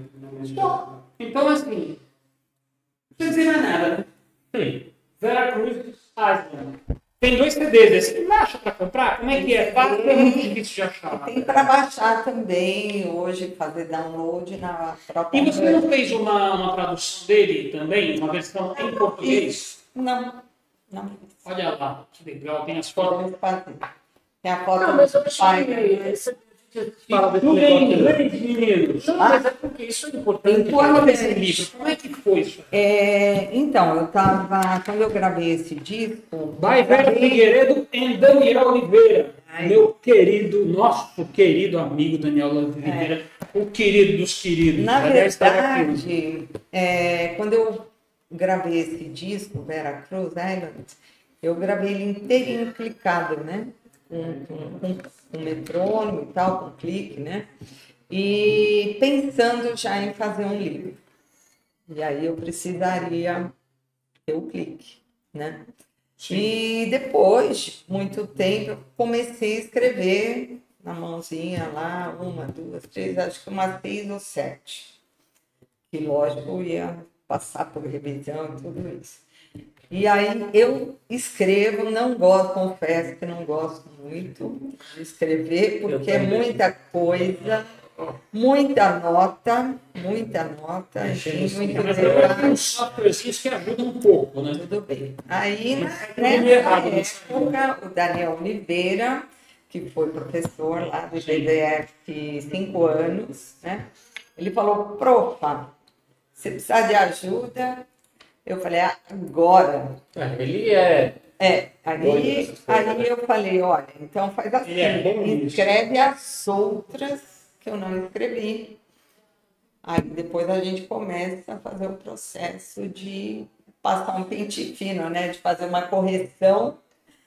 Então, assim, não precisa dizer mais nada, né? Vera Cruz Island. Tem 2 CDs desse. Não acha para comprar? Como é que é? É muito difícil de achar. Tem para baixar também hoje, fazer download na própria. E você não fez uma tradução dele também? Uma versão em português? Não. Olha lá, que legal. Tem as fotos. Tem a foto do pai. Tudo em inglês, meninos. Mas é porque isso é importante. Como é que foi isso? Então, eu estava, quando eu gravei esse disco... By Vera Figueiredo e Daniel Oliveira. Nosso querido amigo Daniel Oliveira. O querido dos queridos. Na verdade, quando eu gravei esse disco, Vera Cruz Island, eu gravei ele inteirinho clicado, né? Com metrônomo e tal, com clique, né? E pensando já em fazer um livro. E aí eu precisaria ter o clique, né? Sim. E depois de muito tempo, eu comecei a escrever na mãozinha lá, 1, 2, 3, acho que umas 6 ou 7. Que lógico, eu ia passar por revisão e tudo isso. E aí eu escrevo, não gosto, confesso que não gosto muito de escrever, porque é muita coisa, muita nota, enfim, muito detalhe. Uns softwarezinhos que ajudam um pouco, né? Tudo bem. Aí, nessa época, o Daniel Oliveira, que foi professor lá do GDF 5 anos, né? Ele falou, profa, você precisa de ajuda? Eu falei, agora. Ele é. Aí eu falei, olha, então faz assim, escreve as outras que eu não escrevi. Aí depois a gente começa a fazer o processo de passar um pente fino, né? De fazer uma correção.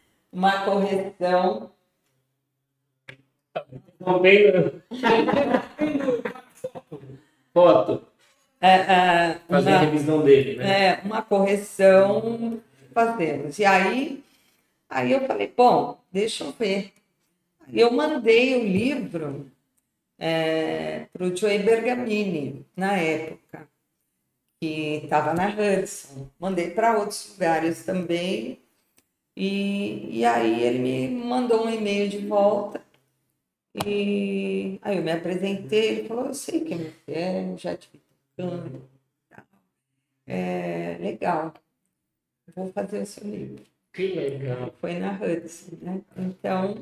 Foto. Fazer a revisão dele, né? Uma correção fazemos. E aí eu falei, bom, deixa eu ver. Eu mandei o livro para o Joey Bergamini, na época, que estava na Hudson. Mandei para outros lugares também. E aí ele me mandou um e-mail de volta. E aí eu me apresentei, ele falou, eu sei quem você é, já te vi. Legal. vou fazer o seu livro. Que legal. Foi na Hudson, né? Então,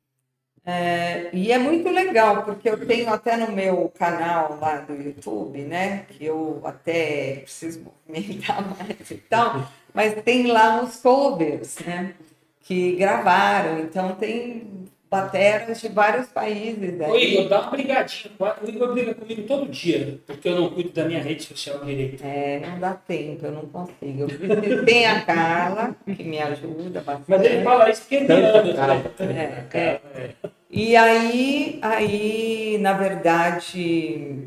e é muito legal, porque eu tenho até no meu canal lá do YouTube, né? Que eu até preciso movimentar mais e tal, mas tem lá os covers, né? Que gravaram, então tem bateras de vários países. Ô, Igor, dá uma brigadinha. O Igor briga comigo todo dia, porque eu não cuido da minha rede social direito. Não dá tempo, eu não consigo. Tem a Carla, que me ajuda bastante. Mas ele fala isso porque ele ama. E aí, na verdade,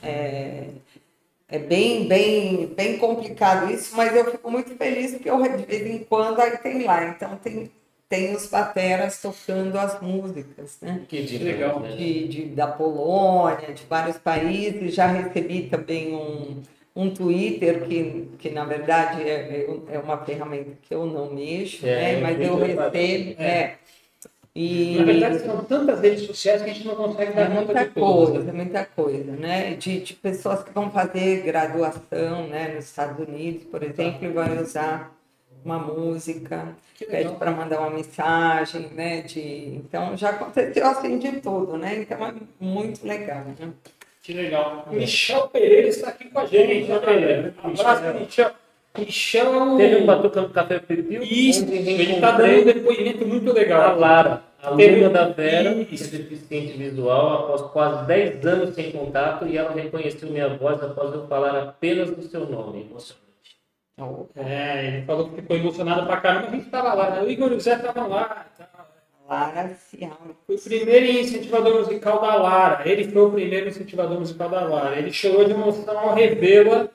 é bem complicado isso, mas eu fico muito feliz porque de vez em quando aí tem lá. Então tem os bateras tocando as músicas, né? Que legal, né? Da Polônia, de vários países. Já recebi também um Twitter que na verdade é uma ferramenta que eu não mexo, né? Mas eu recebo. Na verdade, são tantas redes sociais que a gente não consegue dar conta de todas. É muita coisa, né? De pessoas que vão fazer graduação, né? Nos Estados Unidos, por exemplo, e vai usar uma música, pede para mandar uma mensagem, né? Então já aconteceu assim de tudo, né? Então é muito legal, né? Que legal. Michel Pereira está aqui com a gente. Abraço, Michel. Michel. Teve um Batuca no Café Pipiu. Isso, ele está dando um depoimento muito legal. A Lara, aluna da Vera, que é deficiente visual, após quase 10 anos sem contato, e ela reconheceu minha voz após eu falar apenas do seu nome. Emocionante. Ele falou que ficou emocionado pra caramba. A gente estava lá, né? O Igor e o Zé estavam lá. Lara Cial. Foi o primeiro incentivador musical da Lara. Ele foi o primeiro incentivador musical da Lara. Ele chorou de emoção ao revê-la.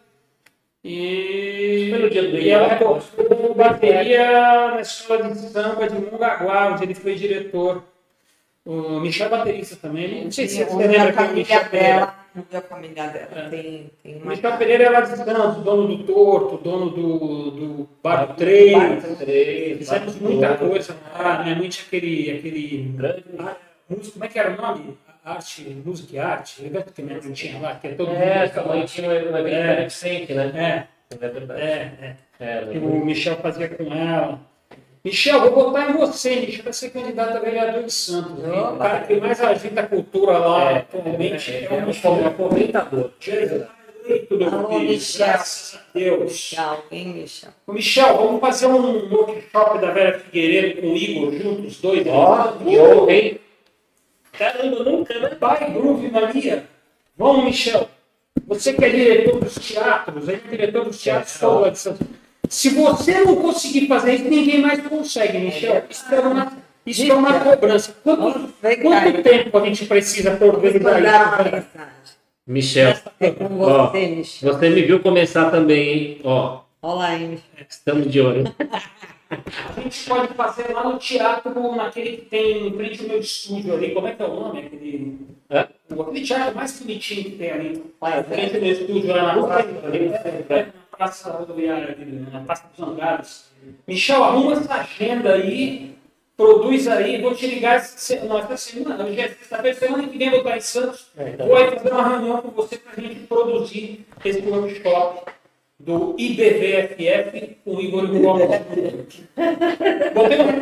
E ela tocou bateria na escola de samba de Mongaguá, onde ele foi diretor. O Michel é baterista também. Não sei se você lembra que o Michel Pereira. A família dela tem O Michel Pereira é lá de Santos, dono do Torto, dono do Bar 3. Fizemos muita coisa lá, né? Muito aquele músico, como é que era o nome? Música e arte. Lembra que minha mãe tinha lá? Que é todo mundo. Essa mãe tinha uma beneficente, né? É verdade. Que o Michel fazia com ela. Michel, vou votar em você, Michel, vai ser candidato a vereador de Santos. O cara que mais agita a cultura lá atualmente é um comentador. Alô, Michel. Graças a Deus. Tchau, hein, Michel? Ô, Michel, vamos fazer um workshop da Vera Figueiredo com o Igor juntos, os dois. Hein? Caramba, nunca, né? Pai, Groove, Maria. Vamos, Michel. Você que é diretor dos teatros, ele é diretor dos teatros todos de Santos. Se você não conseguir fazer isso, ninguém mais consegue, Michel. Isso é uma cobrança. Quanto tempo a gente precisa para organizar isso? Michel, com você, Michel. Você me viu começar também, hein? Olá, hein, Michel. Estamos de olho. A gente pode fazer lá no teatro, naquele que tem em frente ao meu estúdio ali. Como é que é o nome? Aquele teatro mais bonitinho que tem ali. Em frente ao meu estúdio, lá na Praça Rodoviária, na Praça dos Angares. Michel, arruma essa agenda aí, produz aí, vou te ligar essa semana, hoje é sexta-feira, semana que vem eu vou estar em Santos, vou aí fazer uma reunião com você para a gente produzir esse workshop do IBVFF com o Igor e o Botei um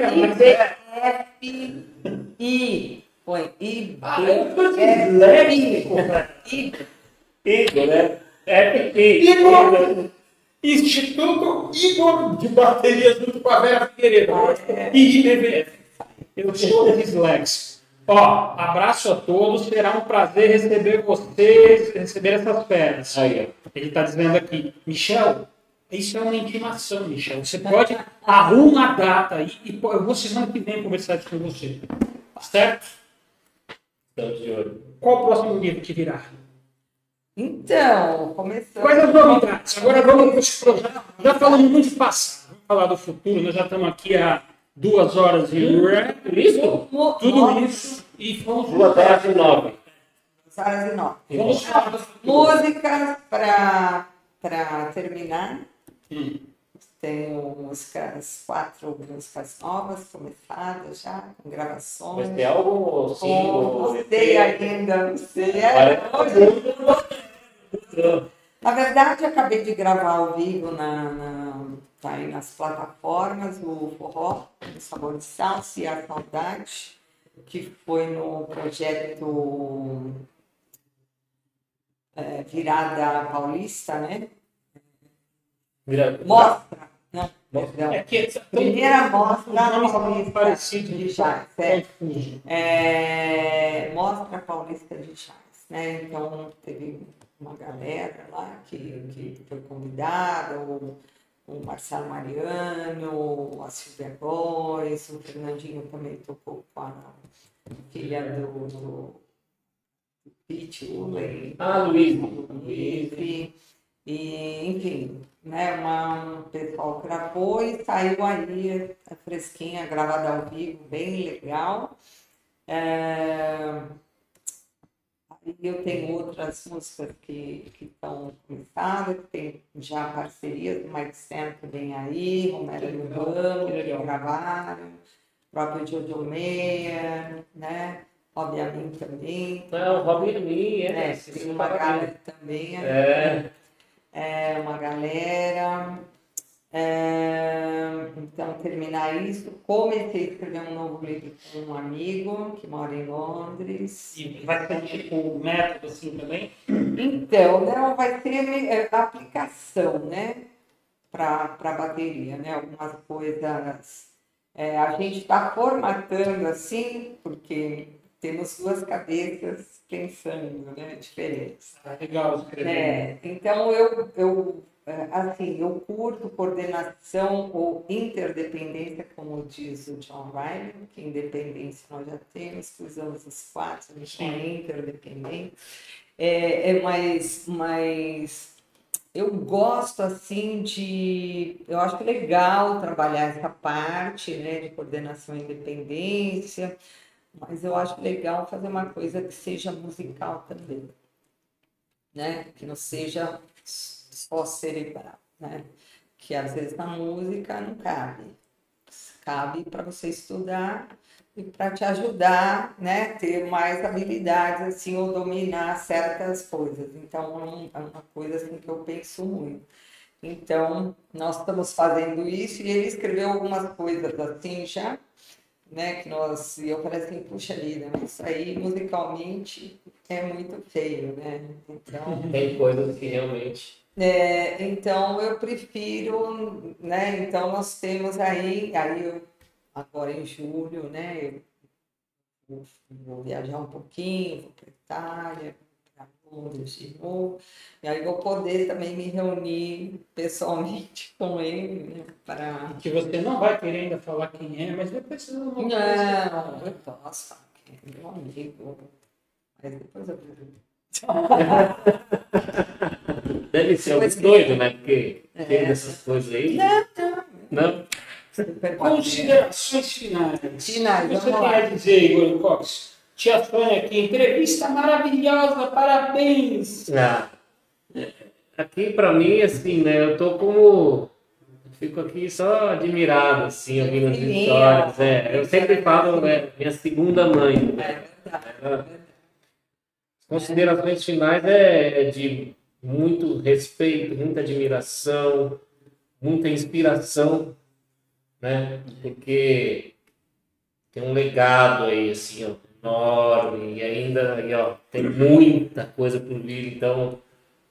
IBFI. Põe Igor, né? Igor, Instituto Igor de Bateria junto com a Vera Figueiredo. E IBVF. Eu sou dislexo. Abraço a todos. Será um prazer receber vocês, receber essas feras. Ele está dizendo aqui, Michel, isso é uma intimação, Michel. Você pode arrumar a data aí e eu vou semana que vem conversar isso com você. Certo? Estamos de olho. Qual o próximo livro que virá? Então, começando. Quais as novidades? Agora vamos para os projetos. Já falamos muito de passado. Vamos falar do futuro. Nós já estamos aqui há 2 horas e isso? Tudo isso. E fomos 2 horas e 9. 2 horas e 9. Vamos falar do futuro. Músicas para terminar. Tenho músicas, 4 músicas novas começadas já, com gravações. Mas tem algo single? Não sei ainda, não sei. Na verdade, acabei de gravar ao vivo tá aí nas plataformas, o Forró, o Sabor de Salsa e a Saudade, que foi no projeto Virada Paulista, né? Mostra, não, perdão. É que Primeira mostra nomes paulista parecidos de jazz. Mostra paulista de jazz, né? Então teve uma galera lá que foi convidada, o Marcelo Mariano, a Silvia Góes, o Fernandinho também tocou com a filha do Pete Uley. Luiz. E, enfim, né, um pessoal gravou e saiu aí a fresquinha, gravada ao vivo, bem legal. Aí eu tenho outras músicas que estão começadas, que tem já parcerias do Mike Sam que vem aí, Romero e o Ramos, que gravaram, o próprio Jojo Meyer, né? Obviamente também. Não, o Robin tem uma galera também. Uma galera. Então, terminar isso. Comecei a escrever um novo livro com um amigo que mora em Londres. E vai ser tipo método assim também? Então, não, vai ter aplicação, né? Para bateria, né? Algumas coisas. A gente está formatando assim, porque temos duas cabeças pensando, né? Diferentes. Legal escrever. Então, eu curto coordenação ou interdependência, como diz o John Ryan, que independência nós já temos, usamos os quatro, a gente é interdependente. Mas eu gosto, assim, eu acho legal trabalhar essa parte, né, de coordenação e independência, mas eu acho legal fazer uma coisa que seja musical também, né, que não seja só cerebral, né? Que às vezes na música não cabe. Cabe para você estudar e para te ajudar, né? Ter mais habilidades, assim, ou dominar certas coisas. Então, é uma coisa assim que eu penso muito. Então, nós estamos fazendo isso e ele escreveu algumas coisas assim já, né? E eu falei assim, puxa vida, mas isso aí musicalmente é muito feio, né? Então, tem coisas que realmente. Então eu prefiro, né? Então nós temos agora em julho, né? Eu vou viajar um pouquinho, vou para Itália, para Londres de novo, e aí vou poder também me reunir pessoalmente com ele, né? Para que você não vai querer ainda falar quem é, mas depois você não Não, eu posso falar que é meu amigo, mas depois eu Deve ser algum doido, né? Porque tem dessas coisas aí. Não? Considerações finais. O que você tem a dizer, Igor Cox? Tia Sônia aqui, entrevista maravilhosa, parabéns! Aqui, para mim, assim, né? Eu tô como... Fico aqui só admirado, assim, ouvindo as histórias. Eu sempre falo, minha segunda mãe. Considerações finais de muito respeito, muita admiração, muita inspiração, né? Porque tem um legado aí, assim, ó, enorme, e ainda aí, ó, tem muita coisa por vir, então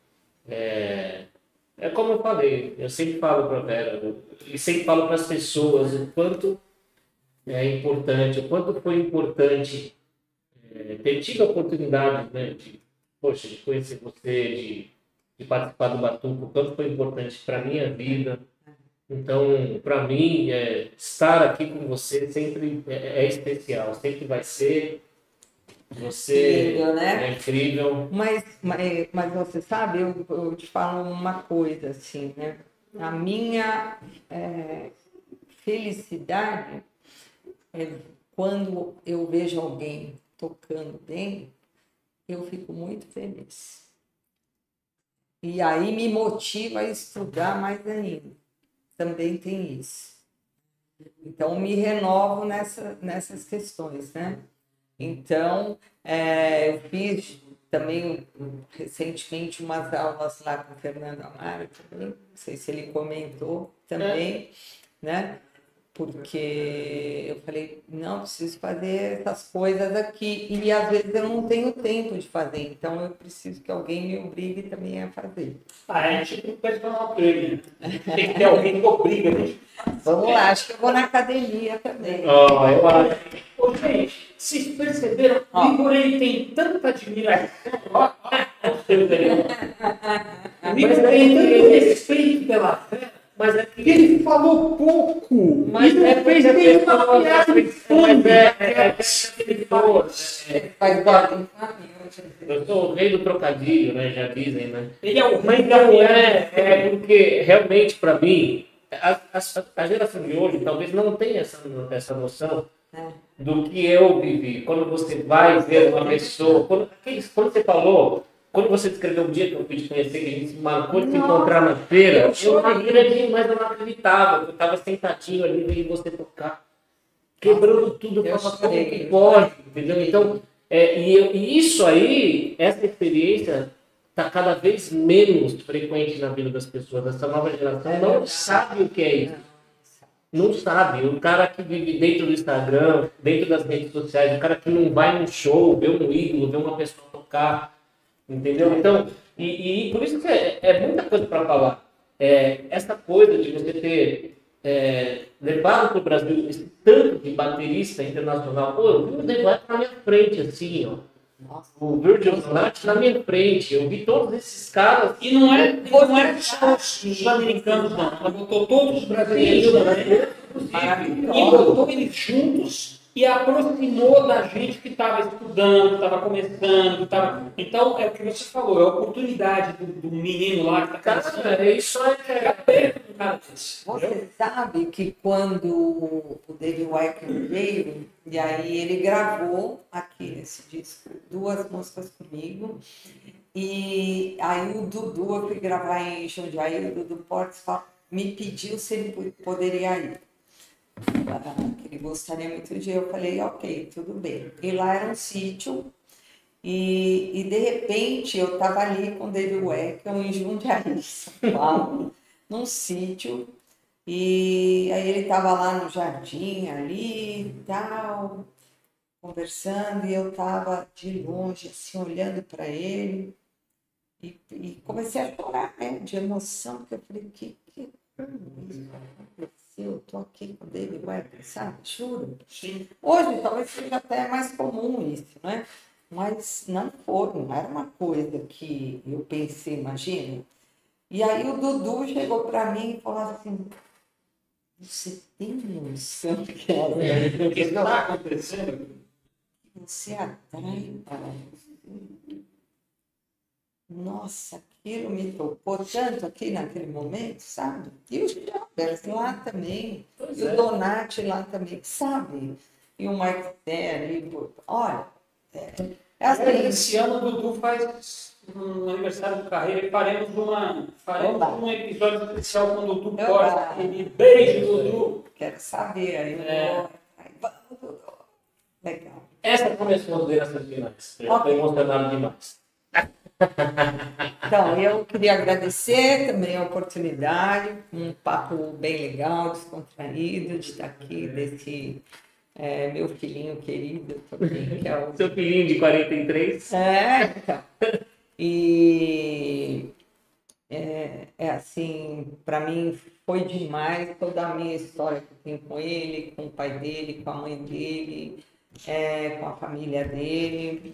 é como eu falei, eu sempre falo para a Vera, e sempre falo para as pessoas o quanto é importante, o quanto foi importante ter tido a oportunidade, né, de conhecer você, de participar do Batuco, o quanto foi importante para a minha vida. Então, para mim, estar aqui com você sempre é especial, sempre vai ser. Você incrível, né? É incrível. Mas você sabe, eu te falo uma coisa assim, né? A minha felicidade é quando eu vejo alguém tocando bem, eu fico muito feliz. E aí me motiva a estudar mais ainda. Também tem isso. Então, me renovo nessas questões, né? Então, eu fiz também recentemente umas aulas lá com o Fernando Amaro também, não sei se ele comentou também, né? Porque eu falei, não, preciso fazer essas coisas aqui. E às vezes eu não tenho tempo de fazer, então eu preciso que alguém me obrigue também a fazer. A gente tem personal trainer. Tem que ter alguém que obriga a gente. Vamos lá, acho que eu vou na academia também. Eu acho. Ô, gente, vocês perceberam? O Igor ele tem tanta admiração. Ó, o Igor tem tanto respeito pela fé. Mas é que Ele falou pouco. Mas Ele não fez nenhuma piada infame. Faz barulho. Eu sou o rei do trocadilho, né? Já dizem, né? Ele é o Mas rei da não piada. é porque realmente para mim a geração de hoje talvez não tenha essa noção do que eu vivi. Quando você vai ver uma pessoa, quando você falou, quando você descreveu o dia que eu fui te conhecer, que a gente se marcou de se encontrar na feira, eu não acreditei, mas eu não acreditava. Eu estava sentadinho ali vendo você tocar, quebrando tudo, eu falava, como que pode, entendeu? Então, e isso aí, essa experiência está cada vez menos frequente na vida das pessoas. Essa nova geração não sabe o que é isso. Não sabe. O cara que vive dentro do Instagram, dentro das redes sociais, o cara que não vai num show, vê um ídolo, vê uma pessoa tocar, entendeu? Então, e por isso que é muita coisa para falar. Essa coisa de você ter levado para o Brasil esse tanto de baterista internacional. Pô, eu vi o The White na minha frente, assim, ó. O Virgil Sonat na minha frente. Eu vi todos esses caras. E não é só os americanos, não. Ela botou todos os brasileiros e botou eles juntos e aproximou da gente que estava estudando, que estava começando, que estava... Então, é o que você falou, é a oportunidade do menino lá que está Cara, isso é perto do cara desse. Você sabe que quando o David Wakeman veio, e aí ele gravou aqui nesse disco 2 músicas comigo, e aí o Dudu, eu fui gravar em Jundiaí, o Dudu Portes me pediu se ele poderia ir. Que ele gostaria muito de ir. Eu falei, ok, tudo bem. E lá era um sítio, e de repente eu estava ali com o David Wakeman em Jundiaí, São Paulo, num sítio, e aí ele estava lá no jardim ali e tal, conversando, e eu estava de longe, assim, olhando para ele, e comecei a chorar, né, de emoção, porque eu falei, que eu tô aqui com o David Wakeman, sabe? Juro. Sim. Hoje talvez seja até mais comum isso, né? Mas não era uma coisa que eu pensei, imagina. E aí o Dudu chegou para mim e falou assim, você tem noção do que O que está acontecendo? você atrai para... Nossa, aquilo me tocou tanto aqui naquele momento, sabe? E o Gilbert lá também, e o Donati lá também, sabe? E o Mark Terry, olha, assim, Esse ano o Dudu faz um aniversário de carreira e faremos um episódio especial com o Dudu Costa. Beijo, Dudu! Quero saber, aí vamos, Dudu. Legal. Essa foi a minha consideração finais. Foi emocionado demais. Então, eu queria agradecer também a oportunidade, um papo bem legal, descontraído, de estar aqui, desse meu filhinho querido também, que é o... Seu filhinho de 43. então. E assim, para mim foi demais toda a minha história que eu tenho com ele, com o pai dele, com a mãe dele, com a família dele.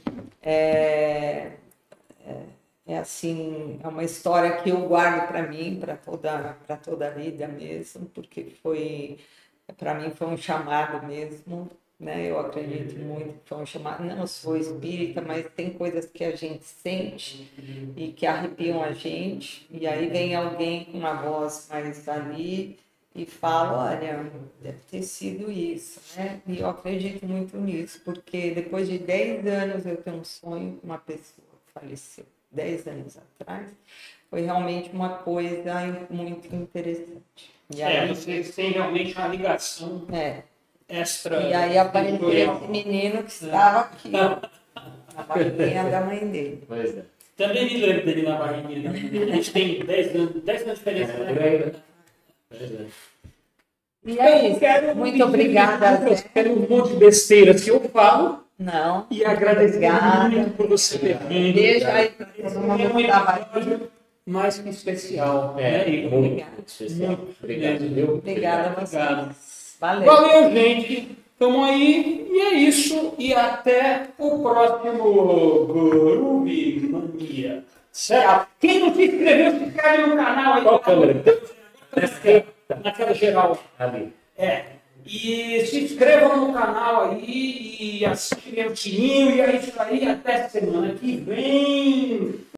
Assim, é uma história que eu guardo para mim, para toda a vida mesmo, porque para mim foi um chamado mesmo, né? Eu acredito muito que foi um chamado. Não sou espírita, mas tem coisas que a gente sente e que arrepiam a gente, e aí vem alguém com uma voz mais ali e fala, olha, deve ter sido isso, né? E eu acredito muito nisso, porque depois de 10 anos eu tenho um sonho com uma pessoa que faleceu 10 anos atrás, foi realmente uma coisa muito interessante. E aí, vocês têm realmente uma ligação extra. E aí apareceu esse menino que estava aqui. Na barriguinha da mãe dele. Pois é. Também me lembro dele na barriguinha. A gente tem 10 anos de diferença, né? Pois é. E é isso. Muito obrigada. Eu quero um monte de besteiras que eu falo Não. e agradecer Obrigada. muito por você ter vindo. Beijo aí para Esse todo é mundo um que estava aqui. episódio mais que especial. É, né, Igor? muito Obrigada. especial. Muito Obrigado, mesmo. viu? Obrigada a Obrigado. vocês. Valeu. Valeu, gente. Tamo aí. E é isso. E até o próximo Groove Mania. Certo? Quem não se inscreveu, se inscreve no canal aí. Qual câmera? Naquela geral. Ali. É. E se inscrevam no canal aí e ativem o sininho. E é isso aí. Até semana que vem.